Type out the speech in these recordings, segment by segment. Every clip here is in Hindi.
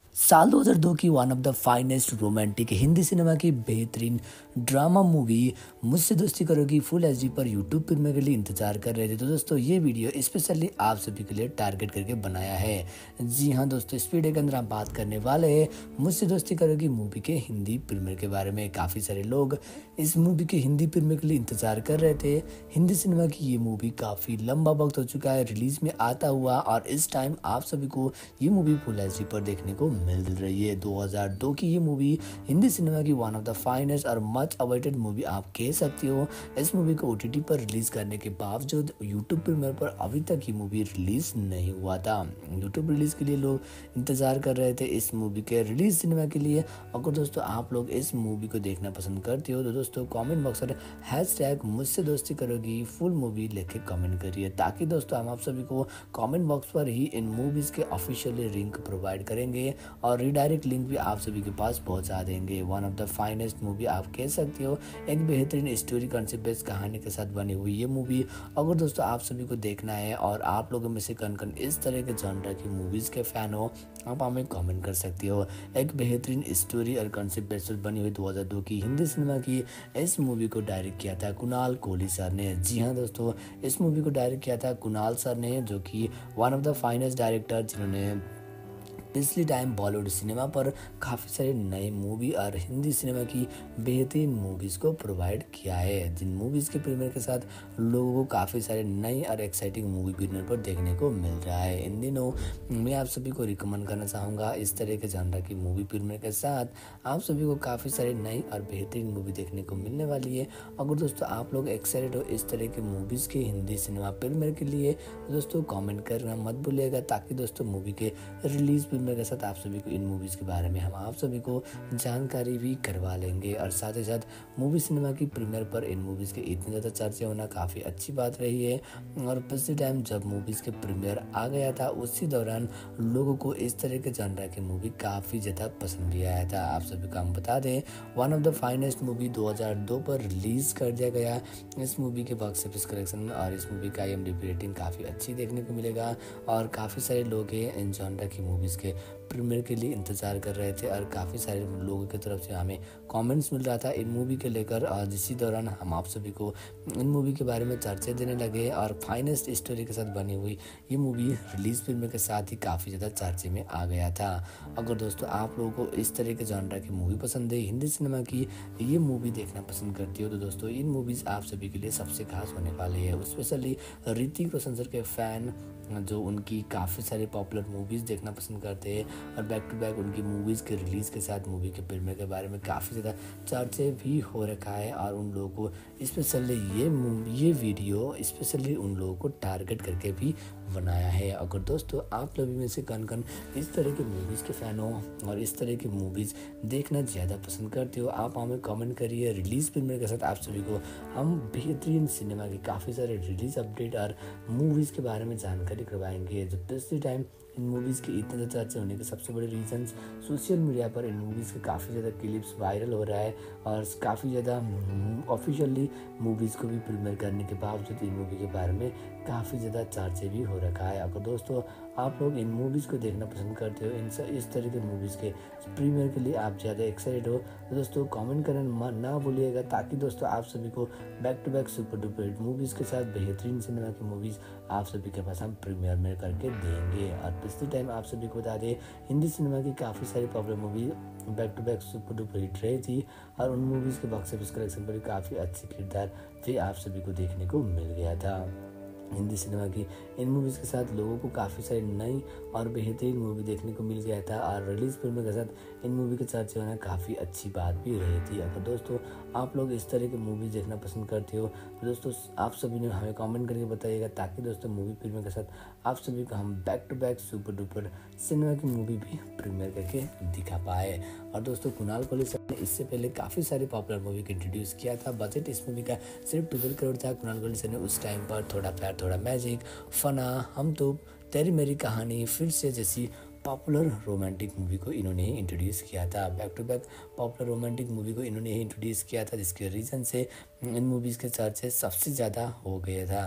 साल 2002 की one of the finest romantic Hindi cinema की बेहतरीन drama movie Mujhse Dosti Karogi full HD पर यूट्यूब पर मेरे लिए इंतजार कर रहे थे। तो दोस्तों ये वीडियो स्पेशली आप सभी के लिए टारगेट करके बनाया है। जी हाँ दोस्तों, इस वीडियो के अंदर हम बात करने वाले हैं मुझसे दोस्ती करोगी मूवी के हिंदी प्रीमियर के बारे में। काफ़ी सारे लोग इस मूवी के हिंदी प्रीमियर के लिए इंतजार कर रहे थे। हिंदी सिनेमा की ये मूवी काफ़ी लंबा वक्त हो चुका है रिलीज में आता हुआ, और इस टाइम आप सभी को ये मूवी फुल एचडी पर देखने को मिल रही है। 2002 की ये मूवी हिंदी सिनेमा की वन ऑफ द फाइनेस्ट और मच अवेटेड मूवी आप कह सकते हो। इस मूवी को ओटीटी पर रिलीज करने के बावजूद यूट्यूब प्रीमियर पर अभी तक ये मूवी रिलीज नहीं हुआ था। यूट्यूब रिलीज के लिए लोग इंतजार कर रहे थे इस मूवी के रिलीज सिनेमा के लिए। अगर दोस्तों आप लोग इस मूवी को देखना पसंद करते हो तो दोस्तों कमेंट बॉक्स में हैशटैग मुझसे दोस्ती करोगी फुल मूवी लेके कमेंट करिए, ताकि दोस्तों हम आप सभी को कमेंट बॉक्स पर ही इन मूवीज के ऑफिशियली लिंक प्रोवाइड करेंगे और रीडायरेक्ट लिंक भी आप सभी के पास पहुंचा देंगे। One of the finest movie आप कह सकते हो, एक बेहतरीन स्टोरी कॉन्सेप्ट बेस्ड कहानी के साथ बनी हुई ये मूवी अगर दोस्तों आप सभी को देखना है और आप लोगों में से कौन कौन इस तरह के जॉनर की मूवीज के फैन हो, आप हमें कमेंट कर सकते हो। एक बेहतरीन स्टोरी और कॉन्सेप्ट बेस्ड बनी हुई 2002 की हिंदी सिनेमा की इस मूवी को डायरेक्ट किया था कुणाल कोहली सर ने। जी हाँ दोस्तों, इस मूवी को डायरेक्ट किया था कुणाल सर ने, जो कि one of the finest director जिन्होंने पिछले टाइम बॉलीवुड सिनेमा पर काफ़ी सारे नए मूवी और हिंदी सिनेमा की बेहतरीन मूवीज़ को प्रोवाइड किया है, जिन मूवीज़ के प्रीमियर के साथ लोगों को काफ़ी सारे नई और एक्साइटिंग मूवी प्रीमियर पर देखने को मिल रहा है। इन दिनों मैं आप सभी को रिकमेंड करना चाहूँगा इस तरह के जॉनर की मूवी प्रीमियर के साथ आप सभी को काफ़ी सारी नई और बेहतरीन मूवी देखने को मिलने वाली है। अगर दोस्तों आप लोग एक्साइटेड हो इस तरह के मूवीज़ के हिंदी सिनेमा प्रीमियर के लिए तो दोस्तों कमेंट करना मत भूलिएगा, ताकि दोस्तों मूवी के रिलीज मेरे साथ आप सभी को इन मूवीज़ के बारे में हम आप सभी को जानकारी भी करवा लेंगे। और साथ ही साथ मूवी सिनेमा की प्रीमियर पर इन मूवीज़ के इतने ज़्यादा चर्चे होना काफ़ी अच्छी बात रही है। और पिछले टाइम जब मूवीज़ के प्रीमियर आ गया था उसी दौरान लोगों को इस तरह के जॉनर की मूवी काफ़ी ज़्यादा पसंद भी आया था। आप सभी को हम बता दें one of the finest movie 2002 पर रिलीज़ कर दिया गया। इस मूवी के बॉक्स ऑफिस कलेक्शन और इस मूवी का IMDb रेटिंग काफ़ी अच्छी देखने को मिलेगा, और काफ़ी सारे लोग हैं इन जॉनर की मूवीज़ के प्रीमियर के लिए इंतज़ार कर रहे थे, और काफ़ी सारे लोगों की तरफ से हमें कमेंट्स मिल रहा था इन मूवी के लेकर। और इसी दौरान हम आप सभी को इन मूवी के बारे में चर्चा देने लगे, और फाइनेस्ट स्टोरी के साथ बनी हुई ये मूवी रिलीज प्रीमियर के साथ ही काफ़ी ज़्यादा चर्चे में आ गया था। अगर दोस्तों आप लोगों को इस तरह के जॉनर की मूवी पसंद है, हिंदी सिनेमा की ये मूवी देखना पसंद करती हो, तो दोस्तों इन मूवीज़ आप सभी के लिए सबसे खास होने वाली है। स्पेशली ऋतिक रोशन सर के फ़ैन जो उनकी काफ़ी सारे पॉपुलर मूवीज़ देखना पसंद करते हैं, और बैक टू बैक उनकी मूवीज़ के रिलीज़ के साथ मूवी के प्रीमियर के बारे में काफ़ी ज़्यादा चर्चे भी हो रखा है। और उन लोगों को स्पेशली ये वीडियो स्पेशली उन लोगों को टारगेट करके भी बनाया है। अगर दोस्तों आप लोग में से कौन कौन इस तरह के मूवीज़ के फ़ैन हो और इस तरह की मूवीज़ देखना ज़्यादा पसंद करते हो, आप हमें कमेंट करिए। रिलीज़ प्रीमियर के साथ आप सभी को हम बेहतरीन सिनेमा के काफ़ी सारे रिलीज़ अपडेट और मूवीज़ के बारे में जानकारी करवाएंगे। जो पिछले टाइम इन मूवीज़ के इतने ज़्यादा चर्चे होने के सबसे बड़े रीजंस सोशल मीडिया पर इन मूवीज़ के काफ़ी ज़्यादा क्लिप्स वायरल हो रहा है, और काफ़ी ज़्यादा ऑफिशियली मूवीज़ को भी प्रीमियर करने के बावजूद इन मूवी के बारे में काफ़ी ज़्यादा चर्चे भी हो रखा है। अगर दोस्तों आप लोग इन मूवीज़ को देखना पसंद करते हो, इस तरह के मूवीज़ के प्रीमियर के लिए आप ज़्यादा एक्साइटेड हो, तो दोस्तों कमेंट करना ना भूलिएगा, ताकि दोस्तों आप सभी को back to back super duper hit movies के साथ बेहतरीन सिनेमा की मूवीज़ आप सभी के पास हम प्रीमियर में करके देंगे। और पिछले टाइम आप सभी को बता दें हिंदी सिनेमा की काफ़ी सारी popular movie back to back super duper hit रही थी, और उन मूवीज़ के बॉक्स ऑफिस कलेक्शन पर काफ़ी अच्छी किरदार भी आप सभी को देखने को मिल गया था। हिंदी सिनेमा की इन मूवीज़ के साथ लोगों को काफ़ी सारी नई और बेहतरीन मूवी देखने को मिल गया था, और रिलीज फिल्म के साथ इन मूवी के चर्चे होना काफ़ी अच्छी बात भी रही थी। अगर दोस्तों आप लोग इस तरह की मूवीज़ देखना पसंद करते हो तो दोस्तों आप सभी ने हमें कमेंट करके बताइएगा, ताकि दोस्तों मूवी फिल्म के साथ आप सभी को हम back to back super duper cinema की मूवी भी प्रीमियर करके दिखा पाए। और दोस्तों कुणाल कोहली सर ने इससे पहले काफ़ी सारी पॉपुलर मूवी को इंट्रोड्यूस किया था। बजट इस मूवी का सिर्फ 12 करोड़ था। कुणाल कोहली सर ने उस टाइम पर थोड़ा प्यार थोड़ा मैजिक, फना, हम तो, तेरी मेरी कहानी, फिर से जैसी पॉपुलर रोमांटिक मूवी को इन्होंने ही इंट्रोड्यूस किया था। Back to back popular romantic movie को इन्होंने ही इंट्रोड्यूस किया था, जिसके रीज़न से इन मूवीज़ के चर्चे सबसे ज़्यादा हो गया था।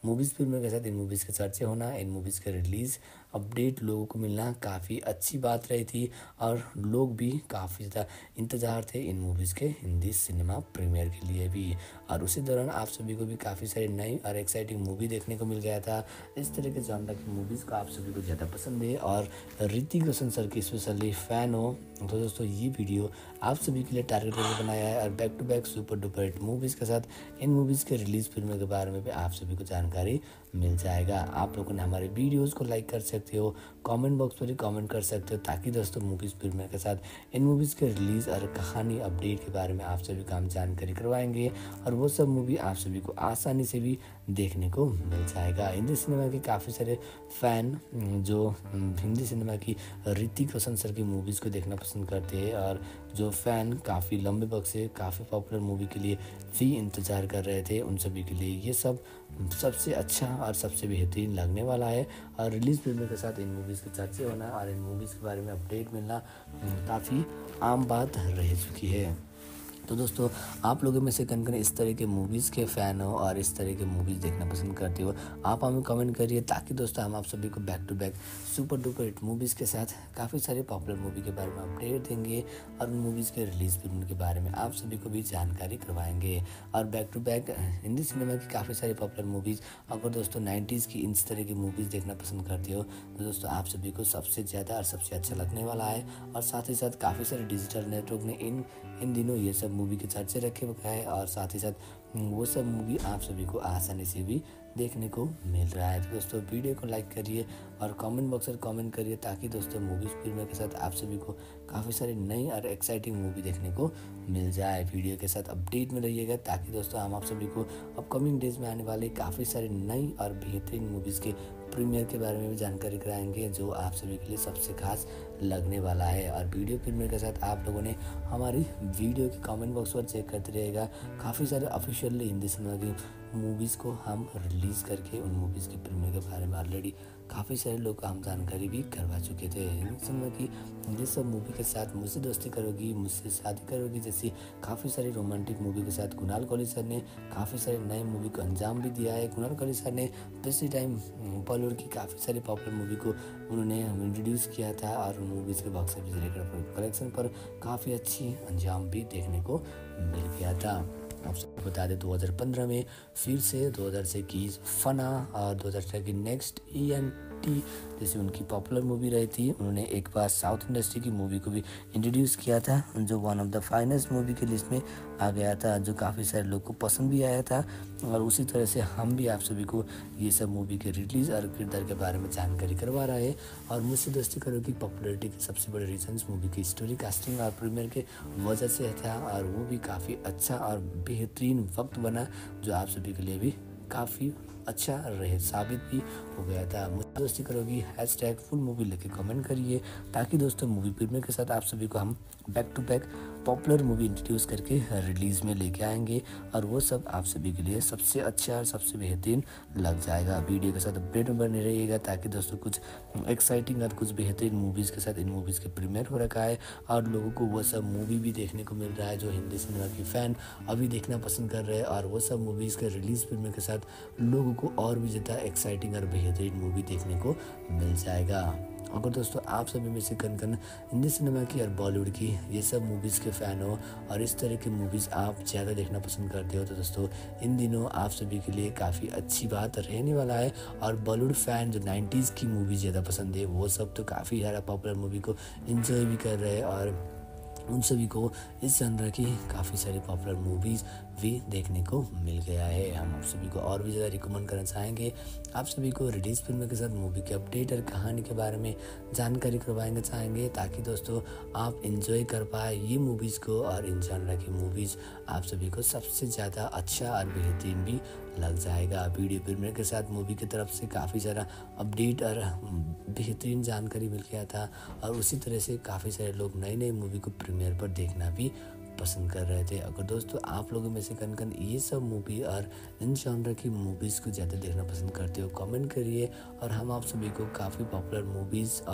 मूवीज़ फिल्मों के साथ इन मूवीज़ के चर्चे होना, इन मूवीज़ के रिलीज़ अपडेट लोगों को मिलना काफ़ी अच्छी बात रही थी और लोग भी काफ़ी ज़्यादा इंतज़ार थे इन मूवीज़ के हिंदी सिनेमा प्रीमियर के लिए भी। और उसी दौरान आप सभी को भी काफ़ी सारी नई और एक्साइटिंग मूवी देखने को मिल गया था। इस तरह के जॉनर की मूवीज़ को आप सभी को ज़्यादा पसंद है और ऋतिक रोशन सर की स्पेशली फ़ैन हो तो दोस्तों ये वीडियो आप सभी के लिए टारगेट करके बनाया है और back to back super duper hit movies के साथ इन मूवीज़ के रिलीज़ फिल्मों के बारे में भी आप सभी को जानकारी मिल जाएगा। आप लोगों ने हमारे वीडियोज़ को लाइक कर सकते हो, कमेंट बॉक्स पर ही कमेंट कर सकते हो ताकि दोस्तों मूवीज़ फिल्मों के साथ इन मूवीज़ के रिलीज़ और कहानी अपडेट के बारे में आप सभी को हम जानकारी करवाएंगे और वो सब मूवी आप सभी को आसानी से भी देखने को मिल जाएगा। हिंदी सिनेमा के काफ़ी सारे फ़ैन जो हिंदी सिनेमा की ऋतिक रोशन सर की मूवीज़ को देखना पसंद करते हैं और जो फ़ैन काफ़ी लंबे वक्त से काफ़ी पॉपुलर मूवी के लिए भी इंतज़ार कर रहे थे उन सभी के लिए ये सब सबसे अच्छा और सबसे बेहतरीन लगने वाला है। और रिलीज़ फिल्मों के साथ इन मूवीज़ के चर्चे होना और इन मूवीज़ के बारे में अपडेट मिलना काफ़ी आम बात रह चुकी है। तो दोस्तों आप लोगों में से कौन इस तरह के मूवीज़ के फ़ैन हो और इस तरह के मूवीज़ देखना पसंद करते हो, आप हमें कमेंट करिए ताकि दोस्तों हम आप सभी को back to back super duper hit movies के साथ काफ़ी सारे पॉपुलर मूवी के बारे में अपडेट देंगे और उन मूवीज़ के रिलीज़ फिल्म के बारे में आप सभी को भी जानकारी करवाएंगे। और back to back Hindi cinema की काफ़ी सारी पॉपुलर मूवीज़ अगर दोस्तों 90s की इस तरह की मूवीज़ देखना पसंद करते हो तो दोस्तों आप सभी को सबसे ज़्यादा और सबसे अच्छा लगने वाला है। और साथ ही साथ काफ़ी सारे डिजिटल नेटवर्क ने इन दिनों ये सब मूवी के चर्चे रखे हुए है और साथ ही साथ वो सब मूवी आप सभी को आसानी से भी देखने को मिल रहा है। तो दोस्तों वीडियो को लाइक करिए और कमेंट बॉक्स में कमेंट करिए ताकि दोस्तों मूवीज़ फिल्मों के साथ आप सभी को काफ़ी सारी नई और एक्साइटिंग मूवी देखने को मिल जाए। वीडियो के साथ अपडेट में रहिएगा ताकि दोस्तों हम आप सभी को अपकमिंग डेज में आने वाले काफ़ी सारी नई और बेहतरीन मूवीज़ के प्रीमियर के बारे में भी जानकारी कराएंगे जो आप सभी के लिए सबसे खास लगने वाला है। और वीडियो प्रीमियर के साथ आप लोगों ने हमारी वीडियो के कमेंट बॉक्स पर चेक करते रहेगा। काफ़ी सारे ऑफिशियली हिंदी सिनेमा की मूवीज़ को हम रिलीज़ करके उन मूवीज़ के प्रीमियर के बारे में ऑलरेडी काफ़ी सारे लोग को हम जानकारी भी करवा चुके थे। हिंदी सिनेमा की ये सब मूवी के साथ मुझसे दोस्ती करोगी मुझसे शादी करोगी जैसी काफ़ी सारी रोमांटिक मूवी के साथ कुणाल कोहली सर ने काफ़ी सारे नए मूवी को अंजाम भी दिया है। कुणाल कोहली सर ने पिछले टाइम बॉलीवुड की काफ़ी सारी पॉपुलर मूवी को उन्होंने इंट्रोड्यूस किया था और मूवीज़ के बॉक्स ऑफिस रिकॉर्ड कलेक्शन पर काफ़ी अच्छी अंजाम भी देखने को मिल गया था। आप सबको बता दें 2015 में फिर से 2021 फना और 2018 की नेक्स्ट ENT जैसे उनकी पॉपुलर मूवी रही थी उन्होंने एक बार साउथ इंडस्ट्री की मूवी को भी इंट्रोड्यूस किया था जो one of the finest movie की लिस्ट में आ गया था जो काफ़ी सारे लोग को पसंद भी आया था। और उसी तरह से हम भी आप सभी को ये सब मूवी के रिलीज़ और किरदार के बारे में जानकारी करवा रहे हैं। और मुझसे दोस्ती करो की पॉपुलरिटी के सबसे बड़े रीजन्स मूवी की स्टोरी कास्टिंग और प्रीमियर के वजह से था और वो भी काफ़ी अच्छा और बेहतरीन वक्त बना जो आप सभी के लिए भी काफ़ी अच्छा रहे साबित भी हो गया था। मुझे दोस्ती करोगी #फुल मूवी लेके कमेंट करिए ताकि दोस्तों मूवी प्रीमियर के साथ आप सभी को हम back to back popular movie introduce करके रिलीज़ में लेके आएंगे और वो सब आप सभी के लिए सबसे अच्छा और सबसे बेहतरीन लग जाएगा। वीडियो के साथ अपडेट में बने रहिएगा ताकि दोस्तों कुछ एक्साइटिंग और कुछ बेहतरीन मूवीज़ के साथ इन मूवीज़ के प्रीमियर हो रखा है और लोगों को वो सब मूवी भी देखने को मिल रहा है जो हिंदी सिनेमा की फ़ैन अभी देखना पसंद कर रहे हैं और वो सब मूवीज़ के रिलीज़ फिल्म के साथ लोगों को और भी ज़्यादा एक्साइटिंग और बेहतरीन मूवी देखने को मिल जाएगा। अगर दोस्तों आप सभी में से कन हिंदी सिनेमा की और बॉलीवुड की ये सब मूवीज़ के फ़ैन हो और इस तरह की मूवीज़ आप ज़्यादा देखना पसंद करते हो तो दोस्तों इन दिनों आप सभी के लिए काफ़ी अच्छी बात रहने वाला है। और बॉलीवुड फ़ैन जो 90s की मूवी ज़्यादा पसंद है वो सब तो काफ़ी ज़्यादा पॉपुलर मूवी को इन्जॉय भी कर रहे हैं और उन सभी को इस जनर की काफ़ी सारी पॉपुलर मूवीज़ भी देखने को मिल गया है। हम आप सभी को और भी ज़्यादा रिकमेंड करना चाहेंगे आप सभी को रिलीज़ फिल्म के साथ मूवी के अपडेट और कहानी के बारे में जानकारी करवाएंगे चाहेंगे ताकि दोस्तों आप इंजॉय कर पाए ये मूवीज़ को और इन जनर की मूवीज़ आप सभी को सबसे ज़्यादा अच्छा और बेहतरीन भी लग जाएगा। वीडियो प्रीमियर के साथ मूवी की तरफ से काफ़ी सारा अपडेट और बेहतरीन जानकारी मिल गया था और उसी तरह से काफ़ी सारे लोग नई नई मूवी को प्रीमियर पर देखना भी पसंद कर रहे थे। अगर दोस्तों आप लोगों में से कन ये सब मूवी और इन जॉनर की मूवीज़ को ज़्यादा देखना पसंद करते हो कमेंट करिए और हम आप सभी को काफ़ी पॉपुलर मूवीज़ और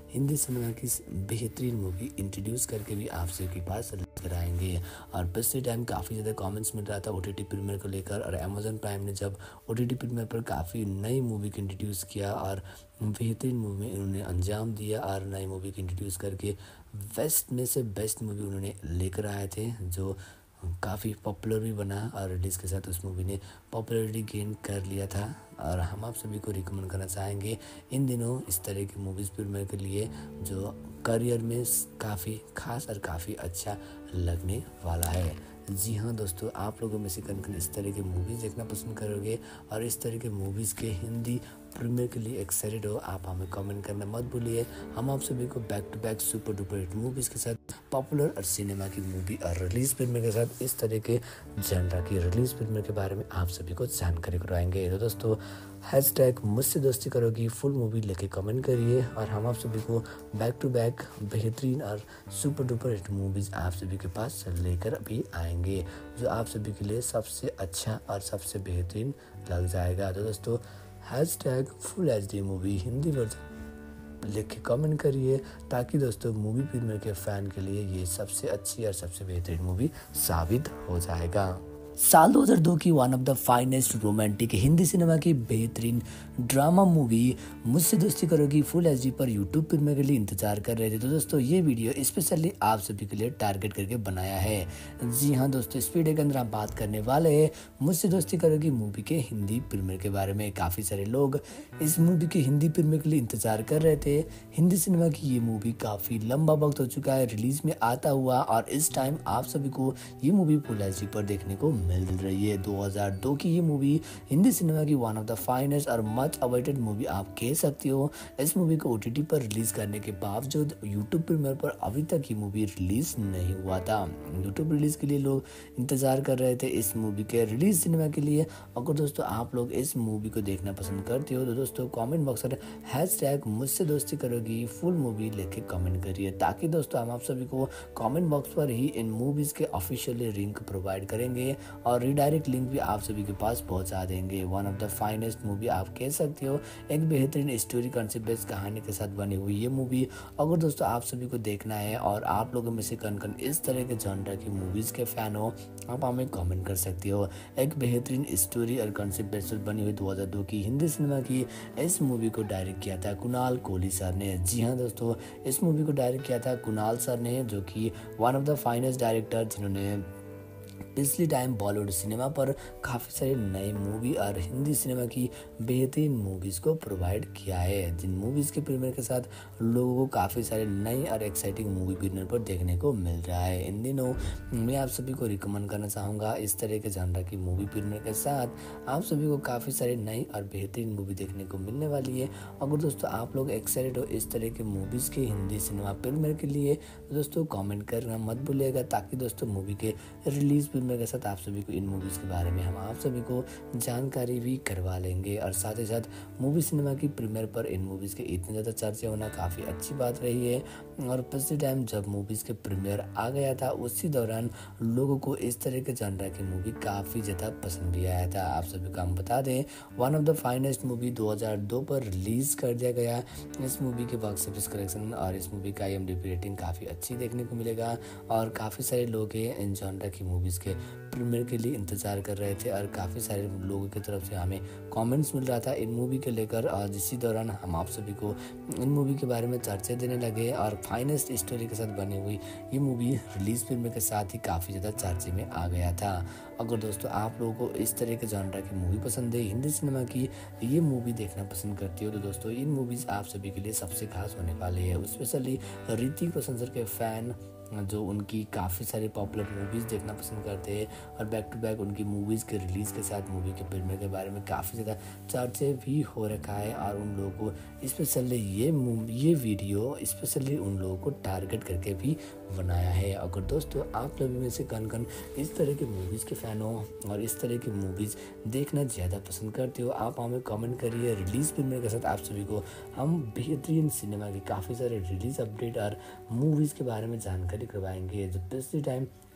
हिंदी सिनेमा की बेहतरीन मूवी इंट्रोड्यूस करके भी आप सबके पास लेकर आएंगे। और पिछले टाइम काफ़ी ज़्यादा कमेंट्स मिल रहा था ओटीटी प्रीमियर को लेकर, और अमेजन प्राइम ने जब ओटीटी प्रीमियर पर काफ़ी नई मूवी को इंट्रोड्यूस किया और बेहतरीन मूवी में उन्होंने अंजाम दिया और नई मूवी को इंट्रोड्यूस करके बेस्ट में से बेस्ट मूवी उन्होंने लेकर आए थे, जो काफ़ी पॉपुलर भी बना और रिलीज़ के साथ उस मूवी ने पॉपुलैरिटी गेन कर लिया था। और हम आप सभी को रिकमेंड करना चाहेंगे इन दिनों इस तरह की मूवीज़ प्रीमियर के लिए, जो करियर में काफ़ी खास और काफ़ी अच्छा लगने वाला है। जी हाँ दोस्तों, आप लोगों में से कौन इस तरह के मूवीज़ देखना पसंद करोगे और इस तरह के मूवीज़ के हिंदी प्रीमियर के लिए एक्साइटेड हो, आप हमें कमेंट करना मत भूलिए। हम आप सभी को back to back super duper hit movies के साथ पॉपुलर और सिनेमा की मूवी और रिलीज़ प्रीमियर के साथ इस तरह के जनरा की रिलीज़ प्रीमियर के बारे में आप सभी को जानकारी करवाएंगे। तो दोस्तों, हैशटैग मुझसे दोस्ती करोगी फुल मूवी लेके कमेंट करिए और हम आप सभी को बैक टू बैक बेहतरीन और सुपर डुपर हिट मूवीज़ आप सभी के पास लेकर भी आएंगे, जो आप सभी के लिए सबसे अच्छा और सबसे बेहतरीन लग जाएगा। तो दोस्तों, hashtag full HD movie Hindi version लिख के कमेंट करिए, ताकि दोस्तों मूवी प्रीमियर के फ़ैन के लिए ये सबसे अच्छी और सबसे बेहतरीन मूवी साबित हो जाएगा। साल 2002 की one of the finest romantic Hindi cinema की बेहतरीन drama movie Mujhse Dosti Karogi full HD पर यूट्यूब प्रीमियर के लिए इंतजार कर रहे थे। तो दोस्तों, ये वीडियो स्पेशली आप सभी के लिए टारगेट करके बनाया है। जी हाँ दोस्तों, इस वीडियो के अंदर हम बात करने वाले हैं मुझसे दोस्ती करोगी मूवी के हिंदी प्रीमियर के बारे में। काफ़ी सारे लोग इस मूवी के हिंदी प्रीमियर के लिए इंतजार कर रहे थे। हिंदी सिनेमा की ये मूवी काफ़ी लंबा वक्त हो चुका है रिलीज में आता हुआ, और इस टाइम आप सभी को ये मूवी फुल HD पर देखने को मिल रही है। 2002 की ये मूवी हिंदी सिनेमा की वन ऑफ द फाइनेस्ट और मच अवेटेड मूवी आप कह सकते हो। इस मूवी को OTT पर रिलीज करने के बावजूद यूट्यूब प्रीमियर पर अभी तक ये मूवी रिलीज नहीं हुआ था। यूट्यूब रिलीज के लिए लोग इंतजार कर रहे थे इस मूवी के रिलीज सिनेमा के लिए। अगर दोस्तों आप लोग इस मूवी को देखना पसंद करते हो तो दोस्तों कमेंट बॉक्स में हैशटैग मुझसे दोस्ती करोगी फुल मूवी लेके कमेंट करिए, ताकि दोस्तों हम आप सभी को कमेंट बॉक्स पर ही इन मूवीज के ऑफिशियली लिंक प्रोवाइड करेंगे और रीडायरेक्ट लिंक भी आप सभी के पास पहुंचा देंगे। One of the finest movie आप कह सकते हो, एक बेहतरीन स्टोरी कंसेप्ट बेस्ड कहानी के साथ बनी हुई ये मूवी अगर दोस्तों आप सभी को देखना है और आप लोगों में से कौन इस तरह के जॉनर की मूवीज के फैन हो, आप हमें कमेंट कर सकते हो। एक बेहतरीन स्टोरी और कंसेप्ट बेस्ड बनी हुई 2002 की हिंदी सिनेमा की इस मूवी को डायरेक्ट किया था कुणाल कोहली सर ने। जी हाँ दोस्तों, इस मूवी को डायरेक्ट किया था कुणाल सर ने, जो कि one of the finest director जिन्होंने पिछले टाइम बॉलीवुड सिनेमा पर काफ़ी सारी नई मूवी और हिंदी सिनेमा की बेहतरीन मूवीज़ को प्रोवाइड किया है, जिन मूवीज़ के प्रीमियर के साथ लोगों को काफ़ी सारे नई और एक्साइटिंग मूवी प्रीमियर पर देखने को मिल रहा है। इन दिनों मैं आप सभी को रिकमेंड करना चाहूँगा इस तरह के जॉनर की मूवी प्रीमियर के साथ आप सभी को काफ़ी सारी नई और बेहतरीन मूवी देखने को मिलने वाली है। अगर दोस्तों आप लोग एक्साइटेड हो इस तरह के मूवीज़ के हिंदी सिनेमा प्रीमियर के लिए, दोस्तों कमेंट करना मत भूलिएगा, ताकि दोस्तों मूवी के रिलीज प्रीमियर के साथ आप सभी को इन मूवीज़ के बारे में हम आप सभी को जानकारी भी करवा लेंगे। और साथ ही साथ मूवी सिनेमा की प्रीमियर पर इन मूवीज़ के इतने ज़्यादा चर्चे होना काफ़ी अच्छी बात रही है। और पिछले टाइम जब मूवीज़ के प्रीमियर आ गया था उसी दौरान लोगों को इस तरह के जॉनर की मूवी काफ़ी ज़्यादा पसंद भी आया था। आप सभी को हम बता दें, one of the finest movie 2002 पर रिलीज़ कर दिया गया। इस मूवी के बॉक्स ऑफिस कलेक्शन और इस मूवी का IMDb रेटिंग काफ़ी अच्छी देखने को मिलेगा, और काफ़ी सारे लोग इन जॉनर की मूवीज़ के प्रीमियर के लिए इंतज़ार कर रहे थे और काफ़ी सारे लोगों की तरफ से हमें कमेंट्स मिल रहा था इन मूवी के लेकर। और इसी दौरान हम आप सभी को इन मूवी के बारे में चर्चा देने लगे और फाइनेस्ट स्टोरी के साथ बनी हुई ये मूवी रिलीज प्रीमियर के साथ ही काफ़ी ज़्यादा चर्चे में आ गया था। अगर दोस्तों आप लोगों को इस तरह के जॉनर की मूवी पसंद है, हिंदी सिनेमा की ये मूवी देखना पसंद करती हो, तो दोस्तों इन मूवीज़ आप सभी के लिए सबसे खास होने वाली है। स्पेशली ऋतिक रोशन सर के फ़ैन जो उनकी काफ़ी सारी पॉपुलर मूवीज़ देखना पसंद करते हैं और बैक टू बैक उनकी मूवीज़ के रिलीज़ के साथ मूवी के प्रीमियर के बारे में काफ़ी ज़्यादा चर्चे भी हो रखा है। और उन लोगों को स्पेशली ये वीडियो स्पेशली उन लोगों को टारगेट करके भी बनाया है। अगर दोस्तों आप लोग में से कौन इस तरह के मूवीज़ के फ़ैन हो और इस तरह की मूवीज़ देखना ज़्यादा पसंद करते हो, आप हमें कमेंट करिए। रिलीज़ प्रीमियर के साथ आप सभी को हम बेहतरीन सिनेमा की काफ़ी सारे रिलीज़ अपडेट और मूवीज़ के बारे में जानकारी करवाएंगे, जो पिछले टाइम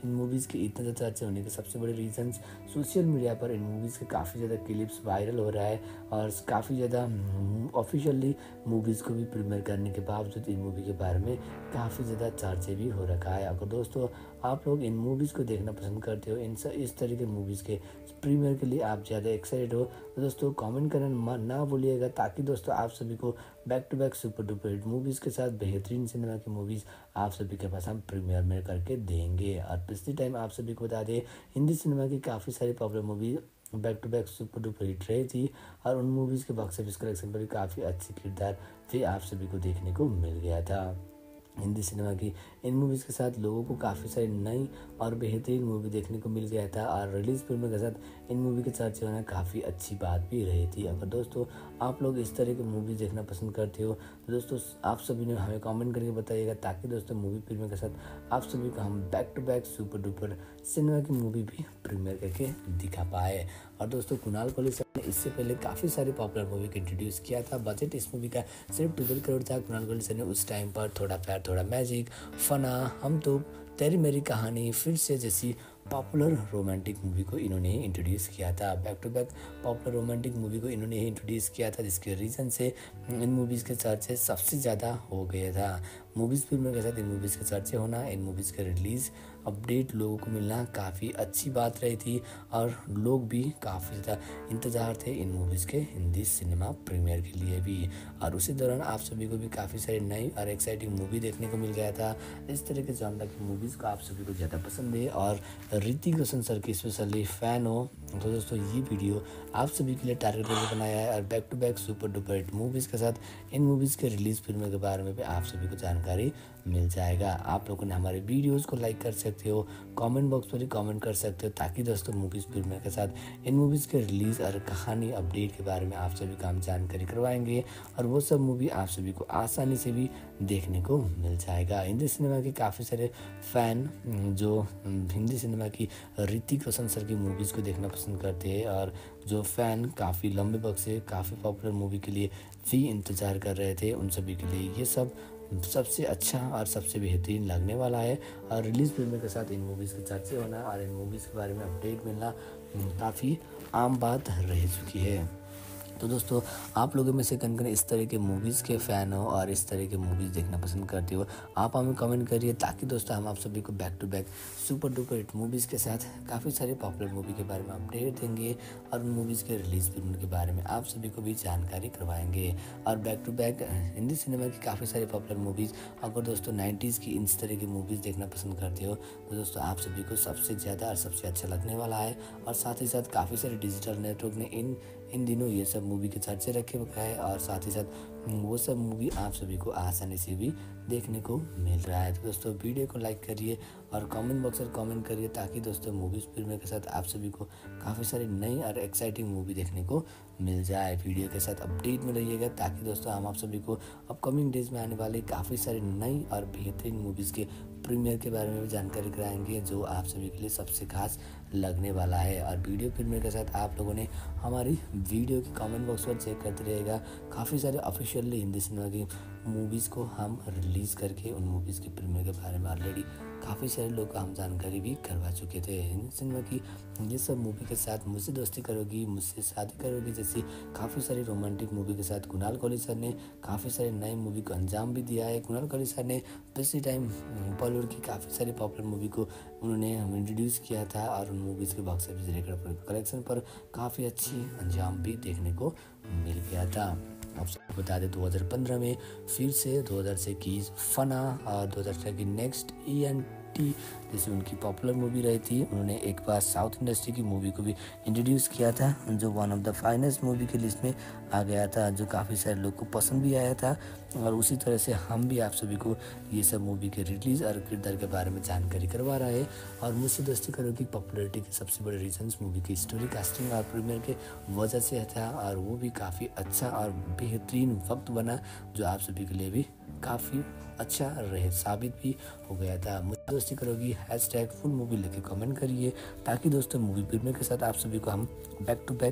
इन मूवीज़ के इतने ज़्यादा चर्चे होने के सबसे बड़े रीजंस सोशल मीडिया पर इन मूवीज़ के काफ़ी ज़्यादा क्लिप्स वायरल हो रहा है और काफ़ी ज़्यादा ऑफिशियली मूवीज़ को भी प्रीमियर करने के बावजूद इन मूवी के बारे में काफ़ी ज़्यादा चर्चे भी हो रखा है। अगर दोस्तों आप लोग इन मूवीज़ को देखना पसंद करते हो, इस तरह के मूवीज़ के प्रीमियर के लिए आप ज़्यादा एक्साइटेड हो, तो दोस्तों कमेंट करना ना भूलिएगा, ताकि दोस्तों आप सभी को back to back super duper hit movies के साथ बेहतरीन सिनेमा की मूवीज़ आप सभी के पास हम प्रीमियर में करके देंगे। और पिछले टाइम आप सभी को बता दें, हिंदी सिनेमा की काफ़ी सारी popular movie back to back super duper hit रही थी और उन मूवीज़ के बॉक्स ऑफिस कलेक्शन पर भी काफ़ी अच्छी किरदार भी आप सभी को देखने को मिल गया था। हिंदी सिनेमा की इन मूवीज़ के साथ लोगों को काफ़ी सारी नई और बेहतरीन मूवी देखने को मिल गया था और रिलीज़ फिल्म के साथ इन मूवी के चर्चे होना काफ़ी अच्छी बात भी रही थी। अगर दोस्तों आप लोग इस तरह की मूवी देखना पसंद करते हो, तो दोस्तों आप सभी ने हमें कमेंट करके बताइएगा, ताकि दोस्तों मूवी फिल्म के साथ आप सभी को हम back to back super duper cinema की मूवी भी प्रीमियर करके दिखा पाए। और दोस्तों कुणाल कोहली सर ने इससे पहले काफ़ी सारी पॉपुलर मूवी को इंट्रोड्यूस किया था। बजट इस मूवी का सिर्फ 12 करोड़ था। कुणाल कोहली सर ने उस टाइम पर थोड़ा प्यार थोड़ा मैजिक, फना, हम तो, तेरी मेरी कहानी, फिर से जैसी पॉपुलर रोमांटिक मूवी को इन्होंने ही इंट्रोड्यूस किया था। Back to back popular romantic movie को इन्होंने ही इंट्रोड्यूस किया था, जिसके रीज़न से इन मूवीज़ के चर्चे सबसे ज़्यादा हो गया था। मूवीज़ फिल्मों के साथ इन मूवीज़ के चर्चे होना, इन मूवीज़ के रिलीज़ अपडेट लोगों को मिलना काफ़ी अच्छी बात रही थी और लोग भी काफ़ी ज़्यादा इंतज़ार थे इन मूवीज़ के हिंदी सिनेमा प्रीमियर के लिए भी। और उसी दौरान आप सभी को भी काफ़ी सारी नई और एक्साइटिंग मूवी देखने को मिल गया था। इस तरह के जॉनर की मूवीज़ को आप सभी को ज़्यादा पसंद है और ऋतिक रोशन सर की स्पेशली फ़ैन हो, तो दोस्तों ये वीडियो आप सभी के लिए टारगेट करके बनाया है। और back to back super duper hit movies के साथ इन मूवीज़ के रिलीज़ फिल्मों के बारे में भी आप सभी को जानकारी मिल जाएगा। आप लोगों ने हमारे वीडियोज़ को लाइक कर सकते हो, कमेंट बॉक्स पर ही कमेंट कर सकते हो, ताकि दोस्तों मूवीज़ फिल्मों के साथ इन मूवीज़ के रिलीज़ और कहानी अपडेट के बारे में आप सभी को हम जानकारी करवाएंगे और वो सब मूवी आप सभी को आसानी से भी देखने को मिल जाएगा। हिंदी सिनेमा के काफ़ी सारे फ़ैन जो हिंदी सिनेमा की ऋतिक रोशन सर की मूवीज़ को देखना पसंद करते हैं और जो फ़ैन काफ़ी लंबे वक्त से काफ़ी पॉपुलर मूवी के लिए भी इंतज़ार कर रहे थे, उन सभी के लिए ये सब सबसे अच्छा और सबसे बेहतरीन लगने वाला है। और रिलीज़ फिल्म के साथ इन मूवीज़ के चर्चे होना और इन मूवीज़ के बारे में अपडेट मिलना काफ़ी आम बात रह चुकी है। तो दोस्तों आप लोगों में से कौन इस तरह के मूवीज़ के फ़ैन हो और इस तरह के मूवीज़ देखना पसंद करते हो, आप हमें कमेंट करिए, ताकि दोस्तों हम आप सभी को back to back super duper hit movies के साथ काफ़ी सारे पॉपुलर मूवी के बारे में अपडेट देंगे और उन मूवीज़ के रिलीज़ फिल्म के बारे में आप सभी को भी जानकारी करवाएंगे। और back to back Hindi cinema की काफ़ी सारी पॉपुलर मूवीज़, अगर दोस्तों 90s की इन तरह की मूवीज़ देखना पसंद करते हो, तो दोस्तों आप सभी को सबसे ज़्यादा और सबसे अच्छा लगने वाला है। और साथ ही साथ काफ़ी सारे डिजिटल नेटवर्क ने इन दिनों ये सब मूवी के चर्चे रखे हुए है और साथ ही साथ वो सब मूवी आप सभी को आसानी से भी देखने को मिल रहा है। तो दोस्तों वीडियो को लाइक करिए और कमेंट बॉक्स में कमेंट करिए, ताकि दोस्तों मूवीज़ फिल्म के साथ आप सभी को काफ़ी सारी नई और एक्साइटिंग मूवी देखने को मिल जाए। वीडियो के साथ अपडेट में रहिएगा, ताकि दोस्तों हम आप सभी को अपकमिंग डेज में आने वाली काफ़ी सारी नई और बेहतरीन मूवीज़ के प्रीमियर के बारे में भी जानकारी कराएंगे, जो आप सभी के लिए सबसे खास लगने वाला है। और वीडियो प्रीमियर के साथ आप लोगों ने हमारी वीडियो के कमेंट बॉक्स पर चेक करते रहेगा, काफ़ी सारे ऑफिशियली हिंदी सिनेमा की मूवीज़ को हम रिलीज़ करके उन मूवीज़ के प्रीमियर के बारे में ऑलरेडी काफ़ी सारे लोग को हम जानकारी भी करवा चुके थे। हिंदी सिनेमा की ये सब मूवी के साथ मुझसे दोस्ती करोगी, मुझसे शादी करोगी जैसी काफ़ी सारी रोमांटिक मूवी के साथ कुणाल कोहली सर ने काफ़ी सारे नए मूवी को अंजाम भी दिया है। कुणाल कोहली सर ने पिछले टाइम बॉलीवुड की काफ़ी सारी पॉपुलर मूवी को उन्होंने इंट्रोड्यूस किया था और उन मूवीज़ के बॉक्स ऑफिस रिकॉर्ड कलेक्शन पर काफ़ी अच्छी अंजाम भी देखने को मिल गया था। आप सबको बता दें 2015 में फिर से 2021 फना और 2018 की नेक्स्ट ENT जैसे उनकी पॉपुलर मूवी रही थी, उन्होंने एक बार साउथ इंडस्ट्री की मूवी को भी इंट्रोड्यूस किया था, जो one of the finest movie की लिस्ट में आ गया था, जो काफ़ी सारे लोग को पसंद भी आया था। और उसी तरह से हम भी आप सभी को ये सब मूवी के रिलीज़ और किरदार के बारे में जानकारी करवा रहा है। और मुझसे दोस्ती करोगी पॉपुलैरिटी के सबसे बड़े रीजंस मूवी की स्टोरी, कास्टिंग और प्रीमियर के वजह से था, और वो भी काफ़ी अच्छा और बेहतरीन वक्त बना, जो आप सभी के लिए भी काफ़ी अच्छा रहे साबित भी हो गया था। मुझसे दोस्ती करोगी #फुल मूवी लेके कमेंट करिए, ताकि दोस्तों मूवी प्रीमियर के साथ आप सभी को हम back to back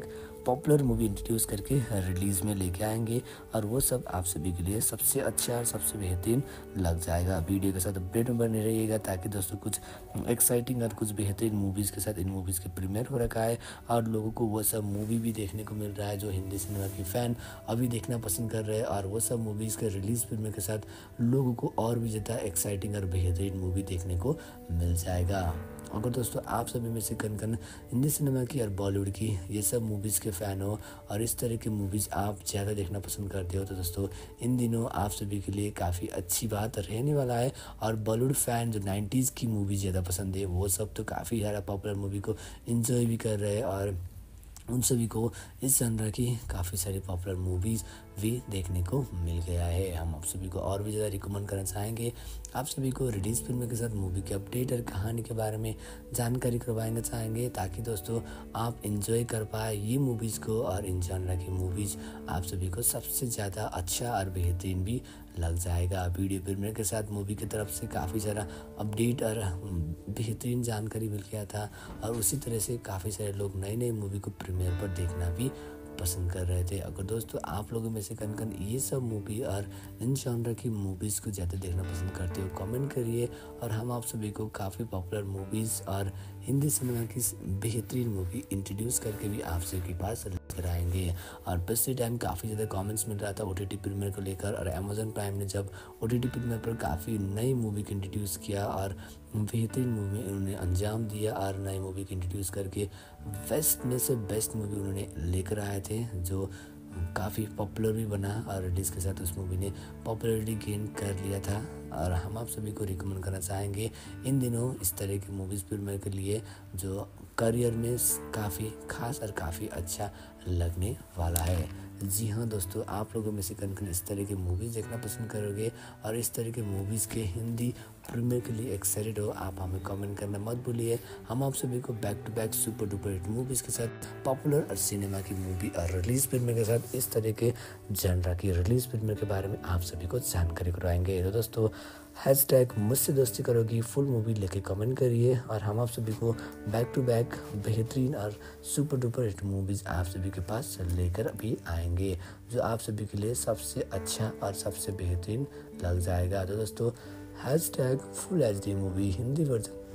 popular movie introduce करके रिलीज़ में लेके आएंगे और वो सब आप सभी के लिए सबसे अच्छा और सबसे बेहतरीन लग जाएगा। वीडियो के साथ अपडेट में बने रहिएगा ताकि दोस्तों कुछ एक्साइटिंग और कुछ बेहतरीन मूवीज़ के साथ इन मूवीज़ के प्रीमियर हो रखा है और लोगों को वो सब मूवी भी देखने को मिल रहा है जो हिंदी सिनेमा की फ़ैन अभी देखना पसंद कर रहे हैं और वो सब मूवीज़ के रिलीज़ प्रीमियर के साथ लोगों को और भी ज़्यादा एक्साइटिंग और बेहतरीन मूवी देखने को मिल जाएगा। अगर दोस्तों आप सभी में से कन हिंदी सिनेमा की और बॉलीवुड की ये सब मूवीज़ के फ़ैन हो और इस तरह की मूवीज़ आप ज़्यादा देखना पसंद करते हो तो दोस्तों इन दिनों आप सभी के लिए काफ़ी अच्छी बात रहने वाला है। और बॉलीवुड फ़ैन जो 90s की मूवी ज़्यादा पसंद है वो सब तो काफ़ी ज़्यादा पॉपुलर मूवी को इन्जॉय भी कर रहे हैं और उन सभी को इस जनर की काफ़ी सारी पॉपुलर मूवीज़ भी देखने को मिल गया है। हम आप सभी को और भी ज़्यादा रिकमेंड करना चाहेंगे, आप सभी को रिलीज़ फिल्म के साथ मूवी के अपडेट और कहानी के बारे में जानकारी करवाएंगे चाहेंगे ताकि दोस्तों आप इंजॉय कर पाए ये मूवीज़ को और इन जनर की मूवीज़ आप सभी को सबसे ज़्यादा अच्छा और बेहतरीन भी लग जाएगा। वीडियो प्रीमियर के साथ मूवी की तरफ से काफ़ी सारा अपडेट और बेहतरीन जानकारी मिल गया था और उसी तरह से काफ़ी सारे लोग नई नई मूवी को प्रीमियर पर देखना भी पसंद कर रहे थे। अगर दोस्तों आप लोगों में से कन ये सब मूवी और इन जॉनर की मूवीज़ को ज़्यादा देखना पसंद करते हो कमेंट करिए और हम आप सभी को काफ़ी पॉपुलर मूवीज़ और हिंदी सिनेमा की बेहतरीन मूवी इंट्रोड्यूस करके भी आप सभी के पास लेकर आएंगे। और पिछले टाइम काफ़ी ज़्यादा कमेंट्स मिल रहा था OTT प्रीमियर को लेकर और अमेजन प्राइम ने जब OTT प्रीमियर पर काफ़ी नई मूवी को इंट्रोड्यूस किया और बेहतरीन मूवी उन्होंने अंजाम दिया और नई मूवी को इंट्रोड्यूस करके बेस्ट में से बेस्ट मूवी उन्होंने लेकर आए थे जो काफ़ी पॉपुलर भी बना और रिलीज़ के साथ उस मूवी ने पॉपुलरिटी गेन कर लिया था। और हम आप सभी को रिकमेंड करना चाहेंगे इन दिनों इस तरह की मूवीज़ प्रीमियर के लिए जो करियर में काफ़ी खास और काफ़ी अच्छा लगने वाला है। जी हाँ दोस्तों, आप लोगों में से कन इस तरह की मूवीज़ देखना पसंद करोगे और इस तरह के मूवीज़ के हिंदी प्रीमियर के लिए एक्साइटेड हो आप हमें कमेंट करना मत भूलिए। हम आप सभी को back to back super duper hit movies के साथ पॉपुलर और सिनेमा की मूवी और रिलीज़ प्रीमियर के साथ इस तरह के जनरा की रिलीज़ प्रीमियर के बारे में आप सभी को जानकारी करवाएंगे। तो दोस्तों हैशटैग मुझसे दोस्ती करोगी फुल मूवी लेके कमेंट करिए और हम आप सभी को बैक टू बैक बेहतरीन और सुपर डुपर हिट मूवीज़ आप सभी के पास लेकर भी आएंगे जो आप सभी के लिए सबसे अच्छा और सबसे बेहतरीन लग जाएगा। तो दोस्तों hashtag full HD movie Hindi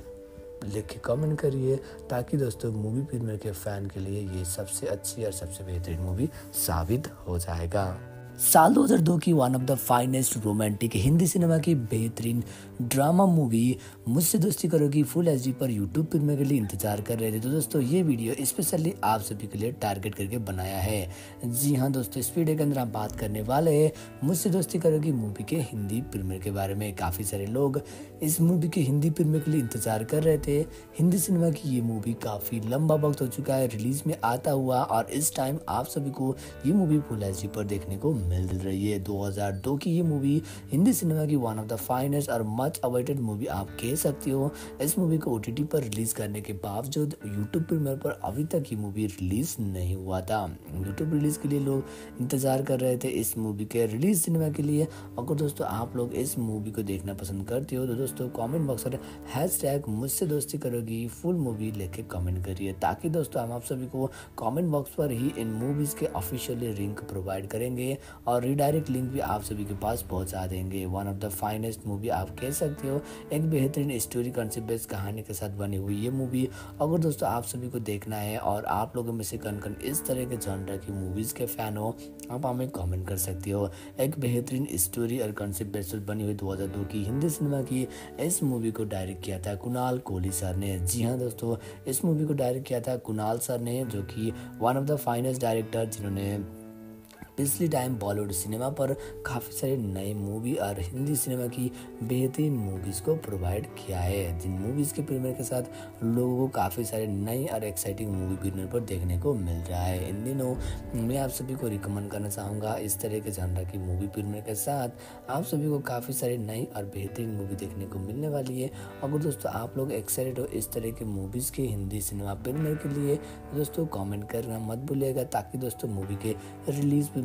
version लिख के कमेंट करिए ताकि दोस्तों मूवी प्रीमियर के फ़ैन के लिए ये सबसे अच्छी और सबसे बेहतरीन मूवी साबित हो जाएगा। साल 2002 की one of the finest romantic Hindi cinema की बेहतरीन drama movie Mujhse Dosti Karogi full HD पर यूट्यूब प्रीमियर के लिए इंतजार कर रहे थे। तो दोस्तों ये वीडियो स्पेशली आप सभी के लिए टारगेट करके बनाया है। जी हाँ दोस्तों, इस वीडियो के अंदर हम बात करने वाले हैं मुझसे दोस्ती करोगी मूवी के हिंदी प्रीमियर के बारे में। काफ़ी सारे लोग इस मूवी के हिंदी प्रीमियर के लिए इंतजार कर रहे थे। हिंदी सिनेमा की ये मूवी काफ़ी लंबा वक्त हो चुका है रिलीज में आता हुआ और इस टाइम आप सभी को ये मूवी फुल HD पर देखने को मिल रही है। 2002 की ये मूवी हिंदी सिनेमा की वन ऑफ द फाइनेस्ट और मच अवेटेड मूवी आप कह सकते हो। इस मूवी को OTT पर रिलीज करने के बावजूद यूट्यूब प्रीमियर पर अभी तक ये मूवी रिलीज नहीं हुआ था। यूट्यूब रिलीज के लिए लोग इंतजार कर रहे थे इस मूवी के रिलीज सिनेमा के लिए। अगर दोस्तों आप लोग इस मूवी को देखना पसंद करते हो तो दोस्तों कमेंट बॉक्स में हैशटैग मुझसे दोस्ती करोगी फुल मूवी लेके कमेंट करिए ताकि दोस्तों हम आप सभी को कमेंट बॉक्स पर ही इन मूवीज के ऑफिशियली लिंक प्रोवाइड करेंगे और रीडायरेक्ट लिंक भी आप सभी के पास पहुंचा देंगे। One of the finest movie आप कह सकते हो, एक बेहतरीन स्टोरी कंसेप्ट बेस्ड कहानी के साथ बनी हुई ये मूवी अगर दोस्तों आप सभी को देखना है और आप लोगों में से कन इस तरह के जॉनर की मूवीज के फैन हो आप हमें कमेंट कर सकते हो। एक बेहतरीन स्टोरी और कंसेप्ट बेस्ड बनी हुई 2002 की हिंदी सिनेमा की इस मूवी को डायरेक्ट किया था कुणाल कोहली सर ने। जी हाँ दोस्तों, इस मूवी को डायरेक्ट किया था कुणाल सर ने जो कि one of the finest director जिन्होंने पिछली टाइम बॉलीवुड सिनेमा पर काफ़ी सारे नए मूवी और हिंदी सिनेमा की बेहतरीन मूवीज़ को प्रोवाइड किया है जिन मूवीज़ के प्रीमियर के साथ लोगों को काफ़ी सारे नए और एक्साइटिंग मूवी प्रीमियर पर देखने को मिल रहा है। इन दिनों मैं आप सभी को रिकमेंड करना चाहूँगा इस तरह के जॉनर की मूवी प्रीमियर के साथ आप सभी को काफ़ी सारी नई और बेहतरीन मूवी देखने को मिलने वाली है। अगर दोस्तों आप लोग एक्साइटेड हो इस तरह के मूवीज़ के हिंदी सिनेमा प्रीमियर के लिए दोस्तों कमेंट करना मत भूलिएगा ताकि दोस्तों मूवी के रिलीज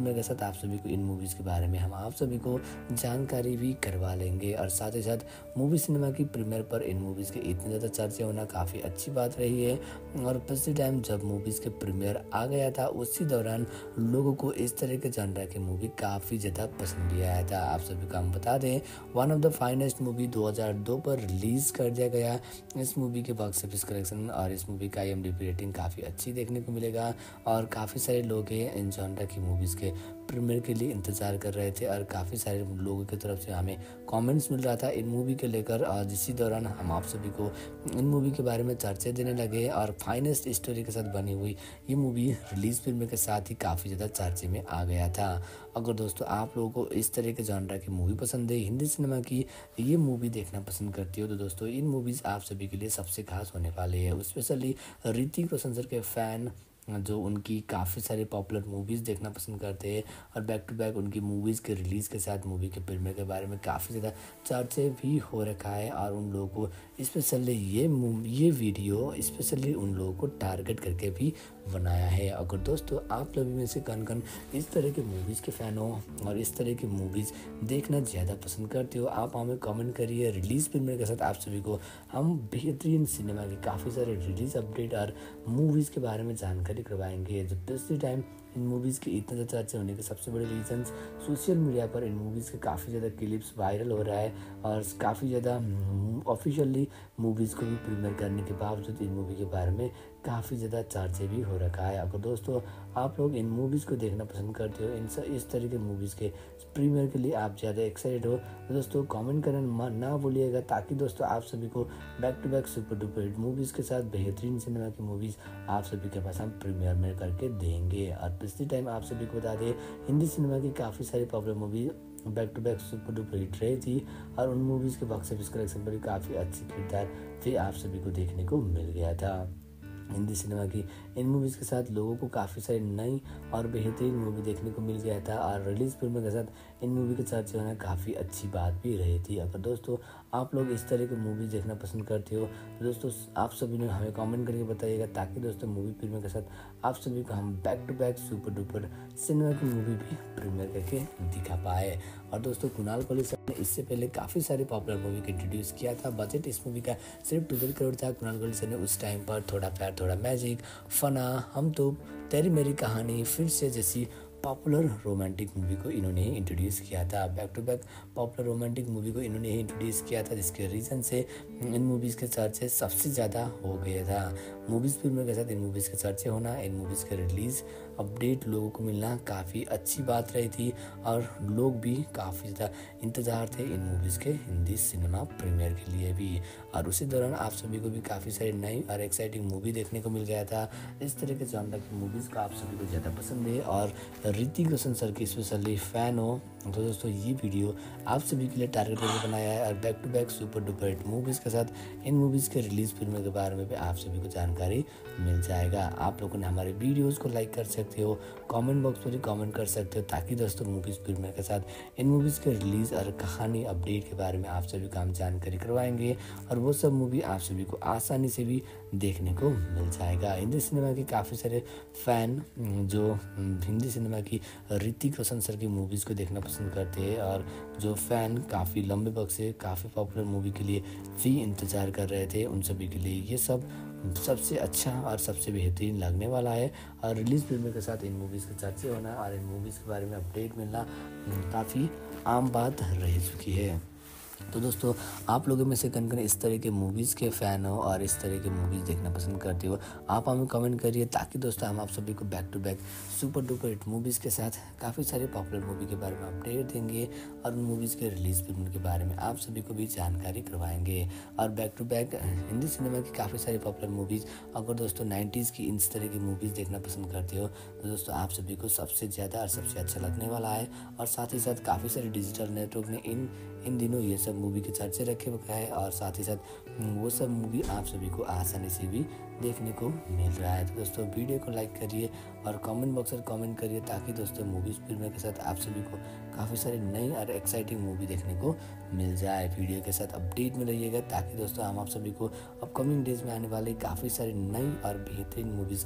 प्रीमियर के साथ आप सभी को इन मूवीज़ के बारे में हम आप सभी को जानकारी भी करवा लेंगे। और साथ ही साथ मूवी सिनेमा की प्रीमियर पर इन मूवीज़ के इतने ज़्यादा चर्चे होना काफ़ी अच्छी बात रही है। और पिछले टाइम जब मूवीज़ के प्रीमियर आ गया था उसी दौरान लोगों को इस तरह के जॉनर की मूवी काफ़ी ज़्यादा पसंद भी आया था। आप सभी को हम बता दें, one of the finest movie 2002 पर रिलीज़ कर दिया गया। इस मूवी के बॉक्स ऑफिस कलेक्शन और इस मूवी का IMDb रेटिंग काफ़ी अच्छी देखने को मिलेगा। और काफ़ी सारे लोग हैं इन जॉनर की मूवीज़ के प्रीमियर के लिए इंतज़ार कर रहे थे और काफ़ी सारे लोगों की तरफ से हमें कमेंट्स मिल रहा था इन मूवी के लेकर। और इसी दौरान हम आप सभी को इन मूवी के बारे में चर्चे देने लगे और फाइनेस्ट स्टोरी के साथ बनी हुई ये मूवी रिलीज़ फिल्म के साथ ही काफ़ी ज़्यादा चर्चे में आ गया था। अगर दोस्तों आप लोगों को इस तरह के जॉनर की मूवी पसंद है, हिंदी सिनेमा की ये मूवी देखना पसंद करती हो, तो दोस्तों इन मूवीज़ आप सभी के लिए सबसे खास होने वाले हैं। स्पेशली ऋतिक रोशन सर के फ़ैन जो उनकी काफ़ी सारी पॉपुलर मूवीज़ देखना पसंद करते हैं और बैक टू बैक उनकी मूवीज़ के रिलीज़ के साथ मूवी के प्रीमियर के बारे में काफ़ी ज़्यादा चर्चे भी हो रखा है। और उन लोगों को स्पेशली ये वीडियो स्पेशली उन लोगों को टारगेट करके भी बनाया है। अगर दोस्तों आप लोग में से कन इस तरह के मूवीज़ के फ़ैन हो और इस तरह की मूवीज़ देखना ज़्यादा पसंद करते हो, आप हमें कमेंट करिए। रिलीज़ प्रीमियर के साथ आप सभी को हम बेहतरीन सिनेमा के काफ़ी सारे रिलीज़ अपडेट और मूवीज़ के बारे में जानकारी करवाएंगे। जब पिछले टाइम इन मूवीज़ के इतने ज़्यादा चर्चे होने के सबसे बड़े रीजंस सोशल मीडिया पर इन मूवीज़ के काफ़ी ज़्यादा क्लिप्स वायरल हो रहा है और काफ़ी ज़्यादा ऑफिशियली मूवीज़ को भी प्रीमियर करने के बावजूद इन मूवी के बारे में काफ़ी ज़्यादा चर्चे भी हो रखा है। अगर दोस्तों आप लोग इन मूवीज़ को देखना पसंद करते हो, इस तरह के मूवीज़ के प्रीमियर के लिए आप ज़्यादा एक्साइटेड हो, तो दोस्तों कमेंट करना ना भूलिएगा, ताकि दोस्तों आप सभी को back to back super duper hit movies के साथ बेहतरीन सिनेमा की मूवीज़ आप सभी के पास हम प्रीमियर में करके देंगे। और पिछले टाइम आप सभी को बता दें, हिंदी सिनेमा की काफ़ी सारी popular movie back to back super duper hit रही थी और उन मूवीज़ के बॉक्स ऑफिस कलेक्शन पर भी काफ़ी अच्छी किरदार भी आप सभी को देखने को मिल गया था। हिंदी सिनेमा की इन मूवीज़ के साथ लोगों को काफ़ी सारी नई और बेहतरीन मूवी देखने को मिल गया था और रिलीज़ फिल्म के साथ इन मूवी के चर्चे होना काफ़ी अच्छी बात भी रही थी। अगर दोस्तों आप लोग इस तरह की मूवीज़ देखना पसंद करते हो, तो दोस्तों आप सभी ने हमें कमेंट करके बताइएगा, ताकि दोस्तों मूवी प्रीमियर के साथ आप सभी को हम back to back super duper cinema की मूवी भी प्रीमियर करके दिखा पाए। और दोस्तों कुणाल कोहली सर ने इससे पहले काफ़ी सारी पॉपुलर मूवी को इंट्रोड्यूस किया था। बजट इस मूवी का सिर्फ 12 करोड़ था। कुणाल कोहली सर ने उस टाइम पर थोड़ा प्यार थोड़ा मैजिक, फना, हम तो, तेरी मेरी कहानी, फिर से जैसी पॉपुलर रोमांटिक मूवी को इन्होंने इंट्रोड्यूस किया था। Back to back popular romantic movie को इन्होंने ही इंट्रोड्यूस किया था, जिसके रीज़न से इन मूवीज़ के चर्चे सबसे ज़्यादा हो गया था। मूवीज़ फिल्मों के साथ इन मूवीज़ के चर्चे होना, इन मूवीज़ के रिलीज़ अपडेट लोगों को मिलना काफ़ी अच्छी बात रही थी और लोग भी काफ़ी ज़्यादा इंतज़ार थे इन मूवीज़ के हिंदी सिनेमा प्रीमियर के लिए भी। और उसी दौरान आप सभी को भी काफ़ी सारी नई और एक्साइटिंग मूवी देखने को मिल गया था। इस तरह के जॉनर की मूवीज़ को आप सभी को ज़्यादा पसंद है और ऋतिक रोशन सर की स्पेशली फ़ैन हो, तो दोस्तों ये वीडियो आप सभी के लिए टारगेट करके बनाया है और back to back super duper hit movies के साथ इन मूवीज़ के रिलीज़ फिल्मों के बारे में भी आप सभी को जानकारी मिल जाएगा। आप लोगों ने हमारे वीडियोस को लाइक कर सकते हो, कमेंट बॉक्स पर भी कमेंट कर सकते हो, ताकि दोस्तों मूवीज़ फिल्मों के साथ इन मूवीज़ के रिलीज़ और कहानी अपडेट के बारे में आप सभी को हम जानकारी करवाएंगे और वो सब मूवी आप सभी को आसानी से भी देखने को मिल जाएगा। हिंदी सिनेमा के काफ़ी सारे फ़ैन जो हिंदी सिनेमा की ऋतिक रोशन सर की मूवीज़ को देखना पसंद करते हैं और जो फ़ैन काफ़ी लंबे वक्त से काफ़ी पॉपुलर मूवी के लिए भी इंतज़ार कर रहे थे, उन सभी के लिए ये सब सबसे अच्छा और सबसे बेहतरीन लगने वाला है। और रिलीज़ फिल्म के साथ इन मूवीज़ के चर्चे होना और इन मूवीज़ के बारे में अपडेट मिलना काफ़ी आम बात रह चुकी है। तो दोस्तों आप लोगों में से कन इस तरह के मूवीज़ के फ़ैन हो और इस तरह के मूवीज़ देखना पसंद करते हो, आप हमें कमेंट करिए, ताकि दोस्तों हम आप सभी को back to back super duper hit movies के साथ काफ़ी सारे पॉपुलर मूवी के बारे में अपडेट देंगे और उन मूवीज़ के रिलीज़ फिल्म के बारे में आप सभी को भी जानकारी करवाएंगे। और back to back Hindi cinema की काफ़ी सारी पॉपुलर मूवीज़, अगर दोस्तों 90s की इस तरह की मूवीज़ देखना पसंद करते हो, तो दोस्तों आप सभी को सबसे ज़्यादा और सबसे अच्छा लगने वाला है। और साथ ही साथ काफ़ी सारे डिजिटल नेटवर्क ने इन दिनों ये सब मूवी के चर्चे रखे हुए है और साथ ही साथ वो सब मूवी आप सभी को आसानी से भी देखने को मिल रहा है। तो दोस्तों वीडियो को लाइक करिए और कमेंट बॉक्स में कमेंट करिए, ताकि दोस्तों मूवीज़ फिल्म के साथ आप सभी को काफ़ी सारी नई और एक्साइटिंग मूवी देखने को मिल जाए। वीडियो के साथ अपडेट में रहिएगा, ताकि दोस्तों हम आप सभी को अपकमिंग डेज में आने वाले काफ़ी सारी नई और बेहतरीन मूवीज़ के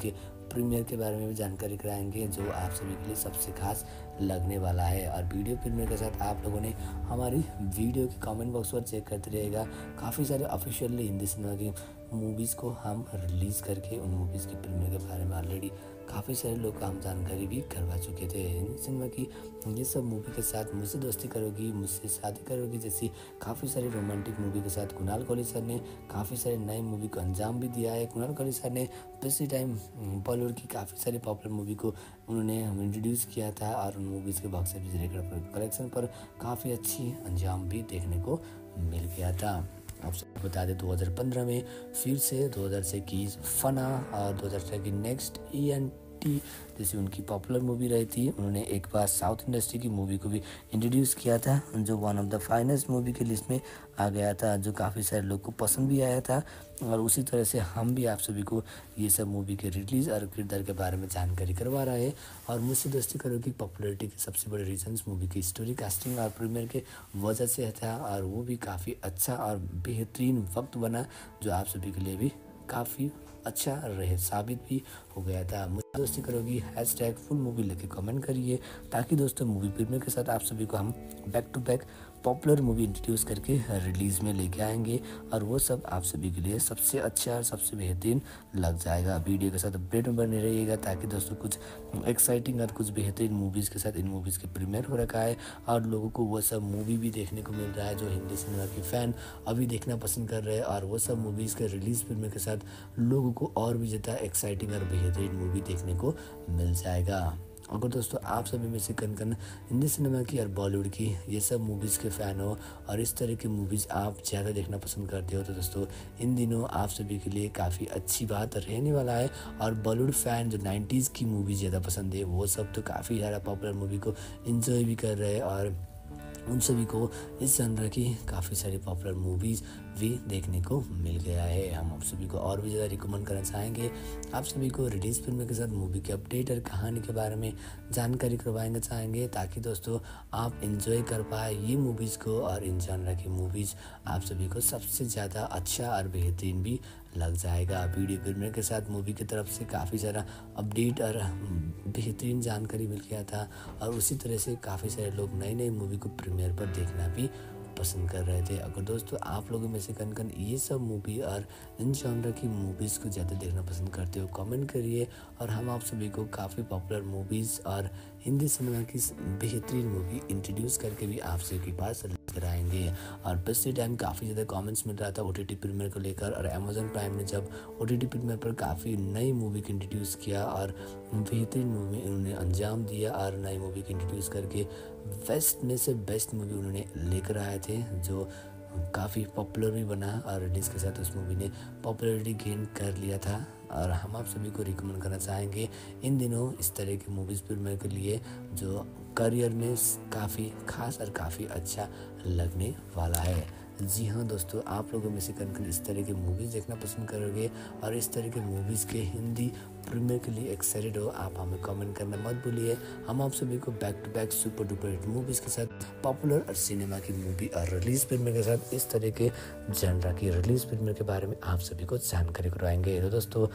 प्रीमियर के बारे में भी जानकारी कराएंगे, जो आप सभी के लिए सबसे खास लगने वाला है। और वीडियो प्रीमियर के साथ आप लोगों ने हमारी वीडियो के कमेंट बॉक्स पर चेक करते रहेगा। काफ़ी सारे ऑफिशियली हिंदी सिनेमा की मूवीज़ को हम रिलीज़ करके उन मूवीज़ की प्रीमियर के बारे में ऑलरेडी काफ़ी सारे लोग को हम जानकारी भी करवा चुके थे। हिंदी सिनेमा की ये सब मूवी के साथ मुझसे दोस्ती करोगी, मुझसे शादी करोगी जैसी काफ़ी सारी रोमांटिक मूवी के साथ कुणाल कोहली सर ने काफ़ी सारे नए मूवी को अंजाम भी दिया है। कुणाल कोहली सर ने पिछले टाइम बॉलीवुड की काफ़ी सारी पॉपुलर मूवी को उन्होंने इंट्रोड्यूस किया था और उन मूवीज़ के बॉक्स ऑफिस रिकॉर्ड पर कलेक्शन पर काफ़ी अच्छी अंजाम भी देखने को मिल गया था। आप सबको बता दें 2015 में फिर से 2021 फना और 2006 की नेक्स्ट ENT जैसी उनकी पॉपुलर मूवी रही थी। उन्होंने एक बार साउथ इंडस्ट्री की मूवी को भी इंट्रोड्यूस किया था, जो one of the finest movie की लिस्ट में आ गया था, जो काफ़ी सारे लोग को पसंद भी आया था। और उसी तरह से हम भी आप सभी को ये सब मूवी के रिलीज़ और किरदार के बारे में जानकारी करवा रहा है। और मुझसे दोस्ती करो की पॉपुलैरिटी के सबसे बड़े रीजंस मूवी की स्टोरी, कास्टिंग और प्रीमियर के वजह से था, और वो भी काफ़ी अच्छा और बेहतरीन वक्त बना, जो आप सभी के लिए भी काफ़ी अच्छा रहे साबित भी हो गया था। मुझसे दोस्ती करोगी #फुल मूवी लेके कमेंट करिए, ताकि दोस्तों मूवी प्रीमियर के साथ आप सभी को हम back to back popular movie introduce करके रिलीज़ में लेके आएंगे, और वो सब आप सभी के लिए सबसे अच्छा और सबसे बेहतरीन लग जाएगा। वीडियो के साथ अपडेट में बने रहिएगा, ताकि दोस्तों कुछ एक्साइटिंग और कुछ बेहतरीन मूवीज़ के साथ इन मूवीज़ के प्रीमियर हो रखा है, और लोगों को वो सब मूवी भी देखने को मिल रहा है जो हिंदी सिनेमा के फ़ैन अभी देखना पसंद कर रहे हैं। और वो सब मूवीज़ के रिलीज़ प्रीमियर के साथ लोगों को और भी ज़्यादा एक्साइटिंग और बेहतरीन मूवी देखने को मिल जाएगा। अगर दोस्तों आप सभी में से कन हिंदी सिनेमा की और बॉलीवुड की ये सब मूवीज़ के फ़ैन हो और इस तरह की मूवीज़ आप ज़्यादा देखना पसंद करते हो, तो दोस्तों इन दिनों आप सभी के लिए काफ़ी अच्छी बात रहने वाला है। और बॉलीवुड फ़ैन जो 90s की मूवी ज़्यादा पसंद है, वो सब तो काफ़ी ज़्यादा पॉपुलर मूवी को इन्जॉय भी कर रहे हैं, और उन सभी को इस जनर की काफ़ी सारी पॉपुलर मूवीज़ भी देखने को मिल गया है। हम आप सभी को और भी ज़्यादा रिकमेंड करना चाहेंगे, आप सभी को रिलीज़ फिल्म के साथ मूवी के अपडेट और कहानी के बारे में जानकारी करवाएंगे चाहेंगे, ताकि दोस्तों आप इंजॉय कर पाए ये मूवीज़ को, और इन जनर की मूवीज़ आप सभी को सबसे ज़्यादा अच्छा और बेहतरीन भी लग जाएगा। वीडियो प्रीमियर के साथ मूवी की तरफ से काफ़ी सारा अपडेट और बेहतरीन जानकारी मिल गया था, और उसी तरह से काफ़ी सारे लोग नई नई मूवी को प्रीमियर पर देखना भी पसंद कर रहे थे। अगर दोस्तों आप लोगों में से कन ये सब मूवी और इन जॉनर की मूवीज़ को ज़्यादा देखना पसंद करते हो, कमेंट करिए, और हम आप सभी को काफ़ी पॉपुलर मूवीज़ और हिंदी सिनेमा की बेहतरीन मूवी इंट्रोड्यूस करके भी आप सभी के पास कराएंगे। और पिछले टाइम काफ़ी ज़्यादा कमेंट्स मिल रहा था OTT प्रीमियर को लेकर, और अमेजन प्राइम ने जब OTT प्रीमियर पर काफ़ी नई मूवी को इंट्रोड्यूस किया और बेहतरीन मूवी उन्होंने अंजाम दिया, और नई मूवी को इंट्रोड्यूस करके बेस्ट में से बेस्ट मूवी उन्होंने लेकर आए थे, जो काफ़ी पॉपुलर भी बना, और रिलीज़ के साथ उस मूवी ने पॉपुलैरिटी गेन कर लिया था। और हम आप सभी को रिकमेंड करना चाहेंगे इन दिनों इस तरह की मूवीज़ प्रीमियर के लिए, जो करियर में काफ़ी खास और काफ़ी अच्छा लगने वाला है। जी हाँ दोस्तों, आप लोगों में से कन इस तरह की मूवीज़ देखना पसंद करोगे, और इस तरह के मूवीज़ के हिंदी प्रीमियर के लिए एक्साइटेड हो, आप हमें कमेंट करना मत भूलिए। हम आप सभी को back to back super duper hit movies के साथ पॉपुलर और सिनेमा की मूवी और रिलीज़ प्रीमियर के साथ इस तरह के जनरा की रिलीज़ प्रीमियर के बारे में आप सभी को जानकारी करवाएंगे। तो दोस्तों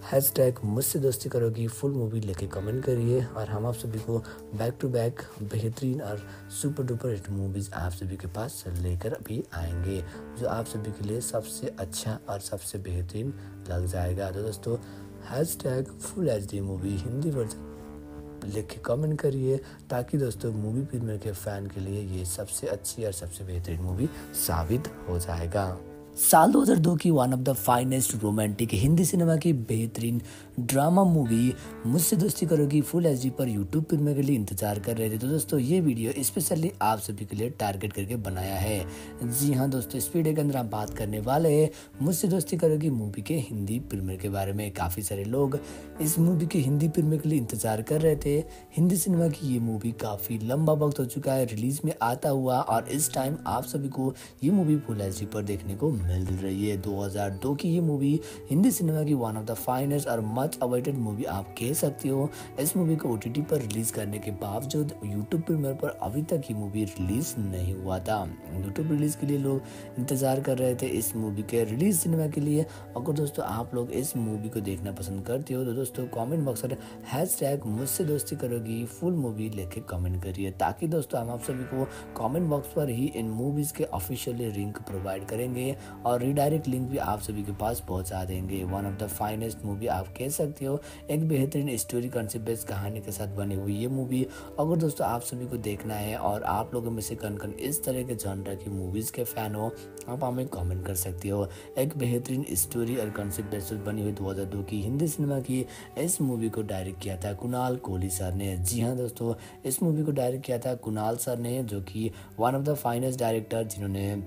मुझसे दोस्ती करोगी फुल मूवी लेके कमेंट करिए, और हम आप सभी को बैक टू बैक बेहतरीन और सुपर डुपर हिट मूवीज़ आप सभी के पास लेकर अभी आएंगे, जो आप सभी के लिए सबसे अच्छा और सबसे बेहतरीन लग जाएगा। तो दोस्तों #full HD movie Hindi version लिख के कमेंट करिए, ताकि दोस्तों मूवी प्रीमियर के फ़ैन के लिए ये सबसे अच्छी और सबसे बेहतरीन मूवी साबित हो जाएगा। साल 2002 की one of the finest romantic Hindi cinema की बेहतरीन drama movie Mujhse Dosti Karogi full HD पर यूट्यूब प्रीमियर के लिए इंतजार कर रहे थे। तो दोस्तों ये वीडियो स्पेशली आप सभी के लिए टारगेट करके बनाया है। जी हाँ दोस्तों, इस वीडियो के अंदर हम बात करने वाले हैं मुझसे दोस्ती करोगी मूवी के हिंदी प्रीमियर के बारे में। काफ़ी सारे लोग इस मूवी के हिंदी प्रीमियर के लिए इंतजार कर रहे थे। हिंदी सिनेमा की ये मूवी काफ़ी लंबा वक्त हो चुका है रिलीज में आता हुआ, और इस टाइम आप सभी को ये मूवी फुल HD पर देखने को मिल रही है। 2002 की ये मूवी हिंदी सिनेमा की वन ऑफ द फाइनेस्ट और मच अवेटेड मूवी आप कह सकते हो। इस मूवी को OTT पर रिलीज करने के बावजूद यूट्यूब प्रीमियर पर अभी तक ये मूवी रिलीज नहीं हुआ था। यूट्यूब रिलीज के लिए लोग इंतजार कर रहे थे इस मूवी के रिलीज सिनेमा के लिए। अगर दोस्तों आप लोग इस मूवी को देखना पसंद करते हो तो दोस्तों कमेंट बॉक्स में हैशटैग मुझसे दोस्ती करोगी फुल मूवी लेके कमेंट करिए, ताकि दोस्तों हम आप सभी को कमेंट बॉक्स पर ही इन मूवीज के ऑफिशियली लिंक प्रोवाइड करेंगे और रिडायरेक्ट लिंक भी आप सभी के पास पहुंचा देंगे। One of the finest movie आप कह सकते हो। एक बेहतरीन स्टोरी कंसेप्ट बेस्ड कहानी के साथ बनी हुई ये मूवी अगर दोस्तों आप सभी को देखना है और आप लोगों में से कौन कौन इस तरह के जॉनर की मूवीज के फैन हो, आप हमें कमेंट कर सकते हो। एक बेहतरीन स्टोरी और कंसेप्ट बेस्ड बनी हुई 2002 की हिंदी सिनेमा की इस मूवी को डायरेक्ट किया था कुणाल कोहली सर ने। जी हाँ दोस्तों, इस मूवी को डायरेक्ट किया था कुणाल सर ने, जो कि one of the finest director जिन्होंने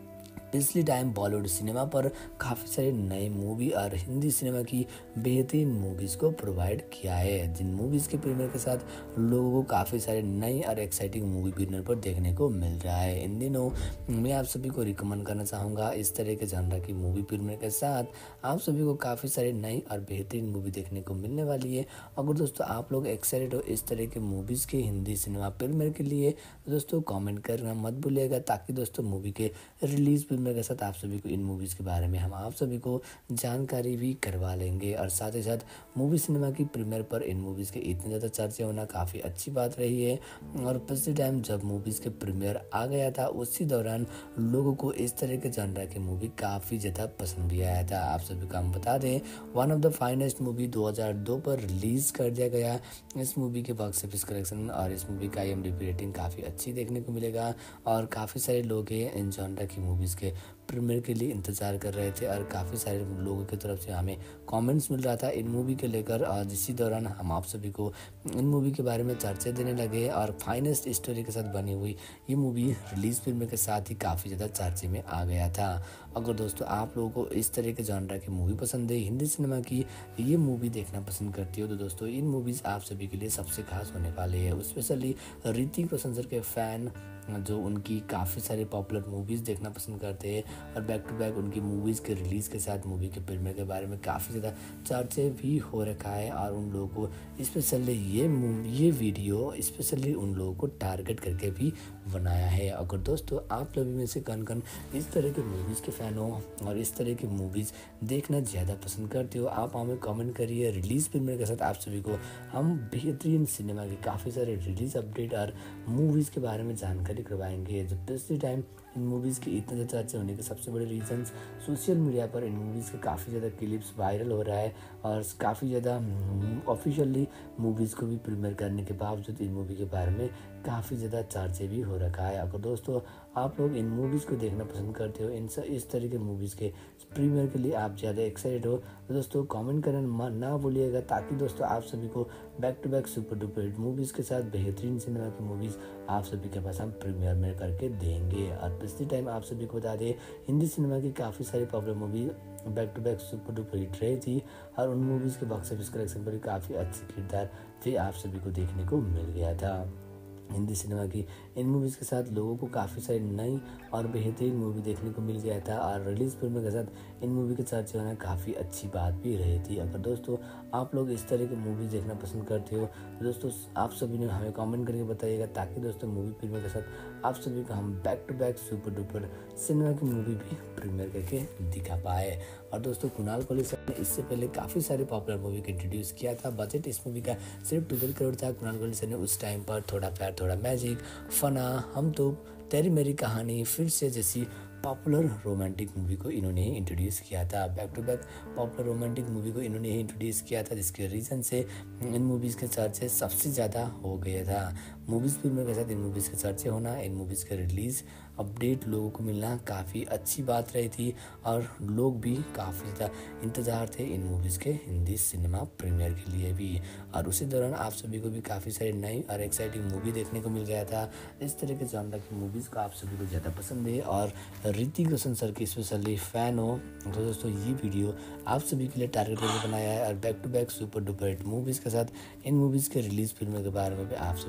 पिछले टाइम बॉलीवुड सिनेमा पर काफ़ी सारे नए मूवी और हिंदी सिनेमा की बेहतरीन मूवीज़ को प्रोवाइड किया है, जिन मूवीज़ के प्रीमियर के साथ लोगों को काफ़ी सारे नए और एक्साइटिंग मूवी प्रीमियर पर देखने को मिल रहा है। इन दिनों मैं आप सभी को रिकमेंड करना चाहूँगा इस तरह के जॉनर की मूवी प्रीमियर के साथ आप सभी को काफ़ी सारे नई और बेहतरीन मूवी देखने को मिलने वाली है। अगर दोस्तों आप लोग एक्साइटेड हो इस तरह के मूवीज़ के हिंदी सिनेमा प्रीमियर के लिए तो दोस्तों कमेंट करना मत भूलिएगा, ताकि दोस्तों मूवी के रिलीज के साथ आप सभी को इन मूवीज़ के बारे में हम आप सभी को जानकारी भी करवा लेंगे। और साथ ही साथ मूवी सिनेमा की प्रीमियर पर इन मूवीज़ के इतने ज़्यादा चर्चे होना काफ़ी अच्छी बात रही है। और पिछले टाइम जब मूवीज़ के प्रीमियर आ गया था उसी दौरान लोगों को इस तरह के जॉनर की मूवी काफ़ी ज़्यादा पसंद भी आया था। आप सभी को हम बता दें one of the finest movie 2002 पर रिलीज़ कर दिया गया। इस मूवी के बॉक्स ऑफिस कलेक्शन और इस मूवी का IMDb रेटिंग काफ़ी अच्छी देखने को मिलेगा और काफ़ी सारे लोग हैं इन जॉनर की मूवीज़ के प्रीमियर के लिए इंतज़ार कर रहे थे और काफ़ी सारे लोगों की तरफ से हमें कमेंट्स मिल रहा था इन मूवी के लेकर। और इसी दौरान हम आप सभी को इन मूवी के बारे में चर्चे देने लगे और फाइनेस्ट स्टोरी के साथ बनी हुई ये मूवी रिलीज प्रीमियर के साथ ही काफ़ी ज़्यादा चर्चे में आ गया था। अगर दोस्तों आप लोगों को इस तरह के जॉनर की मूवी पसंद है, हिंदी सिनेमा की ये मूवी देखना पसंद करती हो, तो दोस्तों इन मूवीज़ आप सभी के लिए सबसे खास होने वाले हैं। स्पेशली ऋतिक रोशन सर के फ़ैन जो उनकी काफ़ी सारी पॉपुलर मूवीज़ देखना पसंद करते हैं और बैक टू बैक उनकी मूवीज़ के रिलीज़ के साथ मूवी के प्रीमियर के बारे में काफ़ी ज़्यादा चर्चे भी हो रखा है। और उन लोगों को स्पेशली ये वीडियो स्पेशली उन लोगों को टारगेट करके भी बनाया है। अगर दोस्तों आप लोग में से कौन कौन इस तरह के मूवीज़ के फ़ैन हो और इस तरह की मूवीज़ देखना ज़्यादा पसंद करते हो, आप हमें कमेंट करिए। रिलीज़ प्रीमियर के साथ आप सभी को हम बेहतरीन सिनेमा के काफ़ी सारे रिलीज़ अपडेट और मूवीज़ के बारे में जानकारी करवाएंगे। जब पिछले टाइम इन मूवीज़ के इतने ज़्यादा चर्चे होने के सबसे बड़े रीजंस सोशल मीडिया पर इन मूवीज़ के काफ़ी ज़्यादा क्लिप्स वायरल हो रहा है और काफ़ी ज़्यादा ऑफिशियली मूवीज़ को भी प्रीमियर करने के बावजूद इन मूवी के बारे में काफ़ी ज़्यादा चर्चे भी हो रखा है। अगर दोस्तों आप लोग इन मूवीज़ को देखना पसंद करते हो, इस तरह के मूवीज़ के प्रीमियर के लिए आप ज़्यादा एक्साइटेड हो, तो दोस्तों कमेंट करना ना भूलिएगा, ताकि दोस्तों आप सभी को back to back super duper hit movies के साथ बेहतरीन सिनेमा की मूवीज़ आप सभी के पास हम प्रीमियर में करके देंगे। और पिछले टाइम आप सभी को बता दें हिंदी सिनेमा की काफ़ी सारी popular movie back to back super duper hit रही थी और उन मूवीज़ के बॉक्स ऑफिस कलेक्शन पर भी काफ़ी अच्छी किरदार भी आप सभी को देखने को मिल गया था। हिंदी सिनेमा की इन मूवीज़ के साथ लोगों को काफ़ी सारी नई और बेहतरीन मूवी देखने को मिल गया था और रिलीज फिल्म के साथ इन मूवी के चर्चे होना काफ़ी अच्छी बात भी रही थी। अगर दोस्तों आप लोग इस तरह की मूवीज़ देखना पसंद करते हो तो दोस्तों आप सभी ने हमें कमेंट करके बताइएगा, ताकि दोस्तों मूवी फिल्म के साथ आप सभी को हम back to back super duper cinema की मूवी भी प्रीमियर करके दिखा पाए। और दोस्तों कुणाल कोहली सर ने इससे पहले काफ़ी सारे पॉपुलर मूवी को इंट्रोड्यूस किया था। बजट इस मूवी का सिर्फ 12 करोड़ था। कुणाल कोहली सर ने उस टाइम पर थोड़ा प्यार थोड़ा मैजिक, फना, हम तो, तेरी मेरी कहानी, फिर से जैसी पॉपुलर रोमांटिक मूवी को इन्होंने ही इंट्रोड्यूस किया था। Back to back popular romantic movie को इन्होंने ही इंट्रोड्यूस किया था, जिसके रीज़न से इन मूवीज़ के चर्चे सबसे ज़्यादा हो गया था। मूवीज़ फिल्मों के साथ इन मूवीज़ के चर्चे होना, इन मूवीज़ के रिलीज़ अपडेट लोगों को मिलना काफ़ी अच्छी बात रही थी और लोग भी काफ़ी ज़्यादा इंतज़ार थे इन मूवीज़ के हिंदी सिनेमा प्रीमियर के लिए भी। और उसी दौरान आप सभी को भी काफ़ी सारी नई और एक्साइटिंग मूवी देखने को मिल गया था। इस तरह के जॉनर की मूवीज़ को आप सभी को ज़्यादा पसंद है और ऋतिक रोशन सर की स्पेशली फ़ैन हो तो दोस्तों ये वीडियो आप सभी के लिए टारगेट करके बनाया है और back to back super duper hit movies के साथ इन मूवीज़ के रिलीज़ फिल्मों के बारे में भी आप सभी को जानकारी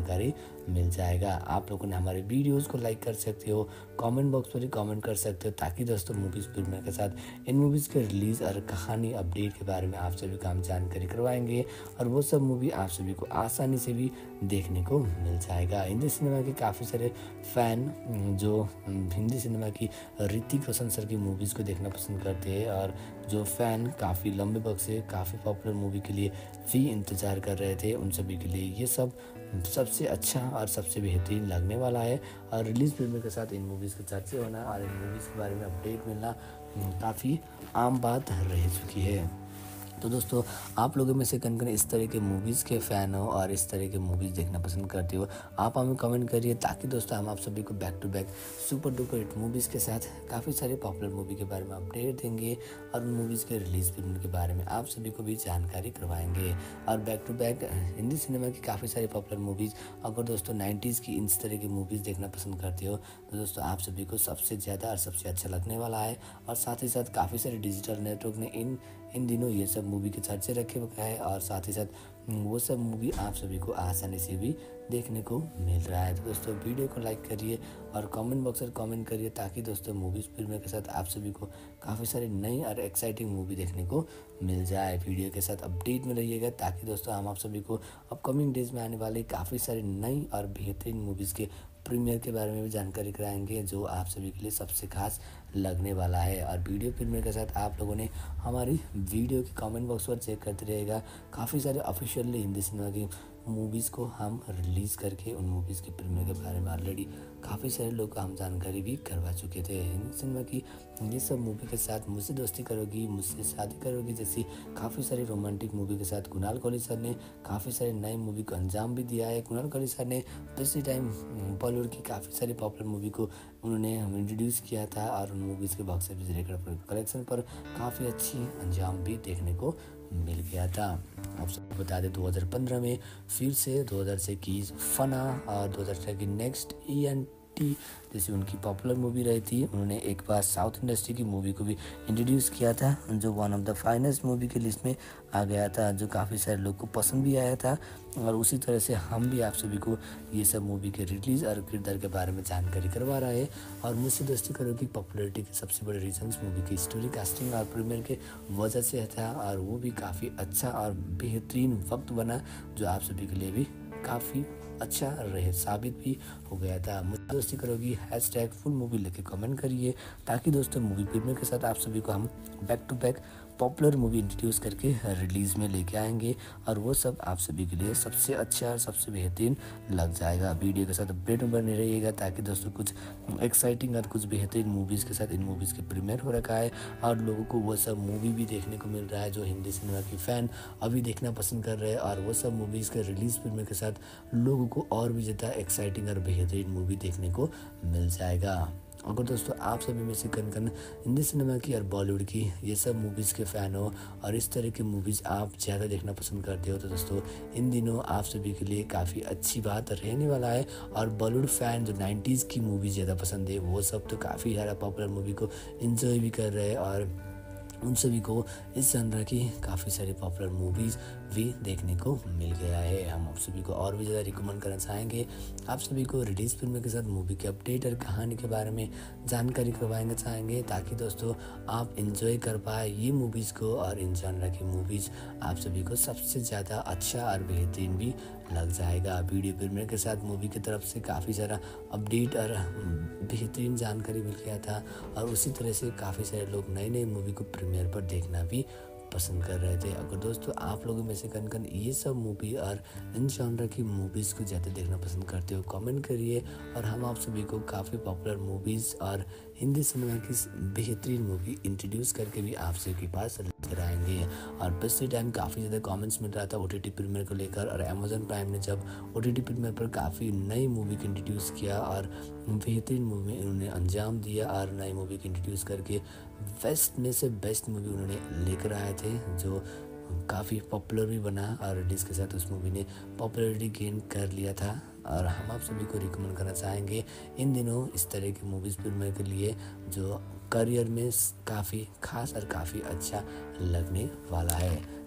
जानकारी मिल जाएगा। आप लोगों ने हमारे वीडियोस को लाइक कर सकते हो, कमेंट बॉक्स पर ही कमेंट कर सकते हो, ताकि दोस्तों मूवीज़ प्रीमियर के साथ इन मूवीज़ के रिलीज़ और कहानी अपडेट के बारे में आप सभी को हम जानकारी करवाएंगे और वो सब मूवी आप सभी को आसानी से भी देखने को मिल जाएगा। हिंदी सिनेमा के काफ़ी सारे फ़ैन जो हिंदी सिनेमा की ऋतिक रोशन सर की मूवीज़ को देखना पसंद करते हैं और जो फ़ैन काफ़ी लंबे वक्त से काफ़ी पॉपुलर मूवी के लिए भी इंतज़ार कर रहे थे, उन सभी के लिए ये सब सबसे अच्छा और सबसे बेहतरीन लगने वाला है। और रिलीज़ प्रीमियर के साथ इन मूवीज़ के चर्चे होना और इन मूवीज़ के बारे में अपडेट मिलना काफ़ी आम बात रह चुकी है। तो दोस्तों, आप लोगों में से कौन इस तरह के मूवीज़ के फ़ैन हो और इस तरह के मूवीज़ देखना पसंद करते हो, आप हमें कमेंट करिए, ताकि दोस्तों हम आप सभी को back to back super duper hit movies के साथ काफ़ी सारे पॉपुलर मूवी के बारे में अपडेट देंगे और उन मूवीज़ के रिलीज़ फिल्म के बारे में आप सभी को भी जानकारी करवाएंगे। और back to back Hindi cinema की काफ़ी सारी पॉपुलर मूवीज़, अगर दोस्तों 90s की इस तरह की मूवीज़ देखना पसंद करते हो तो दोस्तों आप सभी को सबसे ज़्यादा और सबसे अच्छा लगने वाला है। और साथ ही साथ काफ़ी सारे डिजिटल नेटवर्क ने इन दिनों ये सब मूवी के चर्चे रखे हुए हैं और साथ ही साथ वो सब मूवी आप सभी को आसानी से भी देखने को मिल रहा है। तो दोस्तों, वीडियो को लाइक करिए और कमेंट बॉक्स में कमेंट करिए, ताकि दोस्तों मूवीज़ प्रीमियर के साथ आप सभी को काफ़ी सारी नई और एक्साइटिंग मूवी देखने को मिल जाए। वीडियो के साथ अपडेट में रहिएगा, ताकि दोस्तों हम आप सभी को अपकमिंग डेज में आने वाली काफ़ी सारी नई और बेहतरीन मूवीज़ के प्रीमियर के बारे में भी जानकारी कराएंगे, जो आप सभी के लिए सबसे खास लगने वाला है। और वीडियो प्रीमियर के साथ आप लोगों ने हमारी वीडियो के कमेंट बॉक्स पर चेक करते रहेगा, काफ़ी सारे ऑफिशियली हिंदी सिनेमा की मूवीज़ को हम रिलीज़ करके उन मूवीज़ के प्रीमियर के बारे में ऑलरेडी काफ़ी सारे लोग को हम जानकारी भी करवा चुके थे। हिंदी सिनेमा की ये सब मूवी के साथ मुझसे दोस्ती करोगी, मुझसे शादी करोगी जैसी काफ़ी सारी रोमांटिक मूवी के साथ कुणाल कोहली सर ने काफ़ी सारे नए मूवी को अंजाम भी दिया है। कुणाल कोहली सर ने पिछले टाइम बॉलीवुड की काफ़ी सारी पॉपुलर मूवी को उन्होंने इंट्रोड्यूस किया था और उन मूवीज़ के बॉक्स ऑफिस रिकॉर्ड पर कलेक्शन पर काफ़ी अच्छी अंजाम भी देखने को मिल गया था। आप सबको बता दें 2015 में फिर से 2006 की फना और 2006 की नेक्स्ट ENT जैसी उनकी पॉपुलर मूवी रही थी, उन्होंने एक बार साउथ इंडस्ट्री की मूवी को भी इंट्रोड्यूस किया था, जो one of the finest movie के लिस्ट में आ गया था, जो काफ़ी सारे लोग को पसंद भी आया था। और उसी तरह से हम भी आप सभी को ये सब मूवी के रिलीज़ और किरदार के बारे में जानकारी करवा रहा है। और मुझसे दोस्ती करो की पॉपुलैरिटी के सबसे बड़े रीजन्स मूवी की स्टोरी, कास्टिंग और प्रीमियर के वजह से था, और वो भी काफ़ी अच्छा और बेहतरीन वक्त बना, जो आप सभी के लिए भी काफ़ी अच्छा रहे साबित भी हो गया था। मुझसे दोस्ती करोगी #फुल मूवी लेके कमेंट करिए, ताकि दोस्तों मूवी प्रीमियर के साथ आप सभी को हम back to back popular movie introduce करके रिलीज़ में लेके आएंगे, और वो सब आप सभी के लिए सबसे अच्छा और सबसे बेहतरीन लग जाएगा। वीडियो के साथ अपडेट में बने रहिएगा, ताकि दोस्तों कुछ एक्साइटिंग और कुछ बेहतरीन मूवीज़ के साथ इन मूवीज़ के प्रीमियर हो रखा है, और लोगों को वो सब मूवी भी देखने को मिल रहा है जो हिंदी सिनेमा की फ़ैन अभी देखना पसंद कर रहे हैं। और वो सब मूवीज़ के रिलीज़ प्रीमियर के साथ लोगों को और भी ज़्यादा एक्साइटिंग और बेहतरीन मूवी देखने को मिल जाएगा। अगर दोस्तों आप सभी में से कन हिंदी सिनेमा की और बॉलीवुड की ये सब मूवीज़ के फ़ैन हो और इस तरह की मूवीज़ आप ज़्यादा देखना पसंद करते हो, तो दोस्तों इन दिनों आप सभी के लिए काफ़ी अच्छी बात रहने वाला है। और बॉलीवुड फ़ैन जो 90s की मूवी ज़्यादा पसंद है, वो सब तो काफ़ी ज़्यादा पॉपुलर मूवी को इन्जॉय भी कर रहे हैं, और उन सभी को इस जनर की काफ़ी सारी पॉपुलर मूवीज़ भी देखने को मिल गया है। हम आप सभी को और भी ज़्यादा रिकमेंड करना चाहेंगे, आप सभी को रिलीज़ फिल्म के साथ मूवी के अपडेट और कहानी के बारे में जानकारी करवाएंगे चाहेंगे, ताकि दोस्तों आप इंजॉय कर पाए ये मूवीज़ को, और इन जनर की मूवीज़ आप सभी को सबसे ज़्यादा अच्छा और बेहतरीन भी लग जाएगा। वीडियो प्रीमियर के साथ मूवी की तरफ से काफ़ी सारा अपडेट और बेहतरीन जानकारी मिल गया था, और उसी तरह से काफ़ी सारे लोग नई नई मूवी को प्रीमियर पर देखना भी पसंद कर रहे थे। अगर दोस्तों आप लोगों में से कन ये सब मूवी और इन जॉनर की मूवीज़ को ज़्यादा देखना पसंद करते हो, कमेंट करिए, और हम आप सभी को काफ़ी पॉपुलर मूवीज़ और हिंदी सिनेमा की बेहतरीन मूवी इंट्रोड्यूस करके भी आप सभी के पास लेकर आएंगे। और पिछले टाइम काफ़ी ज़्यादा कमेंट्स मिल रहा था OTT प्रीमियर को लेकर, और अमेजन प्राइम ने जब OTT प्रीमियर पर काफ़ी नई मूवी को इंट्रोड्यूस किया और बेहतरीन मूवी उन्होंने अंजाम दिया, और नई मूवी को इंट्रोड्यूस करके बेस्ट में से बेस्ट मूवी उन्होंने लेकर आए थे, जो काफ़ी पॉपुलर भी बना, और रिलीज़ के साथ उस मूवी ने पॉपुलैरिटी गेन कर लिया था। और हम आप सभी को रिकमेंड करना चाहेंगे इन दिनों इस तरह की मूवीज़ प्रीमियर के लिए, जो करियर में काफ़ी खास और काफ़ी अच्छा लगने वाला है।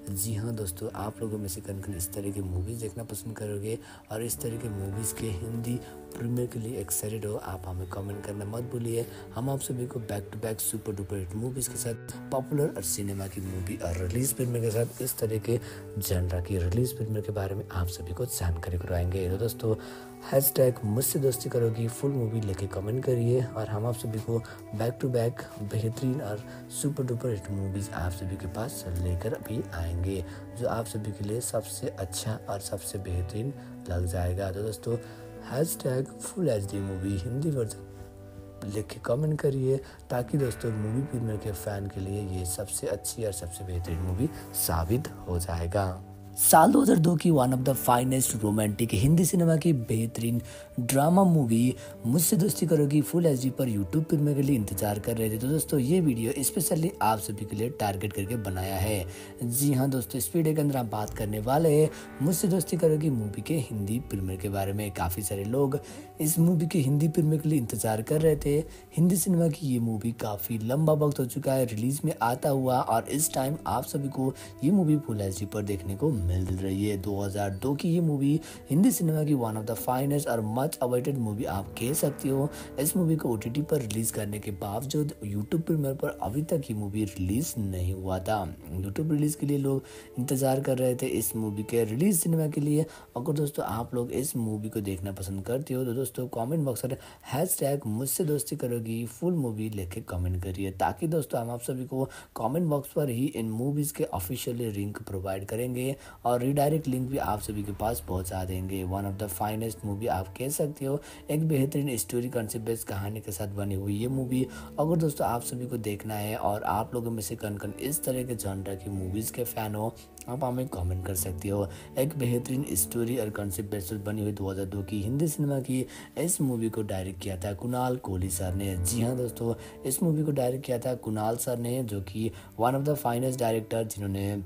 जी हाँ दोस्तों, आप लोगों में से कौन-कौन इस तरह की मूवीज़ देखना पसंद करोगे और इस तरह के मूवीज़ के हिंदी प्रीमियर के लिए एक्साइटेड हो, आप हमें कमेंट करना मत भूलिए। हम आप सभी को back to back super duper hit movies के साथ पॉपुलर और सिनेमा की मूवी और रिलीज़ प्रीमियर के साथ इस तरह के जनरा की रिलीज़ प्रीमियर के बारे में आप सभी को जानकारी करवाएंगे। तो दोस्तों, हैशटैग मुझसे दोस्ती करोगी फुल मूवी लेके कमेंट करिए और हम आप सभी को बैक टू बैक बेहतरीन और सुपर डुपर हिट मूवीज़ आप सभी के पास लेकर अभी आएंगे, जो आप सभी के लिए सबसे अच्छा और सबसे बेहतरीन लग जाएगा। तो दोस्तों, hashtag full HD movie Hindi version लिख के कमेंट करिए, ताकि दोस्तों मूवी प्रीमियर के फ़ैन के लिए ये सबसे अच्छी और सबसे बेहतरीन मूवी साबित हो जाएगा। साल 2002 की one of the finest romantic Hindi cinema की बेहतरीन drama movie Mujhse Dosti Karogi full HD पर यूट्यूब प्रीमियर के लिए इंतजार कर रहे थे। तो दोस्तों, ये वीडियो स्पेशली आप सभी के लिए टारगेट करके बनाया है। जी हाँ दोस्तों, इस वीडियो के अंदर हम बात करने वाले हैं मुझसे दोस्ती करोगी मूवी के हिंदी प्रीमियर के बारे में। काफ़ी सारे लोग इस मूवी के हिंदी प्रीमियर के लिए इंतजार कर रहे थे। हिंदी सिनेमा की ये मूवी काफ़ी लंबा वक्त हो चुका है रिलीज में आता हुआ, और इस टाइम आप सभी को ये मूवी फुल HD पर देखने को मिल रही है। 2002 की ये मूवी हिंदी सिनेमा की वन ऑफ द फाइनेस्ट और मच अवेटेड मूवी आप कह सकती हो। इस मूवी को OTT पर रिलीज करने के बावजूद यूट्यूब प्रीमियर पर अभी तक ये मूवी रिलीज नहीं हुआ था। यूट्यूब रिलीज के लिए लोग इंतजार कर रहे थे इस मूवी के रिलीज सिनेमा के लिए। अगर दोस्तों आप लोग इस मूवी को देखना पसंद करते हो तो दोस्तों कमेंट बॉक्स में हैशटैग मुझसे दोस्ती करोगी फुल मूवी लेके कमेंट करिए, ताकि दोस्तों हम आप सभी को कमेंट बॉक्स पर ही इन मूवीज के ऑफिशियल लिंक प्रोवाइड करेंगे और रीडायरेक्ट लिंक भी आप सभी के पास पहुंचा देंगे। One of the finest movie आप कह सकते हो, एक बेहतरीन स्टोरी कॉन्सेप्ट बेस्ड कहानी के साथ बनी हुई ये मूवी अगर दोस्तों आप सभी को देखना है और आप लोगों में से कौन-कौन इस तरह के जॉनर की मूवीज़ के फ़ैन हो, आप हमें कमेंट कर सकते हो। एक बेहतरीन स्टोरी और कॉन्सेप्ट बेस्ड बनी हुई 2002 की हिंदी सिनेमा की इस मूवी को डायरेक्ट किया था कुणाल कोहली सर ने। जी हाँ दोस्तों, इस मूवी को डायरेक्ट किया था कुणाल सर ने, जो कि one of the finest director जिन्होंने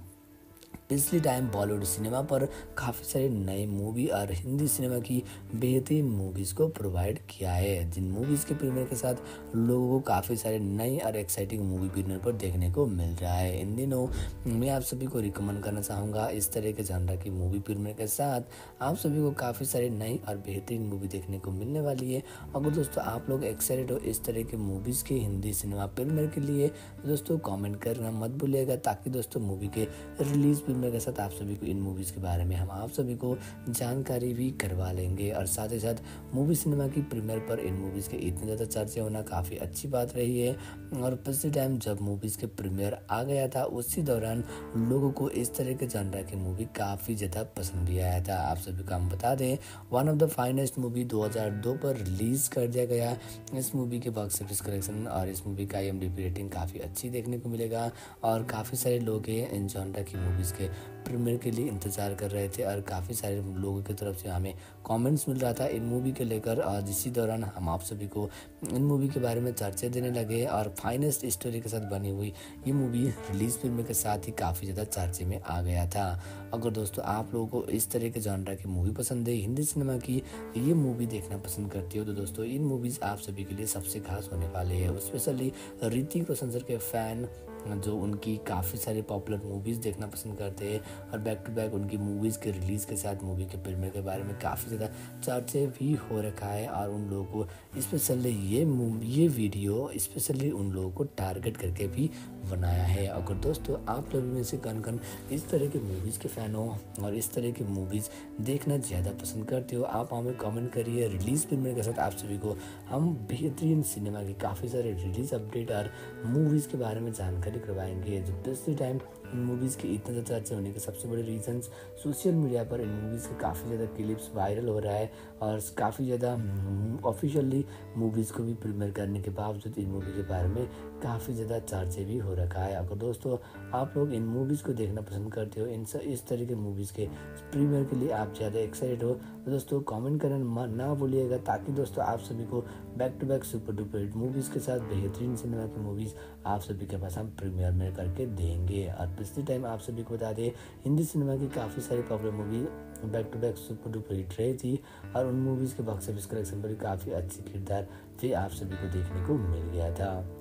पिछले टाइम बॉलीवुड सिनेमा पर काफ़ी सारे नए मूवी और हिंदी सिनेमा की बेहतरीन मूवीज़ को प्रोवाइड किया है, जिन मूवीज़ के प्रीमियर के साथ लोगों को काफ़ी सारे नए और एक्साइटिंग मूवी प्रीमियर पर देखने को मिल रहा है। इन दिनों मैं आप सभी को रिकमेंड करना चाहूँगा इस तरह के जॉनर की मूवी प्रीमियर के साथ आप सभी को काफ़ी सारे नई और बेहतरीन मूवी देखने को मिलने वाली है। अगर दोस्तों आप लोग एक्साइटेड हो इस तरह के मूवीज़ के हिंदी सिनेमा प्रीमियर के लिए, दोस्तों कमेंट करना मत भूलिएगा, ताकि दोस्तों मूवी के रिलीज के साथ आप सभी को इन मूवीज़ के बारे में हम आप सभी को जानकारी भी करवा लेंगे। और साथ ही साथ मूवी सिनेमा की प्रीमियर पर इन मूवीज़ के इतने ज़्यादा चर्चे होना काफ़ी अच्छी बात रही है। और पिछले टाइम जब मूवीज़ के प्रीमियर आ गया था उसी दौरान लोगों को इस तरह के जॉनर की मूवी काफ़ी ज़्यादा पसंद भी आया था। आप सभी को हम बता दें, one of the finest movie 2002 पर रिलीज़ कर दिया गया। इस मूवी के बॉक्स ऑफिस कलेक्शन और इस मूवी का IMDb रेटिंग काफ़ी अच्छी देखने को मिलेगा, और काफ़ी सारे लोग हैं इन जॉनर की मूवीज़ के प्रीमियर के लिए इंतज़ार कर रहे थे, और काफ़ी सारे लोगों की तरफ से हमें कमेंट्स मिल रहा था इन मूवी के लेकर। और इसी दौरान हम आप सभी को इन मूवी के बारे में चर्चे देने लगे, और फाइनेस्ट स्टोरी के साथ बनी हुई ये मूवी रिलीज प्रीमियर के साथ ही काफ़ी ज़्यादा चर्चे में आ गया था। अगर दोस्तों आप लोगों को इस तरह के जॉनर की मूवी पसंद है, हिंदी सिनेमा की ये मूवी देखना पसंद करती हो, तो दोस्तों इन मूवीज़ आप सभी के लिए सबसे खास होने वाले हैं। स्पेशली ऋतिक रोशन सर के फ़ैन जो उनकी काफ़ी सारी पॉपुलर मूवीज़ देखना पसंद करते हैं, और बैक टू बैक उनकी मूवीज़ के रिलीज़ के साथ मूवी के प्रीमियर के बारे में काफ़ी ज़्यादा चर्चे भी हो रखा है। और उन लोगों को स्पेशली ये वीडियो स्पेशली उन लोगों को टारगेट करके भी बनाया है। अगर दोस्तों आप लोगों में से कौन इस तरह के मूवीज़ के फ़ैन हो और इस तरह की मूवीज़ देखना ज़्यादा पसंद करते हो, आप हमें कमेंट करिए। रिलीज़ प्रीमियर के साथ आप सभी को हम बेहतरीन सिनेमा की काफ़ी सारे रिलीज़ अपडेट और मूवीज़ के बारे में जानकारी करवाएंगे। जो पिछले टाइम इन मूवीज़ के इतने ज़्यादा चर्चे होने के सबसे बड़े रीजंस सोशल मीडिया पर इन मूवीज़ के काफ़ी ज़्यादा क्लिप्स वायरल हो रहा है, और काफ़ी ज़्यादा ऑफिशियली मूवीज़ को भी प्रीमियर करने के बावजूद इन मूवी के बारे में काफ़ी ज़्यादा चर्चे भी हो रखा है। अगर दोस्तों आप लोग इन मूवीज़ को देखना पसंद करते हो, इस तरह के मूवीज़ के प्रीमियर के लिए आप ज़्यादा एक्साइटेड हो, तो दोस्तों कमेंट करना ना भूलिएगा, ताकि दोस्तों आप सभी को back to back super duper hit movies के साथ बेहतरीन सिनेमा की मूवीज़ आप सभी के पास हम प्रीमियर में करके देंगे। और पिछले टाइम आप सभी को बता दें, हिंदी सिनेमा की काफ़ी सारी popular movie back to back super duper hit रही थी, और उन मूवीज़ के बॉक्स ऑफिस कलेक्शन पर भी काफ़ी अच्छी किरदार भी आप सभी को देखने को मिल गया था।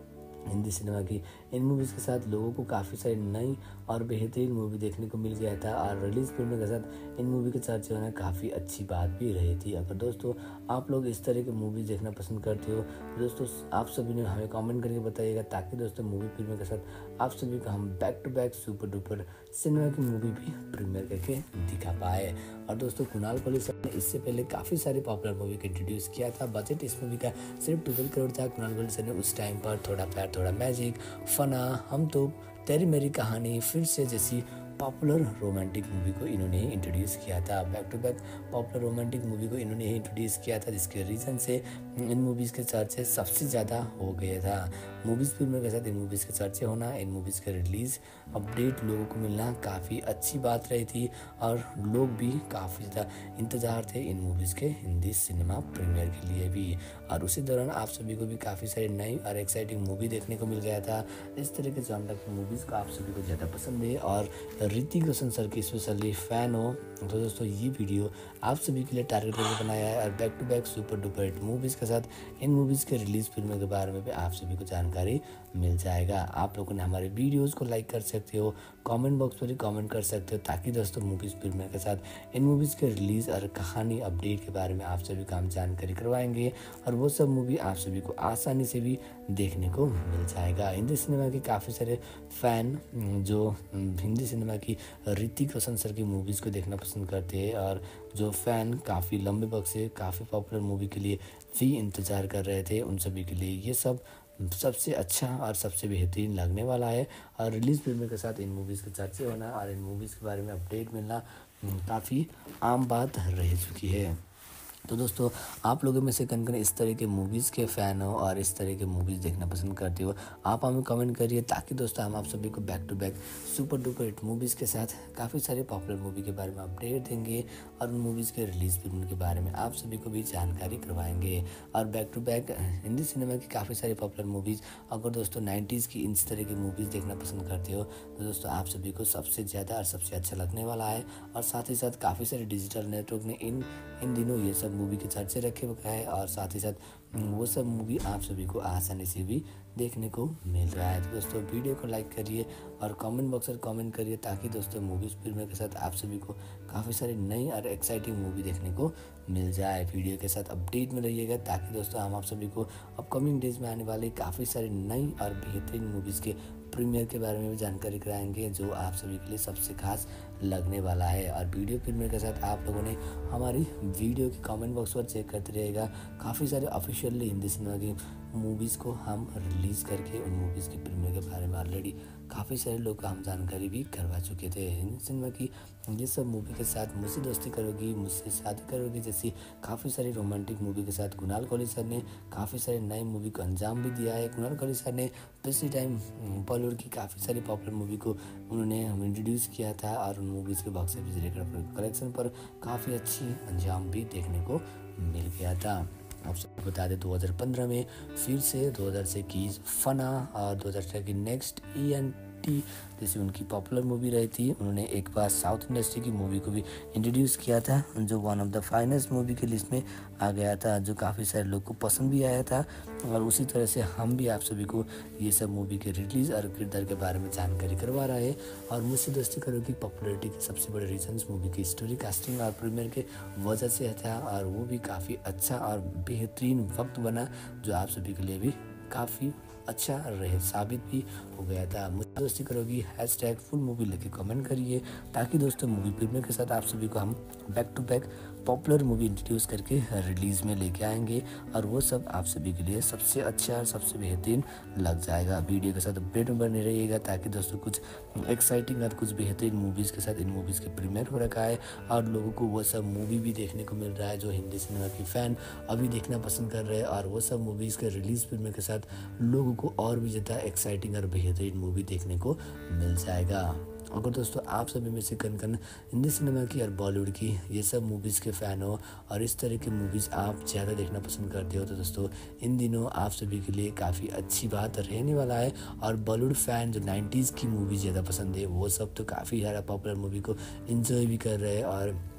हिंदी सिनेमा की इन मूवीज़ के साथ लोगों को काफ़ी सारी नई और बेहतरीन मूवी देखने को मिल गया था और रिलीज़ फिल्म के साथ इन मूवी के चर्चे होना काफ़ी अच्छी बात भी रही थी। अगर दोस्तों आप लोग इस तरह के मूवीज़ देखना पसंद करते हो तो दोस्तों आप सभी ने हमें कमेंट करके बताइएगा, ताकि दोस्तों मूवी फिल्म के साथ आप सभी को हम back to back super duper cinema की मूवी भी प्रीमियर करके दिखा पाए। और दोस्तों कुणाल कोहली सर ने इससे पहले काफ़ी सारी पॉपुलर मूवी को इंट्रोड्यूस किया था। बजट इस मूवी का सिर्फ 12 करोड़ था। कुणाल कोहली सर ने उस टाइम पर थोड़ा प्यार थोड़ा मैजिक, फना, हम तो, तेरी मेरी कहानी, फिर से जैसी पॉपुलर रोमांटिक मूवी को इन्होंने ही इंट्रोड्यूस किया था। Back to back popular romantic movie को इन्होंने ही इंट्रोड्यूस किया था, जिसके रीज़न से इन मूवीज़ के चर्चे सबसे ज़्यादा हो गया था। मूवीज़ फिल्मों के साथ इन मूवीज़ के चर्चे होना, इन मूवीज़ के रिलीज़ अपडेट लोगों को मिलना काफ़ी अच्छी बात रही थी और लोग भी काफ़ी ज़्यादा इंतज़ार थे इन मूवीज़ के हिंदी सिनेमा प्रीमियर के लिए भी। और उसी दौरान आप सभी को भी काफ़ी सारी नई और एक्साइटिंग मूवी देखने को मिल गया था। इस तरह के जॉनर की मूवीज़ को आप सभी को ज़्यादा पसंद है और ऋतिक रोशन सर की स्पेशली फ़ैन हो तो दोस्तों ये वीडियो आप सभी के लिए टारगेट करके बनाया है। और back to back super duper hit movies के साथ इन मूवीज़ के रिलीज़ फिल्मों के बारे में भी आप सभी को जानकारी मिल जाएगा। आप लोगों ने हमारे वीडियोज़ को लाइक कर सकते हो, कमेंट बॉक्स पर ही कमेंट कर सकते हो, ताकि दोस्तों मूवीज़ फिल्मों के साथ इन मूवीज़ के रिलीज़ और कहानी अपडेट के बारे में आप सभी को हम जानकारी करवाएंगे और वो सब मूवी आप सभी को आसानी से भी देखने को मिल जाएगा। हिंदी सिनेमा के काफ़ी सारे फ़ैन जो हिंदी सिनेमा की ऋतिक रोशन सर की मूवीज़ को देखना पसंद करते हैं और जो फ़ैन काफ़ी लंबे वक्त से काफ़ी पॉपुलर मूवी के लिए भी इंतज़ार कर रहे थे, उन सभी के लिए ये सब सबसे अच्छा और सबसे बेहतरीन लगने वाला है। और रिलीज़ फिल्म के साथ इन मूवीज़ के चर्चे होना और इन मूवीज़ के बारे में अपडेट मिलना काफ़ी आम बात रह चुकी है। तो दोस्तों आप लोगों में से कौन इस तरह के मूवीज़ के फ़ैन हो और इस तरह के मूवीज़ देखना पसंद करते हो, आप हमें कमेंट करिए, ताकि दोस्तों हम आप सभी को back to back super duper hit movies के साथ काफ़ी सारे पॉपुलर मूवी के बारे में अपडेट देंगे और उन मूवीज़ के रिलीज़ फिल्म के बारे में आप सभी को भी जानकारी करवाएंगे। और back to back Hindi cinema की काफ़ी सारी पॉपुलर मूवीज़, अगर दोस्तों 90s की इस तरह की मूवीज़ देखना पसंद करते हो तो दोस्तों आप सभी को सबसे ज़्यादा और सबसे अच्छा लगने वाला है। और साथ ही साथ काफ़ी सारे डिजिटल नेटवर्क ने इन दिनों ये सब मूवी के चर्चे रखे हुए हैं और साथ ही साथ वो सब मूवी आप सभी को आसानी से भी देखने को मिल रहा है। तो दोस्तों वीडियो को लाइक करिए और कमेंट बॉक्स में कमेंट करिए, ताकि दोस्तों मूवीज़ फिल्म के साथ आप सभी को काफ़ी सारी नई और एक्साइटिंग मूवी देखने को मिल जाए। वीडियो के साथ अपडेट में रहिएगा, ताकि दोस्तों हम आप सभी को अपकमिंग डेज में आने वाली काफ़ी सारी नई और बेहतरीन मूवीज़ के प्रीमियर के बारे में भी जानकारी कराएंगे, जो आप सभी के लिए सबसे खास लगने वाला है। और वीडियो प्रीमियर के साथ आप लोगों ने हमारी वीडियो के कमेंट बॉक्स पर चेक करते रहेगा, काफ़ी सारे ऑफिशियली हिंदी सिनेमा की मूवीज़ को हम रिलीज़ करके उन मूवीज़ की प्रीमियर के बारे में ऑलरेडी काफ़ी सारे लोग को हम जानकारी भी करवा चुके थे। हिंदी सिनेमा की ये सब मूवी के साथ मुझसे दोस्ती करोगी, मुझसे शादी करोगी जैसी काफ़ी सारी रोमांटिक मूवी के साथ कुणाल कोहली सर ने काफ़ी सारी नई मूवी को अंजाम भी दिया है। कुणाल कोहली सर ने पिछले टाइम बॉलीवुड की काफ़ी सारी पॉपुलर मूवी को उन्होंने इंट्रोड्यूस किया था और उन मूवीज़ के बॉक्स ऑफिस रिकॉर्ड कलेक्शन पर काफ़ी अच्छी अंजाम भी देखने को मिल गया था। आप सबको बता दें 2015 में फिर से 2021 फना और 2018 की नेक्स्ट ENT जैसी उनकी पॉपुलर मूवी रही थी। उन्होंने एक बार साउथ इंडस्ट्री की मूवी को भी इंट्रोड्यूस किया था, जो one of the finest movie के लिस्ट में आ गया था, जो काफ़ी सारे लोग को पसंद भी आया था। और उसी तरह से हम भी आप सभी को ये सब मूवी के रिलीज़ और किरदार के बारे में जानकारी करवा रहा है। और मुझसे दोस्ती करो की पॉपुलरिटी के सबसे बड़े रीजन मूवी की स्टोरी, कास्टिंग और प्रीमियर के वजह से था, और वो भी काफ़ी अच्छा और बेहतरीन वक्त बना, जो आप सभी के लिए भी काफ़ी अच्छा रहे साबित भी हो गया था। मुझसे दोस्ती करोगी #फुल मूवी लेके कमेंट करिए, ताकि दोस्तों मूवी प्रीमियर के साथ आप सभी को हम back to back popular movie introduce करके रिलीज़ में लेके आएंगे, और वो सब आप सभी के लिए सबसे अच्छा और सबसे बेहतरीन लग जाएगा। वीडियो के साथ अपडेट में बने रहिएगा, ताकि दोस्तों कुछ एक्साइटिंग और कुछ बेहतरीन मूवीज़ के साथ इन मूवीज़ के प्रीमियर हो रखा है, और लोगों को वो सब मूवी भी देखने को मिल रहा है जो हिंदी सिनेमा की फ़ैन अभी देखना पसंद कर रहे हैं। और वो सब मूवीज़ के रिलीज़ फिल्म के साथ लोगों को और भी ज़्यादा एक्साइटिंग और बेहतरीन मूवी देखने को मिल जाएगा। अगर दोस्तों आप सभी में से कन हिंदी सिनेमा की और बॉलीवुड की ये सब मूवीज़ के फ़ैन हो और इस तरह की मूवीज़ आप ज़्यादा देखना पसंद करते हो, तो दोस्तों इन दिनों आप सभी के लिए काफ़ी अच्छी बात रहने वाला है। और बॉलीवुड फ़ैन जो 90s की मूवी ज़्यादा पसंद है, वो सब तो काफ़ी ज़्यादा पॉपुलर मूवी को इन्जॉय भी कर रहे हैं और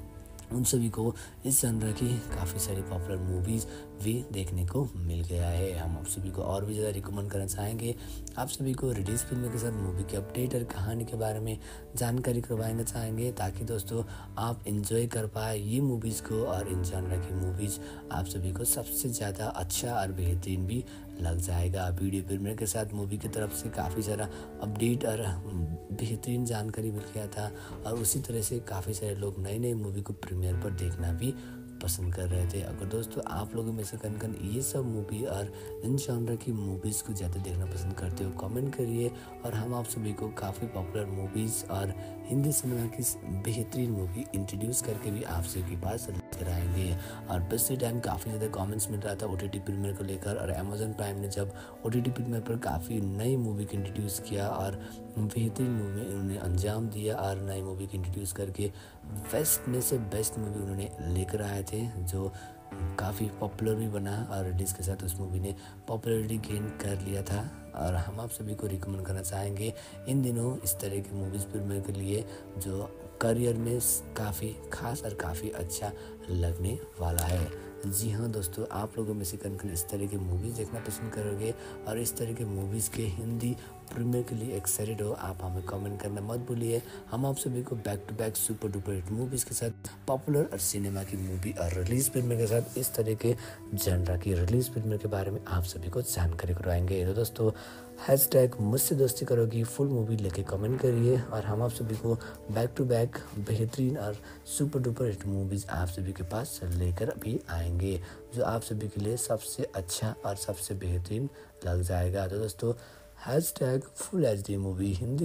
उन सभी को इस जनर की काफ़ी सारी पॉपुलर मूवीज़ भी देखने को मिल गया है। हम आप सभी को और भी ज़्यादा रिकमेंड करना चाहेंगे, आप सभी को रिलीज फिल्म के साथ मूवी के अपडेट और कहानी के बारे में जानकारी करवाना चाहेंगे, ताकि दोस्तों आप इंजॉय कर पाए ये मूवीज़ को, और इन जनर की मूवीज़ आप सभी को सबसे ज़्यादा अच्छा और बेहतरीन भी लग जाएगा। वीडियो प्रीमियर के साथ मूवी की तरफ से काफ़ी सारा अपडेट और बेहतरीन जानकारी मिल गया था, और उसी तरह से काफ़ी सारे लोग नई नई मूवी को प्रीमियर पर देखना भी पसंद कर रहे थे। अगर दोस्तों आप लोगों में से कन ये सब मूवी और इन जॉनर की मूवीज़ को ज़्यादा देखना पसंद करते हो, कमेंट करिए, और हम आप सभी को काफ़ी पॉपुलर मूवीज़ और हिंदी सिनेमा की बेहतरीन मूवी इंट्रोड्यूस करके भी आप सभी के पास लेकर आएंगे। और पिछले टाइम काफ़ी ज़्यादा कमेंट्स मिल रहा था OTT प्रीमियर को लेकर, और अमेजन प्राइम ने जब OTT प्रीमियर पर काफ़ी नई मूवी को इंट्रोड्यूस किया और बेहतरीन मूवी उन्होंने अंजाम दिया, और नई मूवी को इंट्रोड्यूस करके बेस्ट में से बेस्ट मूवी उन्होंने लेकर आए थे, जो काफ़ी पॉपुलर भी बना, और रिलीज़ के साथ उस मूवी ने पॉपुलैरिटी गेन कर लिया था। और हम आप सभी को रिकमेंड करना चाहेंगे इन दिनों इस तरह की मूवीज़ प्रीमियर के लिए, जो करियर में काफ़ी खास और काफ़ी अच्छा लगने वाला है। जी हाँ दोस्तों, आप लोगों में से कन इस तरह की मूवीज़ देखना पसंद करोगे, और इस तरह के मूवीज़ के हिंदी प्रीमियर के लिए एक्साइटेड हो, आप हमें कमेंट करना मत भूलिए। हम आप सभी को back to back super duper hit movies के साथ पॉपुलर और सिनेमा की मूवी और रिलीज प्रीमियर के साथ इस तरह के जनरा की रिलीज प्रीमियर के बारे में आप सभी को जानकारी करवाएंगे। तो दोस्तों हैशटैग मुझसे दोस्ती करोगी फुल मूवी लेके कमेंट करिए, और हम आप सभी को बैक टू बैक बेहतरीन और सुपर डुपर हिट मूवीज़ आप सभी के पास लेकर भी आएंगे, जो आप सभी के लिए सबसे अच्छा और सबसे बेहतरीन लग जाएगा। तो दोस्तों hashtag full HD movie Hindi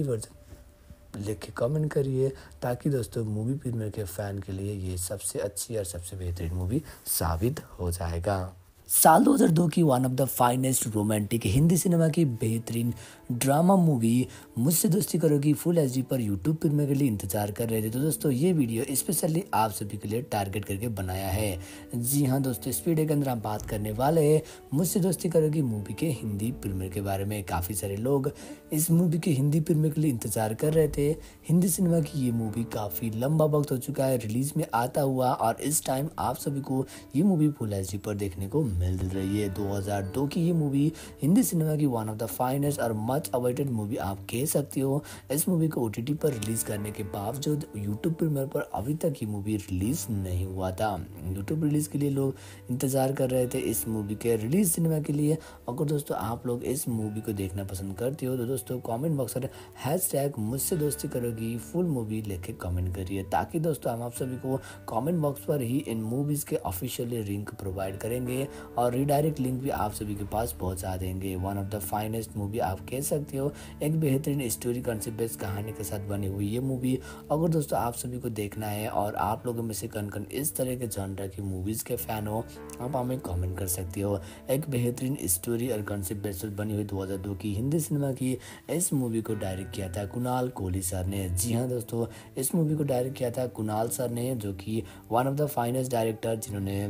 version लिख के कमेंट करिए, ताकि दोस्तों मूवी प्रीमियर के फ़ैन के लिए ये सबसे अच्छी और सबसे बेहतरीन मूवी साबित हो जाएगा। साल 2002 की one of the finest romantic Hindi cinema की बेहतरीन drama movie Mujhse Dosti Karogi full HD पर यूट्यूब प्रीमियर के लिए इंतजार कर रहे थे। तो दोस्तों ये वीडियो स्पेशली आप सभी के लिए टारगेट करके बनाया है। जी हाँ दोस्तों, इस वीडियो के अंदर हम बात करने वाले हैं मुझसे दोस्ती करोगी मूवी के हिंदी प्रीमियर के बारे में। काफ़ी सारे लोग इस मूवी के हिंदी प्रीमियर के लिए इंतजार कर रहे थे। हिंदी सिनेमा की ये मूवी काफ़ी लंबा वक्त हो चुका है रिलीज में आता हुआ, और इस टाइम आप सभी को ये मूवी फुल HD पर देखने को मिल रही है। 2002 की ये मूवी हिंदी सिनेमा की वन ऑफ द फाइनेस्ट और मच अवेटेड मूवी आप कह सकते हो। इस मूवी को OTT पर रिलीज करने के बावजूद यूट्यूब प्रीमियर पर अभी तक ये मूवी रिलीज नहीं हुआ था। यूट्यूब रिलीज के लिए लोग इंतजार कर रहे थे इस मूवी के रिलीज सिनेमा के लिए। अगर दोस्तों आप लोग इस मूवी को देखना पसंद करते हो, तो दोस्तों कमेंट बॉक्स में हैशटैग मुझसे दोस्ती करोगी फुल मूवी लेके कमेंट करिए, ताकि दोस्तों हम आप सभी को कमेंट बॉक्स पर ही इन मूवीज़ के ऑफिशियली लिंक प्रोवाइड करेंगे, और रीडायरेक्ट लिंक भी आप सभी के पास पहुंचा देंगे। One of the finest movie आप कह सकते हो, एक बेहतरीन स्टोरी कॉन्सेप्ट बेस्ड कहानी के साथ बनी हुई ये मूवी अगर दोस्तों आप सभी को देखना है, और आप लोगों में से कन इस तरह के जॉनर की मूवीज़ के फ़ैन हो, आप हमें कमेंट कर सकते हो। एक बेहतरीन स्टोरी और कॉन्सेप्ट बेस्ड बनी हुई 2002 की हिंदी सिनेमा की इस मूवी को डायरेक्ट किया था कुणाल कोहली सर ने। जी हाँ दोस्तों, इस मूवी को डायरेक्ट किया था कुणाल सर ने, जो कि one of the finest director, जिन्होंने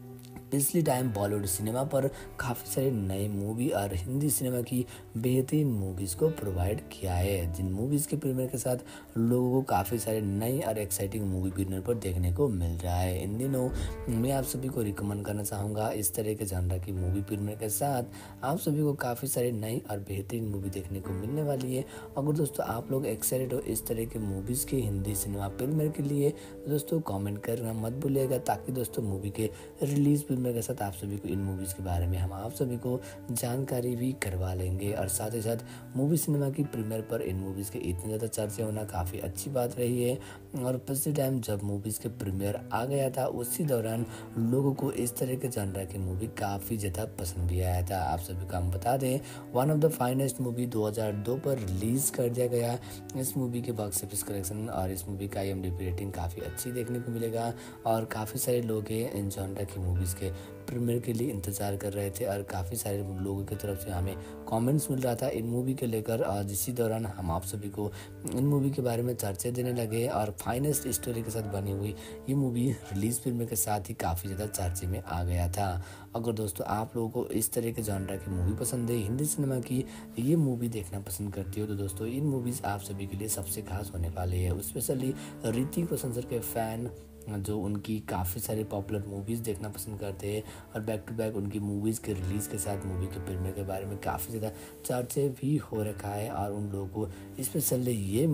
पिछले टाइम बॉलीवुड सिनेमा पर काफ़ी सारे नए मूवी और हिंदी सिनेमा की बेहतरीन मूवीज़ को प्रोवाइड किया है, जिन मूवीज़ के प्रीमियर के साथ लोगों को काफ़ी सारे नई और एक्साइटिंग मूवी प्रीमियर पर देखने को मिल रहा है। इन दिनों मैं आप सभी को रिकमेंड करना चाहूँगा इस तरह के जॉनर की मूवी प्रीमियर के साथ आप सभी को काफ़ी सारी नई और बेहतरीन मूवी देखने को मिलने वाली है। अगर दोस्तों आप लोग एक्साइटेड हो इस तरह के मूवीज़ के हिंदी सिनेमा प्रीमियर के लिए, दोस्तों कमेंट करना मत भूलिएगा, ताकि दोस्तों मूवी के रिलीज के साथ आप सभी को इन मूवीज़ के बारे में हम आप सभी को जानकारी भी करवा लेंगे। और साथ ही साथ मूवी सिनेमा की प्रीमियर पर इन मूवीज़ के इतने ज़्यादा चर्चे होना काफ़ी अच्छी बात रही है। और पिछले टाइम जब मूवीज़ के प्रीमियर आ गया था, उसी दौरान लोगों को इस तरह के जॉनर की मूवी काफ़ी ज़्यादा पसंद भी आया था। आप सभी को हम बता दें, one of the finest movie 2002 पर रिलीज़ कर दिया गया। इस मूवी के बॉक्स ऑफिस कलेक्शन और इस मूवी का IMDb रेटिंग काफ़ी अच्छी देखने को मिलेगा, और काफ़ी सारे लोग हैं इन जॉनर की मूवीज़ के प्रीमियर के लिए इंतज़ार कर रहे थे, और काफ़ी सारे लोगों की तरफ से हमें कमेंट्स मिल रहा था इन मूवी के लेकर। और इसी दौरान हम आप सभी को इन मूवी के बारे में चर्चा देने लगे, और फाइनेस्ट स्टोरी के साथ बनी हुई ये मूवी रिलीज प्रीमियर के साथ ही काफ़ी ज़्यादा चर्चे में आ गया था। अगर दोस्तों आप लोगों को इस तरह के जॉनर की मूवी पसंद है, हिंदी सिनेमा की ये मूवी देखना पसंद करती हो, तो दोस्तों इन मूवीज़ आप सभी के लिए सबसे खास होने वाली है। स्पेशली ऋतिक रोशन सर के फ़ैन जो उनकी काफ़ी सारी पॉपुलर मूवीज़ देखना पसंद करते हैं और बैक टू बैक उनकी मूवीज़ के रिलीज़ के साथ मूवी के प्रीमियर के बारे में काफ़ी ज़्यादा चर्चे भी हो रखा है। और उन लोगों को स्पेशली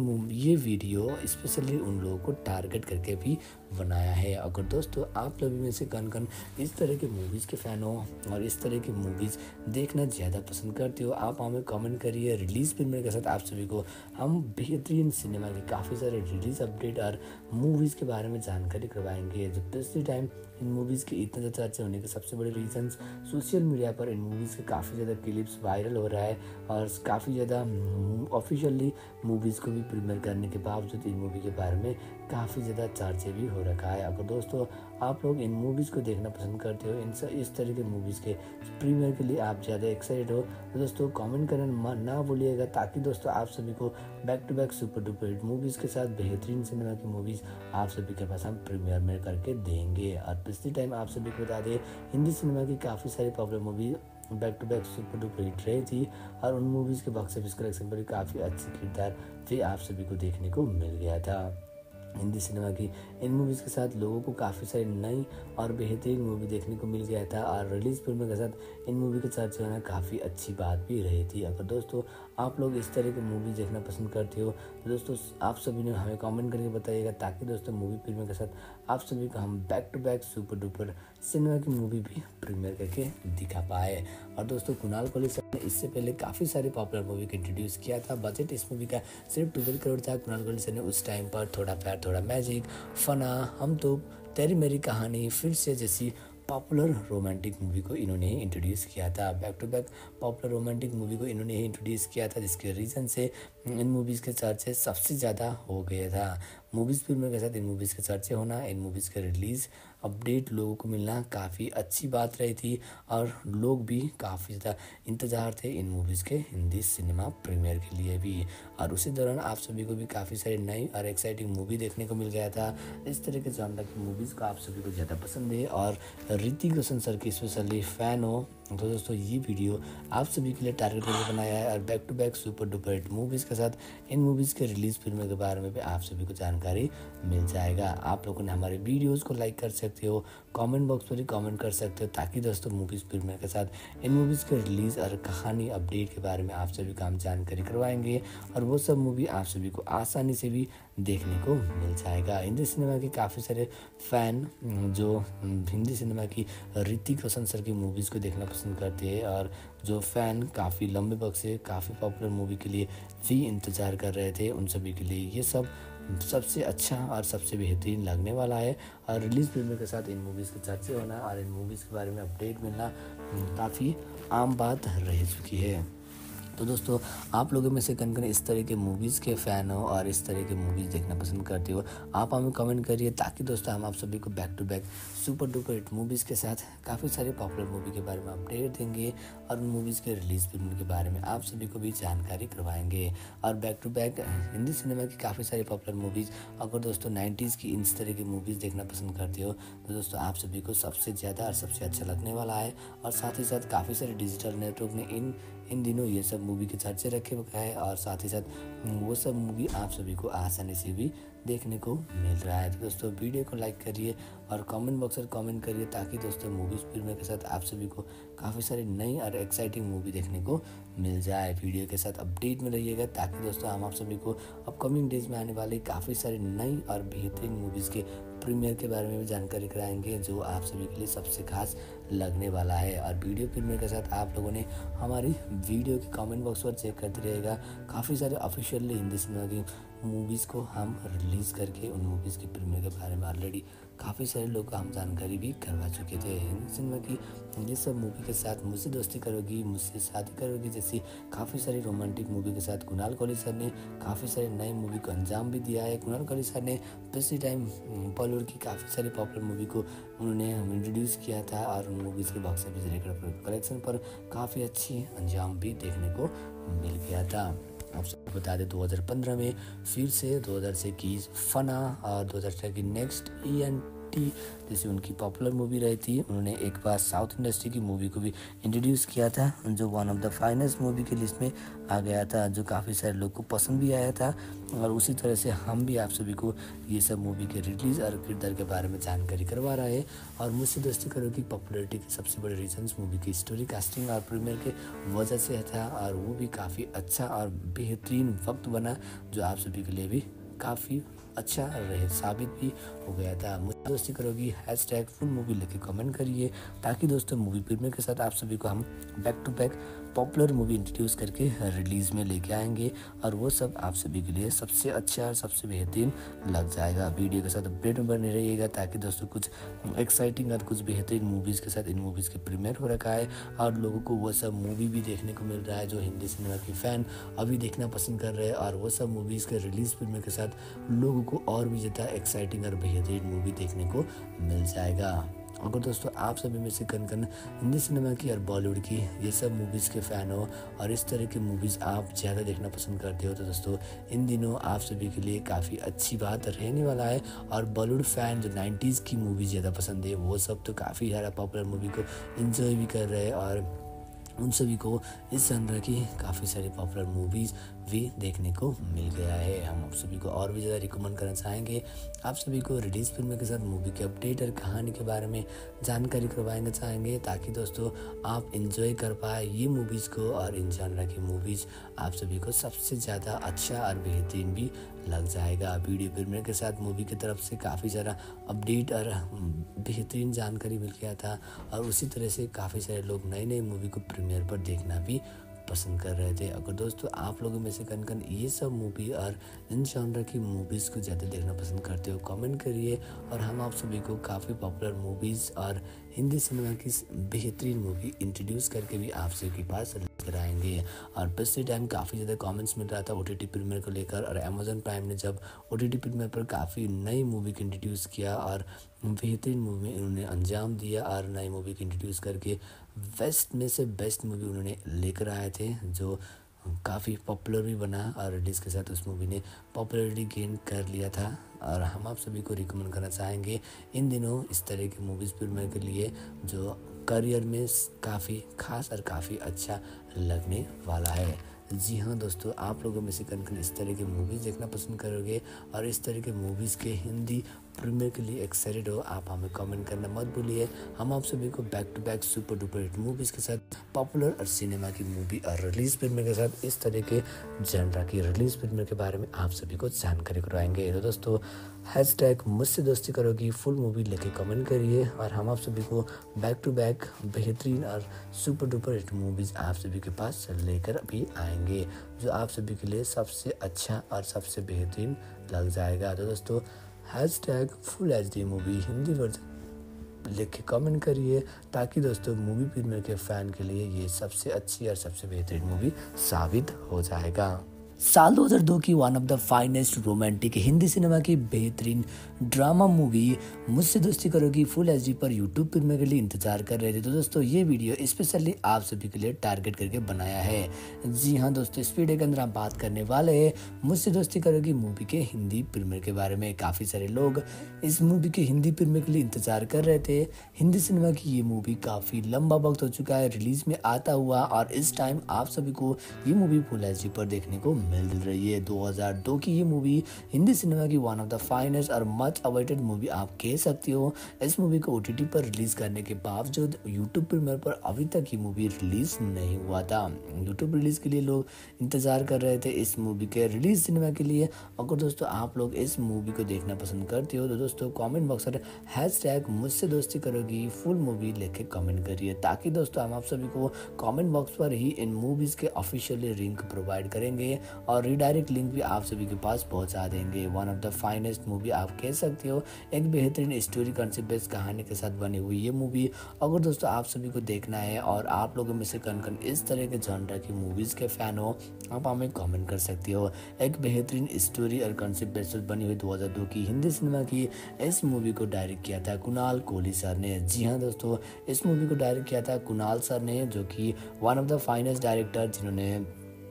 ये वीडियो स्पेशली उन लोगों को टारगेट करके भी बनाया है। अगर दोस्तों आप लोग में से कौन कौन इस तरह के मूवीज़ के फ़ैन हो और इस तरह की मूवीज़ देखना ज़्यादा पसंद करते हो, आप हमें कमेंट करिए। रिलीज़ प्रीमियर के साथ आप सभी को हम बेहतरीन सिनेमा के काफ़ी सारे रिलीज़ अपडेट और मूवीज़ के बारे में जानकारी करवाएंगे। जब पिछले टाइम इन मूवीज़ के इतने ज़्यादा चर्चे होने के सबसे बड़े रीजंस सोशल मीडिया पर इन मूवीज़ के काफ़ी ज़्यादा क्लिप्स वायरल हो रहा है और काफ़ी ज़्यादा ऑफिशियली मूवीज़ को भी प्रीमियर करने के बावजूद इन मूवी के बारे में काफ़ी ज़्यादा चर्चे भी हो रखा है। अगर दोस्तों आप लोग इन मूवीज़ को देखना पसंद करते हो, इस तरह के मूवीज़ के प्रीमियर के लिए आप ज़्यादा एक्साइटेड हो, तो दोस्तों कमेंट करना ना भूलिएगा, ताकि दोस्तों आप सभी को back to back super duper hit movies के साथ बेहतरीन सिनेमा की मूवीज़ आप सभी के पास हम प्रीमियर में करके देंगे। और पिछले टाइम आप सभी को बता दें, हिंदी सिनेमा की काफ़ी सारी popular movie back to back super duper hit रही थी और उन मूवीज़ के बॉक्स ऑफिस कलेक्शन पर काफ़ी अच्छी किरदार भी आप सभी को देखने को मिल गया था। हिंदी सिनेमा की इन मूवीज़ के साथ लोगों को काफ़ी सारी नई और बेहतरीन मूवी देखने को मिल गया था और रिलीज़ फिल्म के साथ इन मूवी के चर्चा होना काफ़ी अच्छी बात भी रही थी। अगर दोस्तों आप लोग इस तरह की मूवी देखना पसंद करते हो, तो दोस्तों आप सभी ने हमें कमेंट करके बताइएगा, ताकि दोस्तों मूवी फिल्म के साथ आप सभी को हम back to back super duper cinema की मूवी भी प्रीमियर करके दिखा पाए। और दोस्तों कुणाल कोहली सर ने इससे पहले काफ़ी सारी पॉपुलर मूवी को इंट्रोड्यूस किया था। बजट इस मूवी का सिर्फ 12 करोड़ था। कुणाल कोहली सर ने उस टाइम पर थोड़ा प्यार थोड़ा मैजिक, फना, हम तो, तेरी मेरी कहानी, फिर से जैसी पॉपुलर रोमांटिक मूवी को इन्होंने ही इंट्रोड्यूस किया था। Back to back popular romantic movie को इन्होंने ही इंट्रोड्यूस किया था, जिसके रीज़न से इन मूवीज़ के चर्चे सबसे ज़्यादा हो गया था। मूवीज़ फिल्मों के साथ इन मूवीज़ के चर्चे होना, इन मूवीज़ के रिलीज़ अपडेट लोगों को मिलना काफ़ी अच्छी बात रही थी और लोग भी काफ़ी ज़्यादा इंतज़ार थे इन मूवीज़ के हिंदी सिनेमा प्रीमियर के लिए भी। और उसी दौरान आप सभी को भी काफ़ी सारी नई और एक्साइटिंग मूवी देखने को मिल गया था। इस तरह के जॉनर की मूवीज़ को आप सभी को ज़्यादा पसंद है और ऋतिक रोशन सर की स्पेशली फ़ैन हो, तो दोस्तों ये वीडियो आप सभी के लिए टारगेट करके बनाया है और back to back super duper hit movies के साथ इन मूवीज़ के रिलीज़ फिल्मों के बारे में भी आप सभी को जानकारी मिल जाएगा। आप लोगों ने हमारे वीडियोस को लाइक कर सकते हो, कमेंट बॉक्स पर ही कमेंट कर सकते हो, ताकि दोस्तों मूवीज़ फिल्मों के साथ इन मूवीज़ के रिलीज़ और कहानी अपडेट के बारे में आप सभी को हम जानकारी करवाएंगे और वो सब मूवी आप सभी को आसानी से भी देखने को मिल जाएगा। हिंदी सिनेमा के काफ़ी सारे फ़ैन जो हिंदी सिनेमा की ऋतिक रोशन सर की मूवीज़ को देखना पसंद करते हैं और जो फ़ैन काफ़ी लंबे वक्त से काफ़ी पॉपुलर मूवी के लिए भी इंतज़ार कर रहे थे, उन सभी के लिए ये सब सबसे अच्छा और सबसे बेहतरीन लगने वाला है। और रिलीज़ फिल्म के साथ इन मूवीज़ के चर्चे होना और इन मूवीज़ के बारे में अपडेट मिलना काफ़ी आम बात रह चुकी है। तो दोस्तों आप लोगों में से कौन इस तरह के मूवीज़ के फ़ैन हो और इस तरह के मूवीज़ देखना पसंद करते हो, आप हमें कमेंट करिए, ताकि दोस्तों हम आप सभी को back to back super duper hit movies के साथ काफ़ी सारे पॉपुलर मूवी के बारे में अपडेट देंगे और उन मूवीज़ के रिलीज़ फिल्म के बारे में आप सभी को भी जानकारी करवाएंगे। और back to back Hindi cinema की काफ़ी सारी पॉपुलर मूवीज़, अगर दोस्तों 90s की इस तरह की मूवीज़ देखना पसंद करते हो, तो दोस्तों आप सभी को सबसे ज़्यादा और सबसे अच्छा लगने वाला है। और साथ ही साथ काफ़ी सारे डिजिटल नेटवर्क ने इन दिनों ये सब मूवी के चर्चे रखे हुए हैं और साथ ही साथ वो सब मूवी आप सभी को आसानी से भी देखने को मिल रहा है। तो दोस्तों वीडियो को लाइक करिए और कमेंट बॉक्स में कमेंट करिए, ताकि दोस्तों मूवीज़ फिल्म के साथ आप सभी को काफ़ी सारी नई और एक्साइटिंग मूवी देखने को मिल जाए। वीडियो के साथ अपडेट में रहिएगा, ताकि दोस्तों हम आप सभी को अपकमिंग डेज में आने वाली काफ़ी सारी नई और बेहतरीन मूवीज़ के प्रीमियर के बारे में भी जानकारी कराएंगे, जो आप सभी के लिए सबसे खास लगने वाला है। और वीडियो प्रीमियर के साथ आप लोगों ने हमारी वीडियो के कमेंट बॉक्स पर चेक करते रहेगा, काफ़ी सारे ऑफिशियली हिंदी सिनेमा की मूवीज़ को हम रिलीज़ करके उन मूवीज़ की प्रीमियर के बारे में ऑलरेडी काफ़ी सारे लोग को हम जानकारी भी करवा चुके थे। हिंदी सिनेमा की ये सब मूवी के साथ मुझसे दोस्ती करोगी, मुझसे शादी करोगी जैसी काफ़ी सारी रोमांटिक मूवी के साथ कुणाल कोहली सर ने काफ़ी सारी नई मूवी को अंजाम भी दिया है। कुणाल कोहली सर ने पिछले टाइम बॉलीवुड की काफ़ी सारी पॉपुलर मूवी को उन्होंने इंट्रोड्यूस किया था और उन मूवीज़ के बॉक्स ऑफिस रिकॉर्ड कलेक्शन पर काफ़ी अच्छी अंजाम भी देखने को मिल गया था। आप सबको बता दें 2015 में फिर से 2021 फना और 2018 की नेक्स्ट ENT 2020 जैसे उनकी पॉपुलर मूवी रही थी, उन्होंने एक बार साउथ इंडस्ट्री की मूवी को भी इंट्रोड्यूस किया था, जो one of the finest movie की लिस्ट में आ गया था, जो काफ़ी सारे लोग को पसंद भी आया था। और उसी तरह से हम भी आप सभी को ये सब मूवी के रिलीज़ और किरदार के बारे में जानकारी करवा रहे हैं। और मुझसे दोस्ती करो की पॉपुलरिटी के सबसे बड़े रीजन्स मूवी की स्टोरी, कास्टिंग और प्रीमियर के वजह से था, और वो भी काफ़ी अच्छा और बेहतरीन वक्त बना, जो आप सभी के लिए भी काफ़ी अच्छा रहे साबित भी हो गया था। Mujhse Dosti Karogi hashtag full movie लेके कमेंट करिए, ताकि दोस्तों मूवी प्रीमियर के साथ आप सभी को हम back to back popular movie introduce करके रिलीज़ में लेके आएंगे, और वो सब आप सभी के लिए सबसे अच्छा और सबसे बेहतरीन लग जाएगा। वीडियो के साथ अपडेट में बने रहिएगा, ताकि दोस्तों कुछ एक्साइटिंग और कुछ बेहतरीन मूवीज़ के साथ इन मूवीज़ के प्रीमियर हो रखा है, और लोगों को वो सब मूवी भी देखने को मिल रहा है जो हिंदी सिनेमा के फ़ैन अभी देखना पसंद कर रहे हैं, और वो सब मूवीज़ के रिलीज़ प्रीमियर के साथ लोगों को और भी ज़्यादा एक्साइटिंग और बेहतरीन मूवी देखने को मिल जाएगा। अगर दोस्तों आप सभी में से कन हिंदी सिनेमा की और बॉलीवुड की ये सब मूवीज़ के फ़ैन हो, और इस तरह की मूवीज़ आप ज़्यादा देखना पसंद करते हो, तो दोस्तों इन दिनों आप सभी के लिए काफ़ी अच्छी बात रहने वाला है। और बॉलीवुड फ़ैन जो 90s की मूवी ज़्यादा पसंद है, वो सब तो काफ़ी ज़्यादा पॉपुलर मूवी को इन्जॉय भी कर रहे हैं, और उन सभी को इस जनर की काफ़ी सारी पॉपुलर मूवीज़ भी देखने को मिल गया है। हम आप सभी को और भी ज़्यादा रिकमेंड करना चाहेंगे, आप सभी को रिलीज़ फिल्म के साथ मूवी के अपडेट और कहानी के बारे में जानकारी करवाना चाहेंगे, ताकि दोस्तों आप इंजॉय कर पाए ये मूवीज़ को, और इन जनर की मूवीज़ आप सभी को सबसे ज़्यादा अच्छा और बेहतरीन भी लग जाएगा। वीडियो प्रीमियर के साथ मूवी की तरफ से काफ़ी सारा अपडेट और बेहतरीन जानकारी मिल गया था, और उसी तरह से काफ़ी सारे लोग नई नई मूवी को प्रीमियर पर देखना भी पसंद कर रहे थे। अगर दोस्तों आप लोगों में से कन ये सब मूवी और इन जॉनर की मूवीज़ को ज़्यादा देखना पसंद करते हो, कमेंट करिए, और हम आप सभी को काफ़ी पॉपुलर मूवीज़ और हिंदी सिनेमा की बेहतरीन मूवी इंट्रोड्यूस करके भी आप सभी के पास लेकर आएंगे। और पिछले टाइम काफ़ी ज़्यादा कमेंट्स मिल रहा था OTT प्रीमियर को लेकर, और अमेजन प्राइम ने जब OTT प्रीमियर पर काफ़ी नई मूवी को इंट्रोड्यूस किया और बेहतरीन मूवी उन्होंने अंजाम दिया, और नई मूवी को इंट्रोड्यूस करके बेस्ट में से बेस्ट मूवी उन्होंने लेकर आए थे, जो काफ़ी पॉपुलर भी बना, और रिलीज़ के साथ उस मूवी ने पॉपुलरिटी गेन कर लिया था। और हम आप सभी को रिकमेंड करना चाहेंगे इन दिनों इस तरह की मूवीज़ प्रीमियर के लिए, जो करियर में काफ़ी खास और काफ़ी अच्छा लगने वाला है। जी हाँ दोस्तों, आप लोगों में से कन इस तरह की मूवीज़ देखना पसंद करोगे, और इस तरह के मूवीज़ के हिंदी प्रीमियर के लिए एक्साइटेड हो, आप हमें कमेंट करना मत भूलिए। हम आप सभी को back to back super duper hit movies के साथ पॉपुलर और सिनेमा की मूवी और रिलीज़ प्रीमियर के साथ इस तरह के जनरा की रिलीज़ प्रीमियर के बारे में आप सभी को जानकारी करवाएंगे। तो दोस्तों हैशटैग मुझसे दोस्ती करोगी फुल मूवी लेके कमेंट करिए, और हम आप सभी को बैक टू बैक बेहतरीन और सुपर डुपर हिट मूवीज़ आप सभी के पास लेकर भी आएंगे, जो आप सभी के लिए सबसे अच्छा और सबसे बेहतरीन लग जाएगा। तो दोस्तों hashtag full HD movie Hindi version लिख के कमेंट करिए, ताकि दोस्तों मूवी प्रीमियर के फ़ैन के लिए ये सबसे अच्छी और सबसे बेहतरीन मूवी साबित हो जाएगा। साल 2002 की one of the finest romantic Hindi cinema की बेहतरीन drama movie Mujhse Dosti Karogi full HD पर यूट्यूब प्रीमियर के लिए इंतजार कर रहे थे। तो दोस्तों ये वीडियो स्पेशली आप सभी के लिए टारगेट करके बनाया है। जी हाँ दोस्तों, इस वीडियो के अंदर हम बात करने वाले हैं मुझसे दोस्ती करोगी मूवी के हिंदी प्रीमियर के बारे में। काफ़ी सारे लोग इस मूवी के हिंदी प्रीमियर के लिए इंतजार कर रहे थे। हिंदी सिनेमा की ये मूवी काफ़ी लंबा वक्त हो चुका है रिलीज में आता हुआ, और इस टाइम आप सभी को ये मूवी फुल HD पर देखने को मिल रही है। 2002 की ये मूवी हिंदी सिनेमा की वन ऑफ द फाइनेस्ट और मच अवेटेड मूवी आप कह सकते हो। इस मूवी को OTT पर रिलीज करने के बावजूद यूट्यूब प्रीमियर पर अभी तक ये मूवी रिलीज नहीं हुआ था। यूट्यूब रिलीज के लिए लोग इंतजार कर रहे थे इस मूवी के रिलीज सिनेमा के लिए। अगर दोस्तों आप लोग इस मूवी को देखना पसंद करते हो, तो दोस्तों कमेंट बॉक्स में हैशटैग मुझसे दोस्ती करोगी फुल मूवी लेके कमेंट करिए, ताकि दोस्तों हम आप सभी को कमेंट बॉक्स पर ही इन मूवीज के ऑफिशियली लिंक प्रोवाइड करेंगे, और रीडायरेक्ट लिंक भी आप सभी के पास पहुंचा देंगे। One of the finest movie आप कह सकते हो, एक बेहतरीन स्टोरी कॉन्सेप्ट बेस्ड कहानी के साथ बनी हुई ये मूवी अगर दोस्तों आप सभी को देखना है, और आप लोगों में से कन इस तरह के जॉनर की मूवीज़ के फ़ैन हो, आप हमें कमेंट कर सकते हो। एक बेहतरीन स्टोरी और कॉन्सेप्ट बेस्ड बनी हुई 2002 की हिंदी सिनेमा की इस मूवी को डायरेक्ट किया था कुणाल कोहली सर ने। जी हाँ दोस्तों, इस मूवी को डायरेक्ट किया था कुणाल सर ने, जो कि one of the finest director जिन्होंने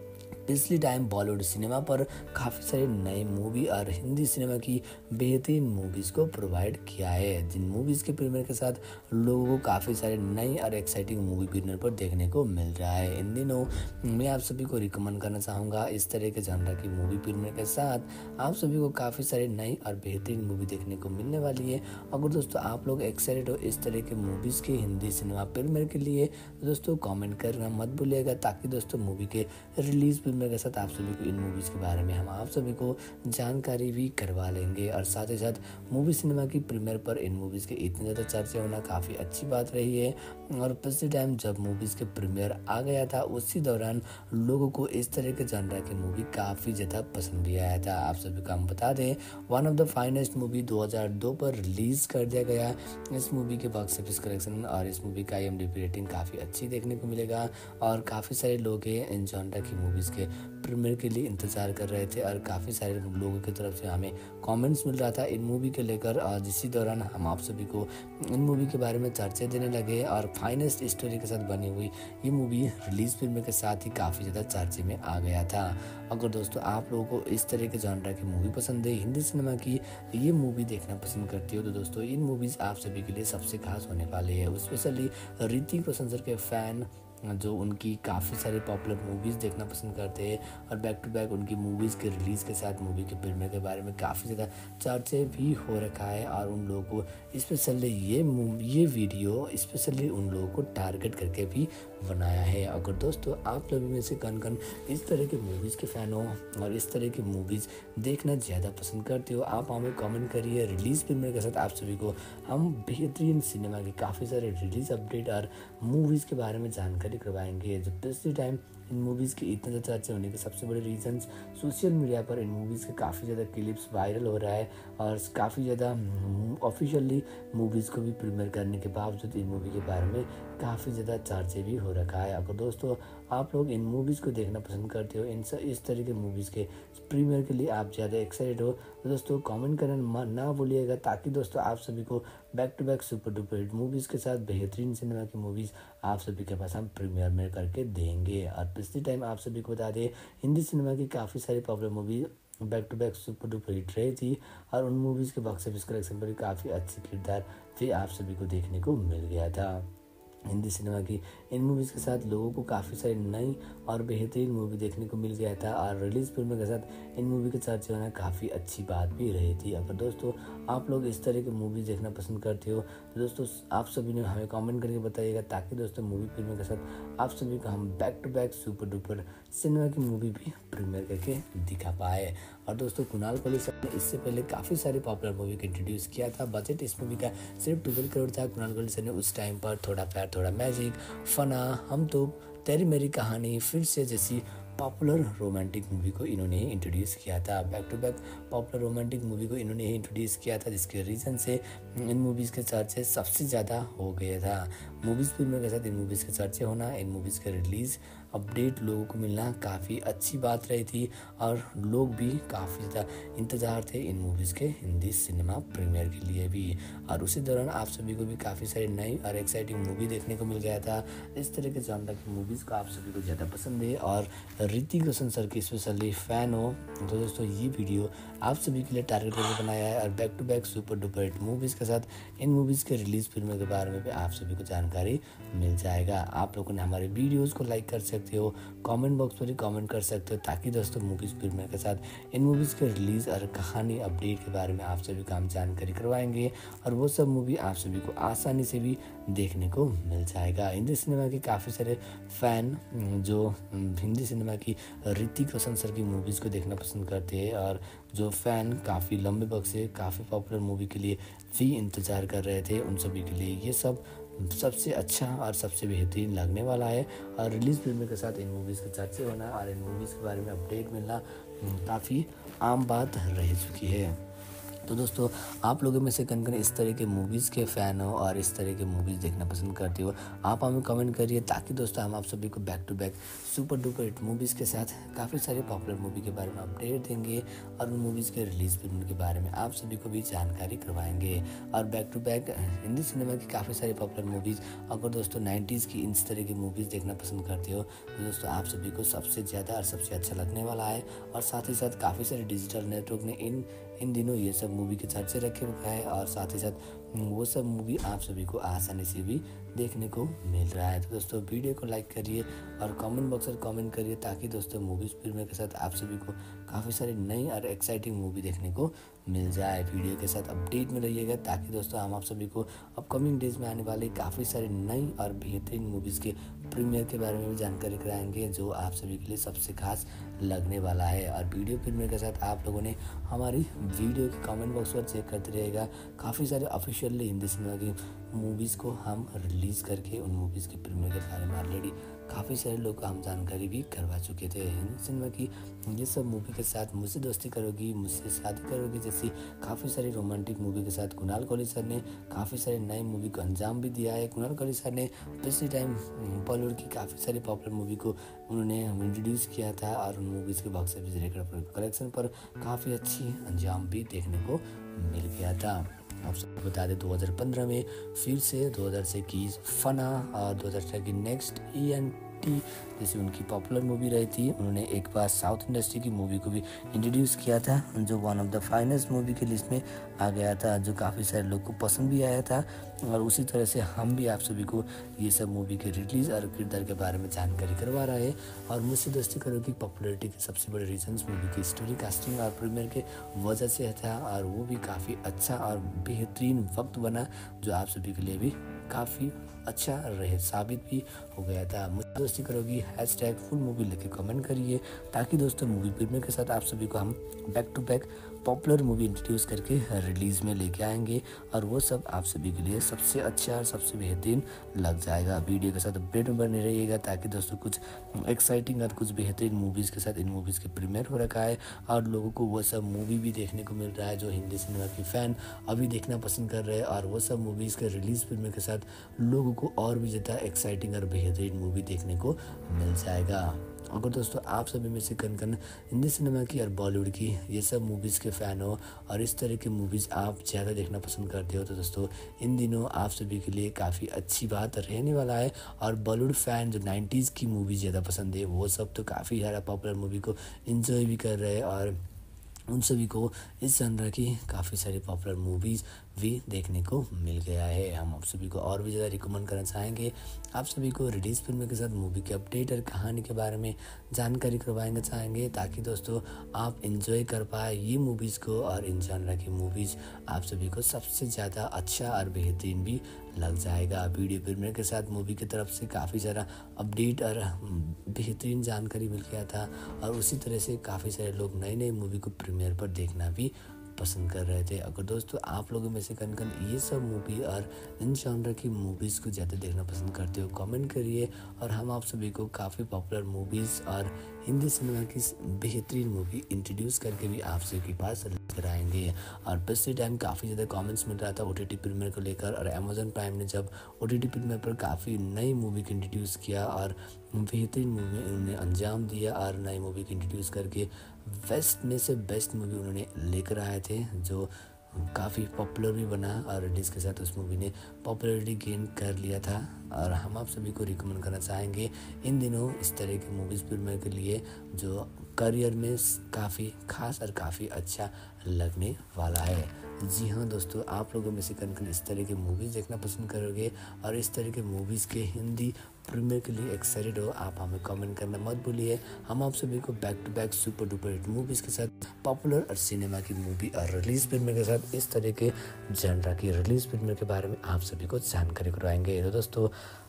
पिछली टाइम बॉलीवुड सिनेमा पर काफ़ी सारे नए मूवी और हिंदी सिनेमा की बेहतरीन मूवीज़ को प्रोवाइड किया है, जिन मूवीज़ के प्रीमियर के साथ लोगों को काफ़ी सारे नई और एक्साइटिंग मूवी प्रीमियर पर देखने को मिल रहा है। इन दिनों मैं आप सभी को रिकमेंड करना चाहूँगा इस तरह के जॉनर की मूवी प्रीमियर के साथ आप सभी को काफ़ी सारी नई और बेहतरीन मूवी देखने को मिलने वाली है। अगर दोस्तों आप लोग एक्साइटेड हो इस तरह के मूवीज़ के हिंदी सिनेमा प्रीमियर के लिए तो दोस्तों कमेंट करना मत भूलिएगा, ताकि दोस्तों मूवी के रिलीज प्रीमियर के साथ आप सभी को इन मूवीज़ के बारे में हम आप सभी को जानकारी भी करवा लेंगे। और साथ ही साथ मूवी सिनेमा की प्रीमियर पर इन मूवीज़ के इतने ज़्यादा चर्चा होना काफ़ी अच्छी बात रही है। और पिछले टाइम जब मूवीज़ के प्रीमियर आ गया था उसी दौरान लोगों को इस तरह के जॉनर की मूवी काफ़ी ज़्यादा पसंद भी आया था। आप सभी को हम बता दें one of the finest movie 2002 पर रिलीज़ कर दिया गया। इस मूवी के बॉक्स ऑफिस कलेक्शन और इस मूवी का IMDb रेटिंग काफ़ी अच्छी देखने को मिलेगा और काफ़ी सारे लोग इन जॉनर की मूवीज़ के प्रीमियर के लिए इंतज़ार कर रहे थे और काफ़ी सारे लोगों की तरफ से हमें कमेंट्स मिल रहा था इन मूवी के लेकर। और इसी दौरान हम आप सभी को इन मूवी के बारे में चर्चा देने लगे और फाइनेस्ट स्टोरी के साथ बनी हुई ये मूवी रिलीज प्रीमियर के साथ ही काफ़ी ज़्यादा चर्चे में आ गया था। अगर दोस्तों आप लोगों को इस तरह के जॉनर की मूवी पसंद है, हिंदी सिनेमा की ये मूवी देखना पसंद करती हो, तो दोस्तों इन मूवीज़ आप सभी के लिए सबसे खास होने वाली है। स्पेशली ऋतिक रोशन सर के फ़ैन जो उनकी काफ़ी सारी पॉपुलर मूवीज़ देखना पसंद करते हैं और बैक टू बैक उनकी मूवीज़ के रिलीज़ के साथ मूवी के प्रीमियर के बारे में काफ़ी ज़्यादा चर्चे भी हो रखा है। और उन लोगों को स्पेशली ये वीडियो स्पेशली उन लोगों को टारगेट करके भी बनाया है। अगर दोस्तों आप लोगों में से कौन इस तरह के मूवीज़ के फ़ैन हो और इस तरह की मूवीज़ देखना ज़्यादा पसंद करते हो, आप हमें कमेंट करिए। रिलीज़ प्रीमियर के साथ आप सभी को हम बेहतरीन सिनेमा के काफ़ी सारे रिलीज़ अपडेट और मूवीज़ के बारे में जानकारी करवाएंगे। जो पिछले टाइम इन मूवीज़ के इतने ज़्यादा चर्चे होने के सबसे बड़े रीजंस सोशल मीडिया पर इन मूवीज़ के काफ़ी ज़्यादा क्लिप्स वायरल हो रहा है और काफ़ी ज़्यादा ऑफिशियली मूवीज़ को भी प्रीमियर करने के बावजूद इन मूवी के बारे में काफ़ी ज़्यादा चर्चे भी हो रखा है। अगर दोस्तों आप लोग इन मूवीज़ को देखना पसंद करते हो, इस तरह के मूवीज़ के प्रीमियर के लिए आप ज़्यादा एक्साइटेड हो, तो दोस्तों कमेंट करना ना भूलिएगा, ताकि दोस्तों आप सभी को back to back super duper hit movies के साथ बेहतरीन सिनेमा की मूवीज़ आप सभी के पास हम प्रीमियर में करके देंगे। और पिछले टाइम आप सभी को बता दें हिंदी सिनेमा की काफ़ी सारी popular movie back to back super duper hit रही थी और उन मूवीज़ के बॉक्स ऑफिस कलेक्शन पर भी काफ़ी अच्छी किरदार भी आप सभी को देखने को मिल गया था। हिंदी सिनेमा की इन मूवीज़ के साथ लोगों को काफ़ी सारी नई और बेहतरीन मूवी देखने को मिल गया था और रिलीज फिल्म के साथ इन मूवी के चर्चे होना काफ़ी अच्छी बात भी रही थी। अगर दोस्तों आप लोग इस तरह की मूवी देखना पसंद करते हो तो दोस्तों आप सभी ने हमें कमेंट करके बताइएगा, ताकि दोस्तों मूवी फिल्म के साथ आप सभी को हम back to back super duper cinema की मूवी भी प्रीमियर करके दिखा पाए। और दोस्तों कुणाल कोहली सर ने इससे पहले काफ़ी सारी पॉपुलर मूवी को इंट्रोड्यूस किया था। बजट इस मूवी का सिर्फ 12 करोड़ था। कुणाल कोहली सर ने उस टाइम पर थोड़ा प्यार थोड़ा मैजिक, फना, हम तो, तेरी मेरी कहानी, फिर से जैसी पॉपुलर रोमांटिक मूवी को इन्होंने ही इंट्रोड्यूस किया था। Back to back popular romantic movie को इन्होंने ही इंट्रोड्यूस किया था, जिसके रीज़न से इन मूवीज़ के चर्चे सबसे ज़्यादा हो गया था। मूवीज़ फिल्मों के साथ इन मूवीज़ के चर्चे होना, इन मूवीज़ के रिलीज़ अपडेट लोगों को मिलना काफ़ी अच्छी बात रही थी और लोग भी काफ़ी ज़्यादा इंतज़ार थे इन मूवीज़ के हिंदी सिनेमा प्रीमियर के लिए भी। और उसी दौरान आप सभी को भी काफ़ी सारी नई और एक्साइटिंग मूवी देखने को मिल गया था। इस तरह के जॉनर की मूवीज़ को आप सभी को ज़्यादा पसंद है और ऋतिक रोशन सर की स्पेशली फ़ैन हो तो दोस्तों ये वीडियो आप सभी के लिए टारगेट करके बनाया है और back to back super duper hit movies के साथ इन मूवीज़ के रिलीज़ फिल्मों के बारे में भी आप सभी को जानकारी मिल जाएगा। आप लोगों ने हमारे वीडियोज़ को लाइक कर सकते हो, कमेंट बॉक्स पर ही कमेंट कर सकते हो, ताकि दोस्तों मूवीज़ फिल्मों के साथ इन मूवीज़ के रिलीज़ और कहानी अपडेट के बारे में आप सभी को हम जानकारी करवाएंगे और वो सब मूवी आप सभी को आसानी से भी देखने को मिल जाएगा। हिंदी सिनेमा के काफ़ी सारे फ़ैन जो हिंदी सिनेमा की ऋतिक रोशन सर की मूवीज़ को देखना पसंद करते हैं और जो फ़ैन काफ़ी लंबे वक्त से काफ़ी पॉपुलर मूवी के लिए भी इंतज़ार कर रहे थे, उन सभी के लिए ये सब सबसे अच्छा और सबसे बेहतरीन लगने वाला है। और रिलीज़ फिल्म के साथ इन मूवीज़ के चर्चे होना और इन मूवीज़ के बारे में अपडेट मिलना काफ़ी आम बात रह चुकी है। तो दोस्तों आप लोगों में से कौन-कौन इस तरह के मूवीज़ के फ़ैन हो और इस तरह के मूवीज़ देखना पसंद करते हो, आप हमें कमेंट करिए, ताकि दोस्तों हम आप सभी को back to back super duper hit movies के साथ काफ़ी सारे पॉपुलर मूवी के बारे में अपडेट देंगे और उन मूवीज़ के रिलीज़ फिल्म के बारे में आप सभी को भी जानकारी करवाएंगे। और back to back Hindi cinema की काफ़ी सारी पॉपुलर मूवीज़, अगर दोस्तों 90s की इस तरह की मूवीज़ देखना पसंद करते हो तो दोस्तों आप सभी को सबसे ज़्यादा और सबसे अच्छा लगने वाला है। और साथ ही साथ काफ़ी सारे डिजिटल नेटवर्क ने इन दिनों ये सब मूवी के चर्चे रखे हुए है और साथ ही साथ वो सब मूवी आप सभी को आसानी से भी देखने को मिल रहा है। तो दोस्तों वीडियो को लाइक करिए और कमेंट बॉक्स में कमेंट करिए, ताकि दोस्तों मूवीज़ फिल्म के साथ आप सभी को काफ़ी सारी नई और एक्साइटिंग मूवी देखने को मिल जाए। वीडियो के साथ अपडेट में रहिएगा, ताकि दोस्तों हम आप सभी को अपकमिंग डेज में आने वाली काफ़ी सारी नई और बेहतरीन मूवीज़ के प्रीमियर के बारे में भी जानकारी कराएंगे, जो आप सभी के लिए सबसे खास लगने वाला है। और वीडियो प्रीमियर के साथ आप लोगों ने हमारी वीडियो के कमेंट बॉक्स पर चेक करते रहेगा, काफ़ी सारे ऑफिशियली हिंदी सिनेमा की मूवीज़ को हम रिलीज़ करके उन मूवीज़ के प्रीमियर के बारे में ऑलरेडी काफ़ी सारे लोग को हम जानकारी भी करवा चुके थे। हिंदी सिनेमा की ये सब मूवी के साथ मुझसे दोस्ती करोगी, मुझसे शादी करोगी जैसी काफ़ी सारी रोमांटिक मूवी के साथ कुणाल कोहली सर ने काफ़ी सारे नए मूवी को अंजाम भी दिया है। कुणाल कोहली सर ने पिछले टाइम बॉलीवुड की काफ़ी सारी पॉपुलर मूवी को उन्होंने इंट्रोड्यूस किया था और उन मूवीज़ के बॉक्स ऑफिस रिकॉर्ड पर कलेक्शन पर काफ़ी अच्छी अंजाम भी देखने को मिल गया था। आप सबको बता दें 2015 में फिर से 2021 फना और 2018 की नेक्स्ट ENT जैसी उनकी पॉपुलर मूवी रही थी। उन्होंने एक बार साउथ इंडस्ट्री की मूवी को भी इंट्रोड्यूस किया था, जो one of the finest movie की लिस्ट में आ गया था, जो काफ़ी सारे लोग को पसंद भी आया था। और उसी तरह से हम भी आप सभी को ये सब मूवी के रिलीज़ और किरदार के बारे में जानकारी करवा रहे हैं। और मुझसे दोस्ती करो की पॉपुलैरिटी के सबसे बड़े रीजंस मूवी की स्टोरी, कास्टिंग और प्रीमियर के वजह से था, और वो भी काफ़ी अच्छा और बेहतरीन वक्त बना, जो आप सभी के लिए भी काफ़ी अच्छा रहे साबित भी हो गया था। मुझसे दोस्ती करोगी #फुल मूवी लेके कमेंट करिए, ताकि दोस्तों मूवी प्रीमियर के साथ आप सभी को हम back to back popular movie introduce करके रिलीज़ में लेके आएंगे, और वो सब आप सभी के लिए सबसे अच्छा और सबसे बेहतरीन लग जाएगा। वीडियो के साथ अपडेट में बने रहिएगा, ताकि दोस्तों कुछ एक्साइटिंग और कुछ बेहतरीन मूवीज़ के साथ इन मूवीज़ के प्रीमियर हो रखा है, और लोगों को वो सब मूवी भी देखने को मिल रहा है जो हिंदी सिनेमा की फ़ैन अभी देखना पसंद कर रहे हैं। और वो सब मूवीज़ के रिलीज़ फिल्म के साथ लोगों को और भी ज़्यादा एक्साइटिंग और बेहतरीन मूवी देखने को मिल जाएगा। अगर दोस्तों आप सभी में से कन हिंदी सिनेमा की और बॉलीवुड की ये सब मूवीज़ के फ़ैन हो और इस तरह की मूवीज़ आप ज़्यादा देखना पसंद करते हो, तो दोस्तों इन दिनों आप सभी के लिए काफ़ी अच्छी बात रहने वाला है। और बॉलीवुड फ़ैन जो 90s की मूवी ज़्यादा पसंद है, वो सब तो काफ़ी ज़्यादा पॉपुलर मूवी को इन्जॉय भी कर रहे हैं, और उन सभी को इस जनर की काफ़ी सारी पॉपुलर मूवीज़ भी देखने को मिल गया है। हम आप सभी को और भी ज़्यादा रिकमेंड करना चाहेंगे, आप सभी को रिलीज़ फिल्म के साथ मूवी के अपडेट और कहानी के बारे में जानकारी करवाएंगे चाहेंगे, ताकि दोस्तों आप इंजॉय कर पाए ये मूवीज़ को, और इन जनर की मूवीज़ आप सभी को सबसे ज़्यादा अच्छा और बेहतरीन भी लग जाएगा। वीडियो प्रीमियर के साथ मूवी की तरफ से काफ़ी सारा अपडेट और बेहतरीन जानकारी मिल गया था, और उसी तरह से काफ़ी सारे लोग नई नई मूवी को प्रीमियर पर देखना भी पसंद कर रहे थे। अगर दोस्तों आप लोगों में से कन ये सब मूवी और इन जॉनर की मूवीज़ को ज़्यादा देखना पसंद करते हो, कमेंट करिए, और हम आप सभी को काफ़ी पॉपुलर मूवीज़ और हिंदी सिनेमा की बेहतरीन मूवी इंट्रोड्यूस करके भी आप सभी के पास कराएंगे। और पिछले टाइम काफ़ी ज़्यादा कमेंट्स मिल रहा था OTT प्रीमियर को लेकर, और अमेजन प्राइम ने जब OTT प्रीमियर पर काफ़ी नई मूवी को इंट्रोड्यूस किया और बेहतरीन मूवी उन्होंने अंजाम दिया, और नई मूवी को इंट्रोड्यूस करके बेस्ट में से बेस्ट मूवी उन्होंने लेकर आए थे, जो काफ़ी पॉपुलर भी बना, और रिलीज़ के साथ उस मूवी ने पॉपुलैरिटी गेन कर लिया था। और हम आप सभी को रिकमेंड करना चाहेंगे इन दिनों इस तरह की मूवीज़ प्रीमियर के लिए, जो करियर में काफ़ी खास और काफ़ी अच्छा लगने वाला है। जी हाँ दोस्तों, आप लोगों में से कन इस तरह की मूवीज़ देखना पसंद करोगे और इस तरह के मूवीज़ के हिंदी प्रीमियर के लिए एक्साइटेड हो, आप हमें कमेंट करना मत भूलिए। हम आप सभी को back to back super duper hit movies के साथ पॉपुलर और सिनेमा की मूवी और रिलीज़ प्रीमियर के साथ इस तरह के जनरा की रिलीज़ प्रीमियर के बारे में आप सभी को जानकारी करवाएंगे। तो दोस्तों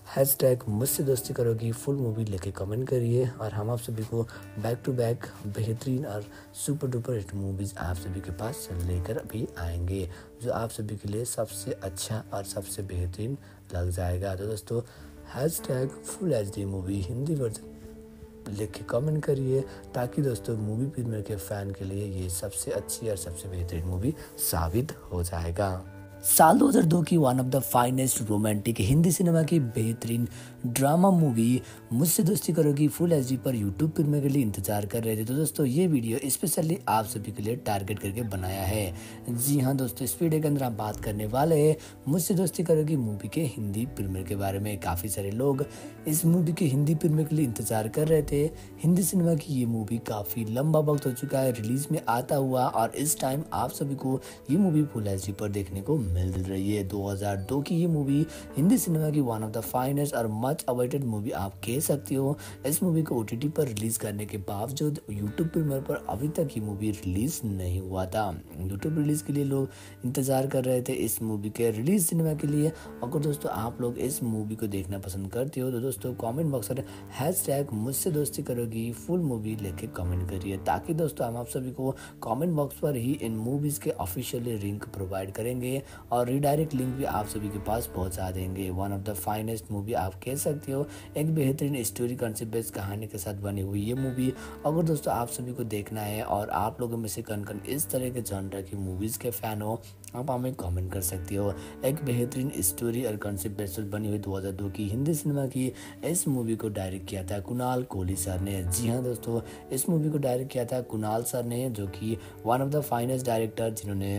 मुझसे दोस्ती करोगी फुल मूवी लेके कमेंट करिए, और हम आप सभी को बैक टू बैक बेहतरीन और सुपर डुपर हिट मूवीज़ आप सभी के पास लेकर भी आएंगे, जो आप सभी के लिए सबसे अच्छा और सबसे बेहतरीन लग जाएगा। तो दोस्तों #full HD movie Hindi version लिख के कमेंट करिए, ताकि दोस्तों मूवी प्रीमियर के फ़ैन के लिए ये सबसे अच्छी और सबसे बेहतरीन मूवी साबित हो जाएगा। साल 2002 की one of the finest romantic Hindi cinema की बेहतरीन drama movie Mujhse Dosti Karogi full HD पर यूट्यूब प्रीमियर के लिए इंतजार कर रहे थे। तो दोस्तों ये वीडियो स्पेशली आप सभी के लिए टारगेट करके बनाया है। जी हाँ दोस्तों, इस वीडियो के अंदर हम बात करने वाले हैं मुझसे दोस्ती करोगी मूवी के हिंदी प्रीमियर के बारे में। काफ़ी सारे लोग इस मूवी के हिंदी प्रीमियर के लिए इंतजार कर रहे थे। हिंदी सिनेमा की ये मूवी काफ़ी लंबा वक्त हो चुका है रिलीज में आता हुआ, और इस टाइम आप सभी को ये मूवी फुल एचडी पर देखने को मिल रही है। 2002 की ये मूवी हिंदी सिनेमा की वन ऑफ द फाइनेस्ट और मच अवेटेड मूवी आप कह सकते हो। इस मूवी को ओटीटी पर रिलीज करने के बावजूद यूट्यूब प्रीमियर पर अभी तक ये मूवी रिलीज नहीं हुआ था। यूट्यूब रिलीज के लिए लोग इंतजार कर रहे थे इस मूवी के रिलीज सिनेमा के लिए। अगर दोस्तों आप लोग इस मूवी को देखना पसंद करते हो तो दोस्तों कमेंट बॉक्स पर हैशटैग मुझसे दोस्ती करोगी फुल मूवी लेके कमेंट करिए, ताकि दोस्तों हम आप सभी को कमेंट बॉक्स पर ही इन मूवीज के ऑफिशियली लिंक प्रोवाइड करेंगे और रीडायरेक्ट लिंक भी आप सभी के पास पहुंचा देंगे। One of the finest movie आप कह सकते हो, एक बेहतरीन स्टोरी कंसेप्ट बेस्ड कहानी के साथ बनी हुई ये मूवी अगर दोस्तों आप सभी को देखना है और आप लोगों में से कौन इस तरह के जॉनर की मूवीज के फैन हो, आप हमें कमेंट कर सकते हो। एक बेहतरीन स्टोरी और कंसेप्ट बेस्ड बनी हुई 2002 की हिंदी सिनेमा की इस मूवी को डायरेक्ट किया था कुणाल कोहली सर ने। जी हाँ दोस्तों, इस मूवी को डायरेक्ट किया था कुणाल सर ने, जो कि one of the finest director जिन्होंने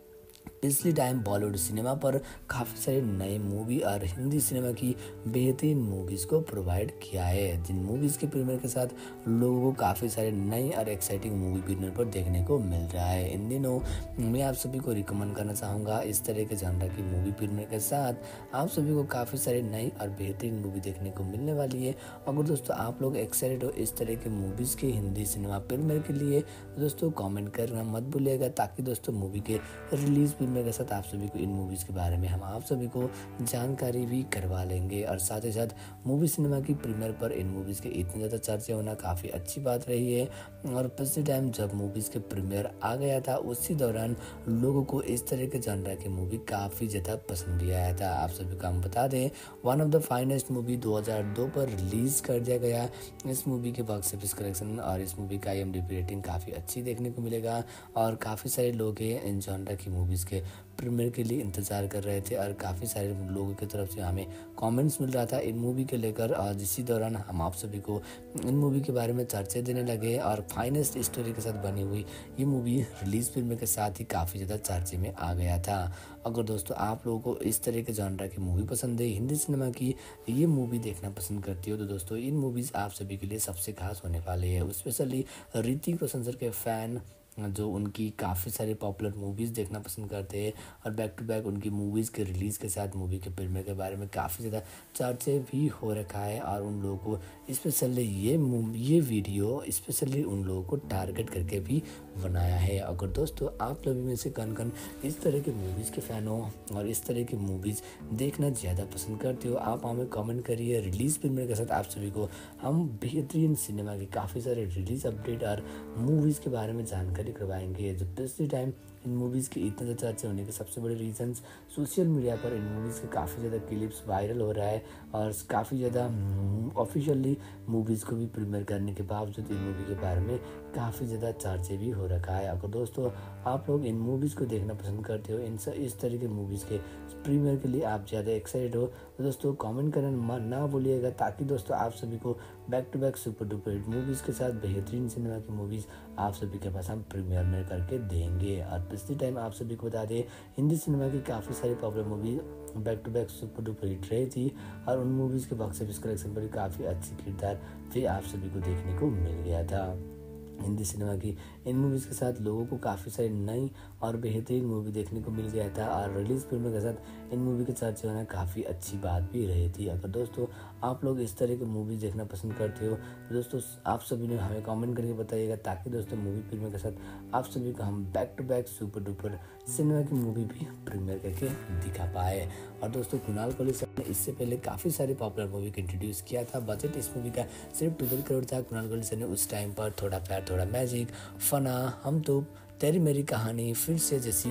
पिछले टाइम बॉलीवुड सिनेमा पर काफ़ी सारे नए मूवी और हिंदी सिनेमा की बेहतरीन मूवीज़ को प्रोवाइड किया है, जिन मूवीज़ के प्रीमियर के साथ लोगों को काफ़ी सारे नए और एक्साइटिंग मूवी प्रीमियर पर देखने को मिल रहा है। इन दिनों मैं आप सभी को रिकमेंड करना चाहूँगा इस तरह के जॉनर की मूवी प्रीमियर के साथ आप सभी को काफ़ी सारे नई और बेहतरीन मूवी देखने को मिलने वाली है। अगर दोस्तों आप लोग एक्साइटेड हो इस तरह के मूवीज़ के हिंदी सिनेमा प्रीमियर के लिए तो दोस्तों कमेंट करना मत भूलिएगा, ताकि दोस्तों मूवी के रिलीज के साथ आप सभी को इन मूवीज़ के बारे में हम आप सभी को जानकारी भी करवा लेंगे। और साथ ही साथ मूवी सिनेमा की प्रीमियर पर इन मूवीज़ के इतने ज़्यादा चर्चे होना काफ़ी अच्छी बात रही है। और पिछले टाइम जब मूवीज़ के प्रीमियर आ गया था उसी दौरान लोगों को इस तरह के जॉनर की मूवी काफ़ी ज़्यादा पसंद भी आया था। आप सभी को हम बता दें one of the finest movie 2002 पर रिलीज़ कर दिया गया। इस मूवी के बॉक्स ऑफिस कलेक्शन और इस मूवी का IMDb रेटिंग काफ़ी अच्छी देखने को मिलेगा, और काफ़ी सारे लोग इन जॉनर की मूवीज़ के प्रीमियर के लिए इंतज़ार कर रहे थे और काफ़ी सारे लोगों की तरफ से हमें कमेंट्स मिल रहा था इन मूवी के लेकर। और इसी दौरान हम आप सभी को इन मूवी के बारे में चर्चे देने लगे, और फाइनेस्ट स्टोरी के साथ बनी हुई ये मूवी रिलीज प्रीमियर के साथ ही काफ़ी ज़्यादा चर्चे में आ गया था। अगर दोस्तों आप लोगों को इस तरह के जॉनर की मूवी पसंद है, हिंदी सिनेमा की ये मूवी देखना पसंद करती हो, तो दोस्तों इन मूवीज़ आप सभी के लिए सबसे खास होने वाली है। स्पेशली ऋतिक रोशन सर के फ़ैन जो उनकी काफ़ी सारी पॉपुलर मूवीज़ देखना पसंद करते हैं, और बैक टू बैक उनकी मूवीज़ के रिलीज़ के साथ मूवी के प्रीमियर के बारे में काफ़ी ज़्यादा चर्चे भी हो रखा है। और उन लोगों को स्पेशली ये वीडियो स्पेशली उन लोगों को टारगेट करके भी बनाया है। अगर दोस्तों आप लोग में से कौन इस तरह के मूवीज़ के फ़ैन हो और इस तरह की मूवीज़ देखना ज़्यादा पसंद करते हो, आप हमें कमेंट करिए। रिलीज़ प्रीमियर के साथ आप सभी को हम बेहतरीन सिनेमा की काफ़ी सारे रिलीज़ अपडेट और मूवीज़ के बारे में जानकारी करवाएंगे। जो पिछले टाइम इन मूवीज़ के इतने ज़्यादा चर्चे होने के सबसे बड़े रीजंस सोशल मीडिया पर इन मूवीज़ के काफ़ी ज़्यादा क्लिप्स वायरल हो रहा है, और काफ़ी ज़्यादा ऑफिशियली मूवीज़ को भी प्रीमियर करने के बावजूद इन मूवी के बारे में काफ़ी ज़्यादा चर्चे भी हो रखा है। अगर दोस्तों आप लोग इन मूवीज़ को देखना पसंद करते हो, इस तरह के मूवीज़ के प्रीमियर के लिए आप ज़्यादा एक्साइटेड हो, तो दोस्तों कमेंट करना ना भूलिएगा, ताकि दोस्तों आप सभी को back to back super duper hit movies के साथ बेहतरीन सिनेमा की मूवीज़ आप सभी के पास हम प्रीमियर में करके देंगे। और पिछले टाइम आप सभी को बता दें हिंदी सिनेमा की काफ़ी सारी popular movie back to back super duper hit रही थी, और उन मूवीज़ के बॉक्स ऑफिस कलेक्शन पर भी काफ़ी अच्छी किरदार भी आप सभी को देखने को मिल गया था। हिंदी सिनेमा की इन मूवीज़ के साथ लोगों को काफ़ी सारी नई और बेहतरीन मूवी देखने को मिल गया था, और रिलीज़ प्रीमियर के साथ इन मूवी के चर्चे होना काफ़ी अच्छी बात भी रही थी। अगर दोस्तों आप लोग इस तरह की मूवीज़ देखना पसंद करते हो तो दोस्तों आप सभी ने हमें कमेंट करके बताइएगा, ताकि दोस्तों मूवी प्रीमियर के साथ आप सभी को हम back to back super duper cinema की मूवी भी प्रीमियर करके दिखा पाए। और दोस्तों कुणाल कोहली सर ने इससे पहले काफ़ी सारी पॉपुलर मूवी को इंट्रोड्यूस किया था। बजट इस मूवी का सिर्फ 12 करोड़ था। कुणाल कोहली सर ने उस टाइम पर थोड़ा प्यार थोड़ा मैजिक, फना, हम तो, तेरी मेरी कहानी, फिर से जैसी